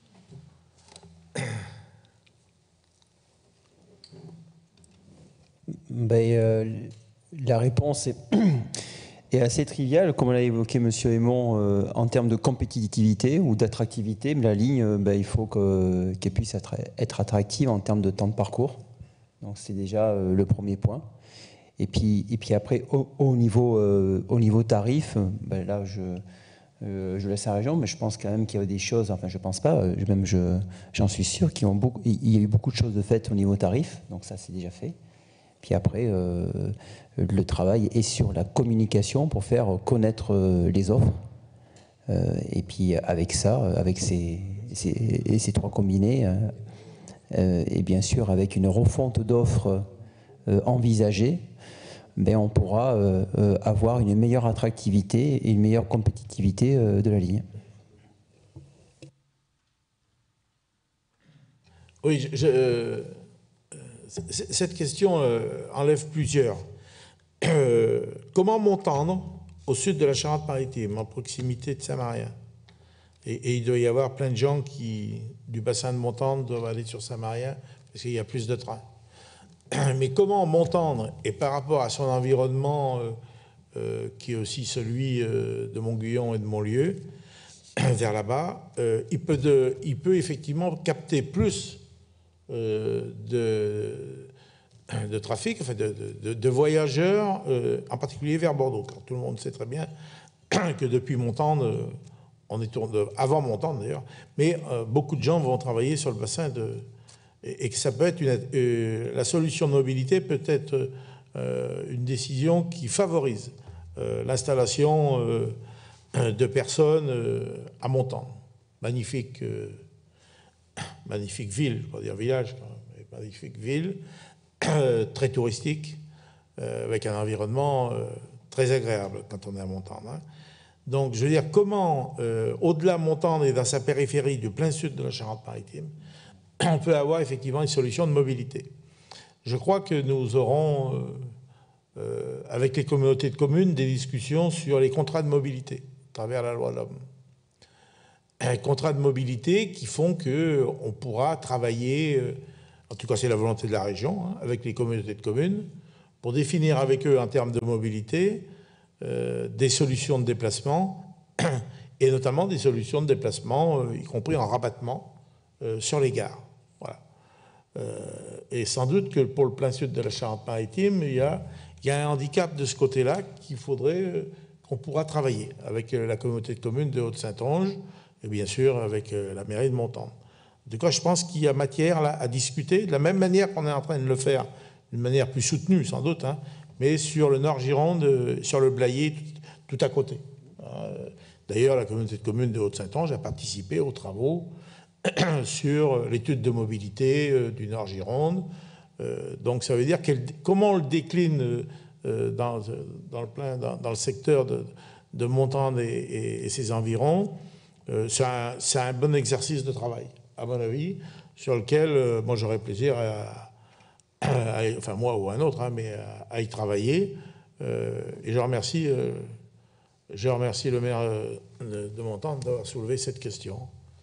La réponse est assez triviale, comme l'a évoqué M. Aymon, en termes de compétitivité ou d'attractivité. Mais la ligne, il faut qu'elle puisse être attractive en termes de temps de parcours. Donc c'est déjà le premier point. Et puis après, au niveau tarif, là je laisse la région, mais je pense quand même qu'il y a des choses, enfin je pense pas, j'en suis sûr, il y a eu beaucoup de choses de faites au niveau tarif, donc ça c'est déjà fait. Puis après, le travail est sur la communication pour faire connaître les offres. Et puis avec ça, avec ces trois combinés, et bien sûr avec une refonte d'offres envisagée, on pourra avoir une meilleure attractivité et une meilleure compétitivité de la ligne. Oui, cette question enlève plusieurs. Comment m'entendre au sud de la Charente-Maritime, en proximité de Saint-Marien? Et il doit y avoir plein de gens qui, du bassin de Montendre, doivent aller sur Saint-Marien parce qu'il y a plus de trains. Mais comment m'entendre, et par rapport à son environnement, qui est aussi celui de Montguyon et de Montlieu, vers là-bas, il peut effectivement capter plus de trafic, enfin de voyageurs, en particulier vers Bordeaux, car tout le monde sait très bien que depuis Montendre, on est avant Montendre d'ailleurs, mais beaucoup de gens vont travailler sur le bassin et que ça peut être la solution de mobilité peut être une décision qui favorise l'installation de personnes à Montendre. Magnifique ville, pas dire village, mais magnifique ville, très touristique, avec un environnement très agréable quand on est à Montendre. Hein. Donc, je veux dire, comment, au-delà de Montendre et dans sa périphérie du plein sud de la Charente-Maritime, on peut avoir effectivement une solution de mobilité. Je crois que nous aurons, avec les communautés de communes, des discussions sur les contrats de mobilité, à travers la loi L'Homme. Contrats de mobilité qui font qu'on pourra travailler, en tout cas c'est la volonté de la région, hein, avec les communautés de communes, pour définir avec eux en termes de mobilité des solutions de déplacement, et notamment des solutions de déplacement, y compris en rabattement, sur les gares. Voilà. Et sans doute que pour le plein sud de la Charente-Maritime, il y a un handicap de ce côté-là qu'on pourra travailler avec la communauté de communes de Haute-Saintonge, et bien sûr avec la mairie de Montendre. En tout cas, je pense qu'il y a matière là, à discuter, de la même manière qu'on est en train de le faire, d'une manière plus soutenue sans doute, hein, mais sur le Nord-Gironde, sur le Blayais, tout à côté. D'ailleurs, la communauté de communes de Haute-Saintonge a participé aux travaux sur l'étude de mobilité du Nord-Gironde. Donc ça veut dire comment on le décline dans le secteur de Montendre et ses environs. C'est un bon exercice de travail, à mon avis, sur lequel moi j'aurais plaisir enfin moi ou un autre, hein, mais à y travailler. Et je remercie le maire de Montendre d'avoir soulevé cette question.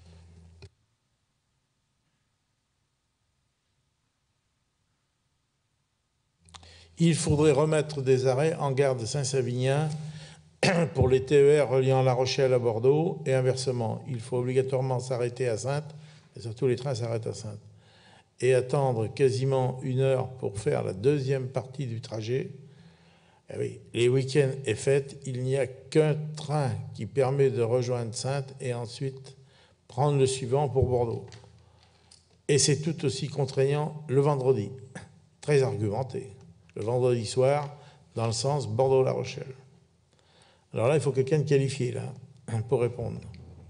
Il faudrait remettre des arrêts en gare de Saint-Savinien pour les TER reliant La Rochelle à Bordeaux et inversement. Il faut obligatoirement s'arrêter à Saintes, et surtout les trains s'arrêtent à Saintes, et attendre quasiment 1 heure pour faire la deuxième partie du trajet. Eh oui, les week-ends et fêtes, il n'y a qu'un train qui permet de rejoindre Saintes et ensuite prendre le suivant pour Bordeaux. Et c'est tout aussi contraignant le vendredi, très argumenté, le vendredi soir, dans le sens Bordeaux-La Rochelle. Alors là, il faut quelqu'un de qualifié, là, pour répondre.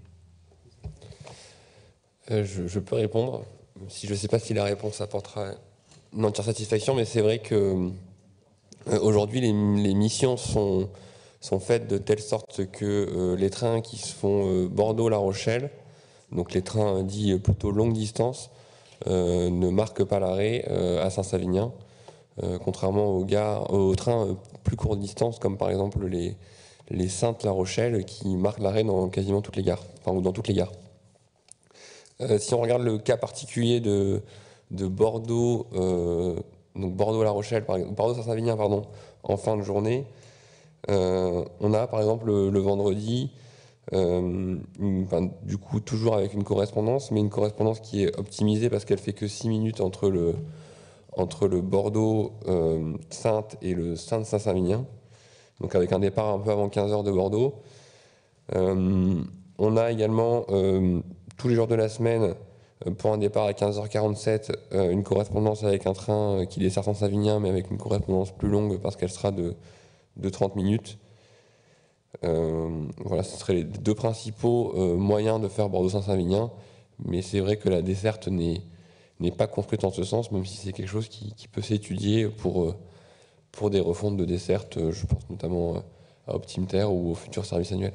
Je peux répondre, si je ne sais pas si la réponse apportera une entière satisfaction, mais c'est vrai que aujourd'hui, les missions sont faites de telle sorte que les trains qui se font Bordeaux-La Rochelle, donc les trains dits plutôt longue distance, ne marquent pas l'arrêt à Saint-Savinien, contrairement aux trains plus courte distance, comme par exemple les Saintes-La Rochelle, qui marquent l'arrêt dans quasiment toutes les gares, enfin, ou dans toutes les gares. Si on regarde le cas particulier de Bordeaux, donc Bordeaux-La Rochelle, Bordeaux-Saint-Savinien, pardon, en fin de journée, on a par exemple le vendredi, du coup toujours avec une correspondance, mais une correspondance qui est optimisée parce qu'elle fait que 6 minutes entre le Bordeaux-Saintes et le Saintes-Saint-Savinien, donc avec un départ un peu avant 15h de Bordeaux. On a également tous les jours de la semaine pour un départ à 15h47, une correspondance avec un train qui dessert Saint-Savinien, mais avec une correspondance plus longue parce qu'elle sera de 30 minutes. Voilà, ce seraient les deux principaux moyens de faire Bordeaux-Saint-Savinien, mais c'est vrai que la desserte n'est pas construite en ce sens, même si c'est quelque chose qui peut s'étudier pour des refontes de desserte, je pense notamment à Optimter ou au futur service annuel.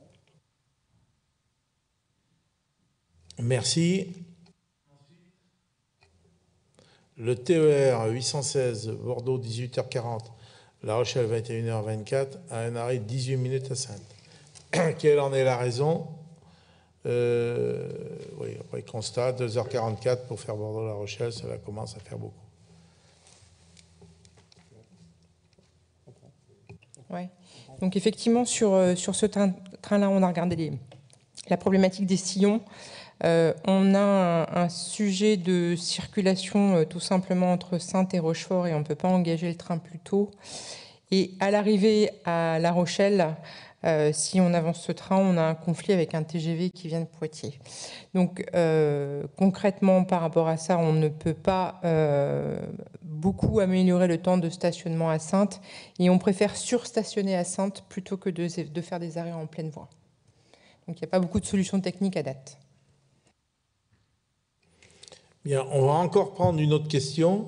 Merci. Le TER 816 Bordeaux 18h40, La Rochelle 21h24 a un arrêt de 18 minutes à Saintes. Quelle en est la raison? Oui, après constat, 2h44 pour faire Bordeaux-La Rochelle, cela commence à faire beaucoup. Ouais. Donc effectivement, sur ce train-là, on a regardé la problématique des sillons. On a un sujet de circulation tout simplement entre Saintes et Rochefort et on ne peut pas engager le train plus tôt. Et à l'arrivée à La Rochelle, si on avance ce train, on a un conflit avec un TGV qui vient de Poitiers. Donc concrètement, par rapport à ça, on ne peut pas beaucoup améliorer le temps de stationnement à Saintes et on préfère surstationner à Saintes plutôt que de faire des arrêts en pleine voie. Donc il n'y a pas beaucoup de solutions techniques à date. Bien, on va encore prendre une autre question.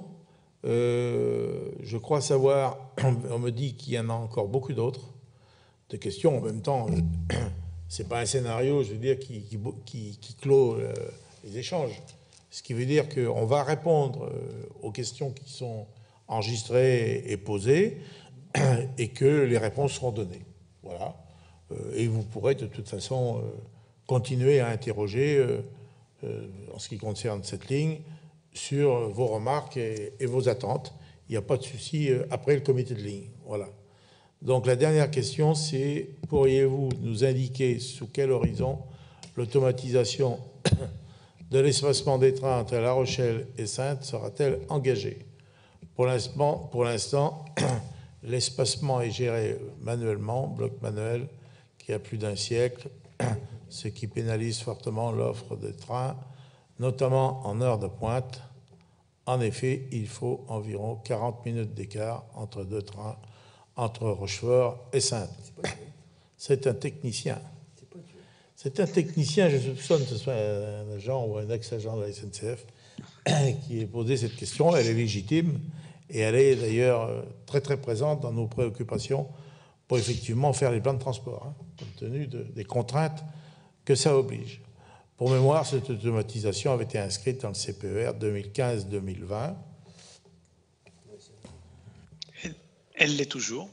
Je crois savoir, on me dit qu'il y en a encore beaucoup d'autres de questions. En même temps, c'est pas un scénario, je veux dire, qui clôt les échanges. Ce qui veut dire qu'on va répondre aux questions qui sont enregistrées et posées et que les réponses seront données. Voilà. Et vous pourrez de toute façon continuer à interroger en ce qui concerne cette ligne, sur vos remarques et vos attentes. Il n'y a pas de souci après le comité de ligne. Voilà. Donc la dernière question, c'est pourriez-vous nous indiquer sous quel horizon l'automatisation de l'espacement des trains entre La Rochelle et Saintes sera-t-elle engagée? Pour l'instant, l'espacement est géré manuellement, bloc manuel, qui a plus d'un siècle, ce qui pénalise fortement l'offre de trains, notamment en heure de pointe. En effet, il faut environ 40 minutes d'écart entre deux trains, entre Rochefort et Saintes. C'est un technicien. C'est un technicien, je soupçonne que ce soit un agent ou un ex-agent de la SNCF qui ait posé cette question. Elle est légitime et elle est d'ailleurs très très présente dans nos préoccupations pour effectivement faire les plans de transport, compte tenu des contraintes que ça oblige. Pour mémoire, cette automatisation avait été inscrite dans le CPER 2015-2020. Elle l'est toujours.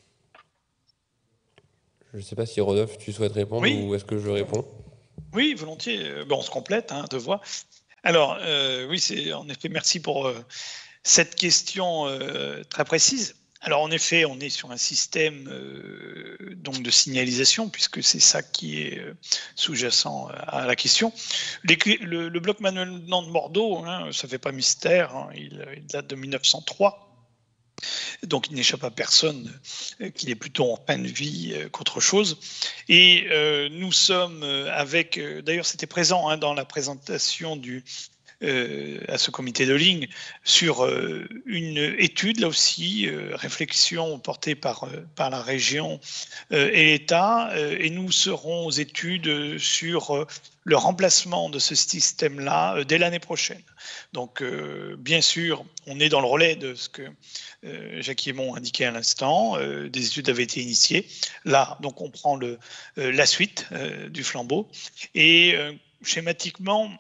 Je ne sais pas si Rodolphe, tu souhaites répondre oui. Ou est-ce que je réponds? Oui, volontiers. Bon, on se complète, deux voix. Alors, oui, c'est en effet, merci pour cette question très précise. Alors en effet, on est sur un système donc de signalisation, puisque c'est ça qui est sous-jacent à la question. Le bloc manuel de Bordeaux, ça ne fait pas mystère, il date de 1903. Donc il n'échappe à personne qu'il est plutôt en fin de vie qu'autre chose. Et nous sommes avec, d'ailleurs c'était présent dans la présentation à ce comité de ligne sur une étude, là aussi, réflexion portée par la région et l'État, et nous serons aux études sur le remplacement de ce système-là dès l'année prochaine. Donc, bien sûr, on est dans le relais de ce que Jacques Hémon indiquait à l'instant, des études avaient été initiées. Là, donc, on prend la suite du flambeau, et schématiquement,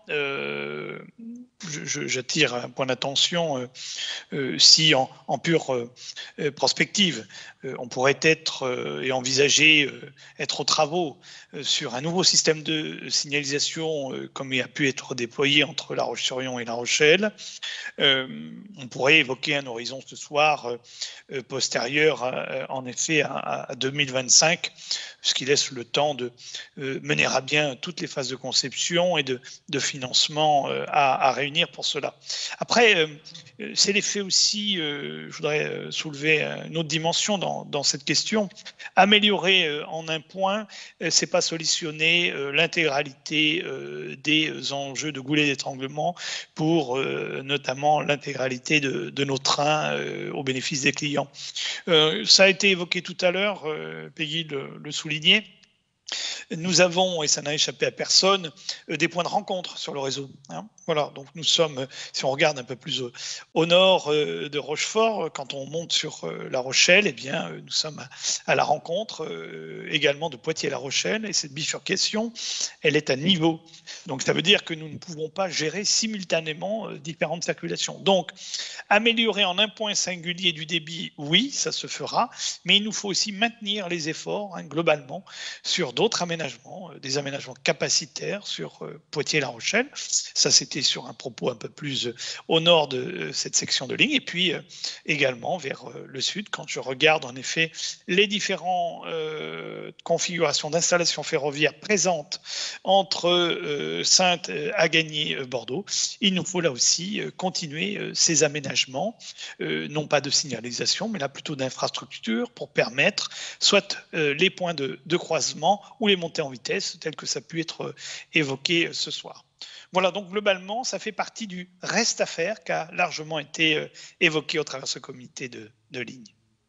j'attire un point d'attention, si en pure prospective, on pourrait être et envisager être aux travaux sur un nouveau système de signalisation comme il a pu être déployé entre La Roche-sur-Yon et La Rochelle. On pourrait évoquer un horizon ce soir postérieur en effet à 2025, ce qui laisse le temps de mener à bien toutes les phases de conception construction et de financement à réunir pour cela. Après, c'est l'effet aussi, je voudrais soulever une autre dimension dans cette question. Améliorer en un point, c'est pas solutionner l'intégralité des enjeux de goulets d'étranglement pour notamment l'intégralité de nos trains au bénéfice des clients. Ça a été évoqué tout à l'heure, Peggy le soulignait. Nous avons, et ça n'a échappé à personne, des points de rencontre sur le réseau. Hein. Voilà, donc nous sommes, si on regarde un peu plus au nord de Rochefort, quand on monte sur La Rochelle, eh bien, nous sommes à la rencontre également de Poitiers-La Rochelle, et cette bifurcation, elle est à niveau. Donc ça veut dire que nous ne pouvons pas gérer simultanément différentes circulations. Donc, améliorer en un point singulier du débit, oui, ça se fera, mais il nous faut aussi maintenir les efforts globalement sur d'autres aménagements, des aménagements capacitaires sur Poitiers-La Rochelle. Ça, c'était sur un propos un peu plus au nord de cette section de ligne. Et puis également vers le sud, quand je regarde en effet les différentes configurations d'installations ferroviaires présentes entre Saintes, Agagny, Bordeaux, il nous faut là aussi continuer ces aménagements, non pas de signalisation, mais là plutôt d'infrastructure pour permettre soit les points de croisement ou les montées en vitesse, telles que ça a pu être évoqué ce soir. Voilà, donc globalement, ça fait partie du reste à faire qui a largement été évoqué au travers de ce comité de ligne.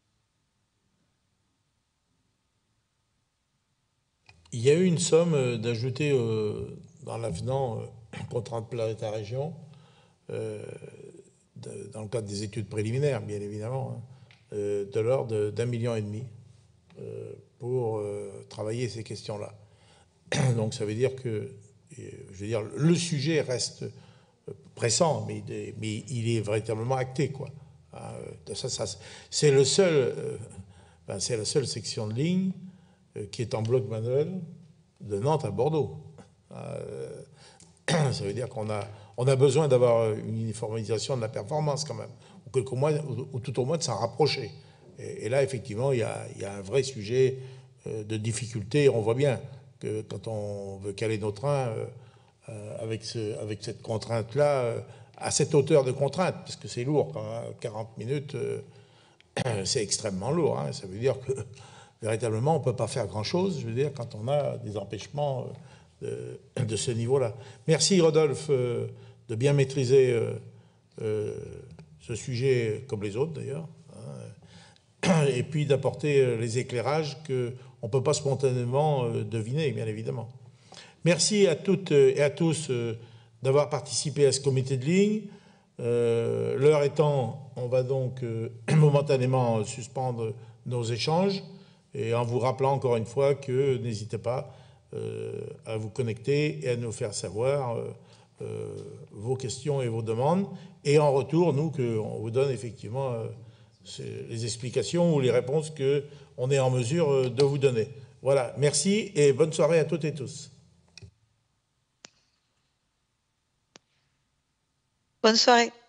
Il y a eu une somme d'ajouter dans l'avenant contrainte planétaire région, dans le cadre des études préliminaires, bien évidemment, de l'ordre d'1,5 million pour travailler ces questions-là. Donc ça veut dire que, je veux dire, le sujet reste pressant, mais il est véritablement acté, quoi. C'est la seule section de ligne qui est en bloc manuel de Nantes à Bordeaux. Ça veut dire qu'on a besoin d'avoir une uniformisation de la performance quand même, ou tout au moins de s'en rapprocher. Et là, effectivement, il y a un vrai sujet de difficulté. On voit bien que quand on veut caler nos trains avec cette contrainte-là, à cette hauteur de contrainte, parce que c'est lourd, quand même, 40 minutes, c'est extrêmement lourd. Hein. Ça veut dire que véritablement, on ne peut pas faire grand-chose, je veux dire, quand on a des empêchements de ce niveau-là. Merci, Rodolphe, de bien maîtriser ce sujet, comme les autres d'ailleurs, hein, et puis d'apporter les éclairages qu'on ne peut pas spontanément deviner, bien évidemment. Merci à toutes et à tous d'avoir participé à ce comité de ligne. L'heure étant, on va donc momentanément suspendre nos échanges, et en vous rappelant encore une fois que n'hésitez pas à vous connecter et à nous faire savoir vos questions et vos demandes. Et en retour, nous, qu'on vous donne effectivement les explications ou les réponses qu'on est en mesure de vous donner. Voilà, merci et bonne soirée à toutes et tous. Bonne soirée.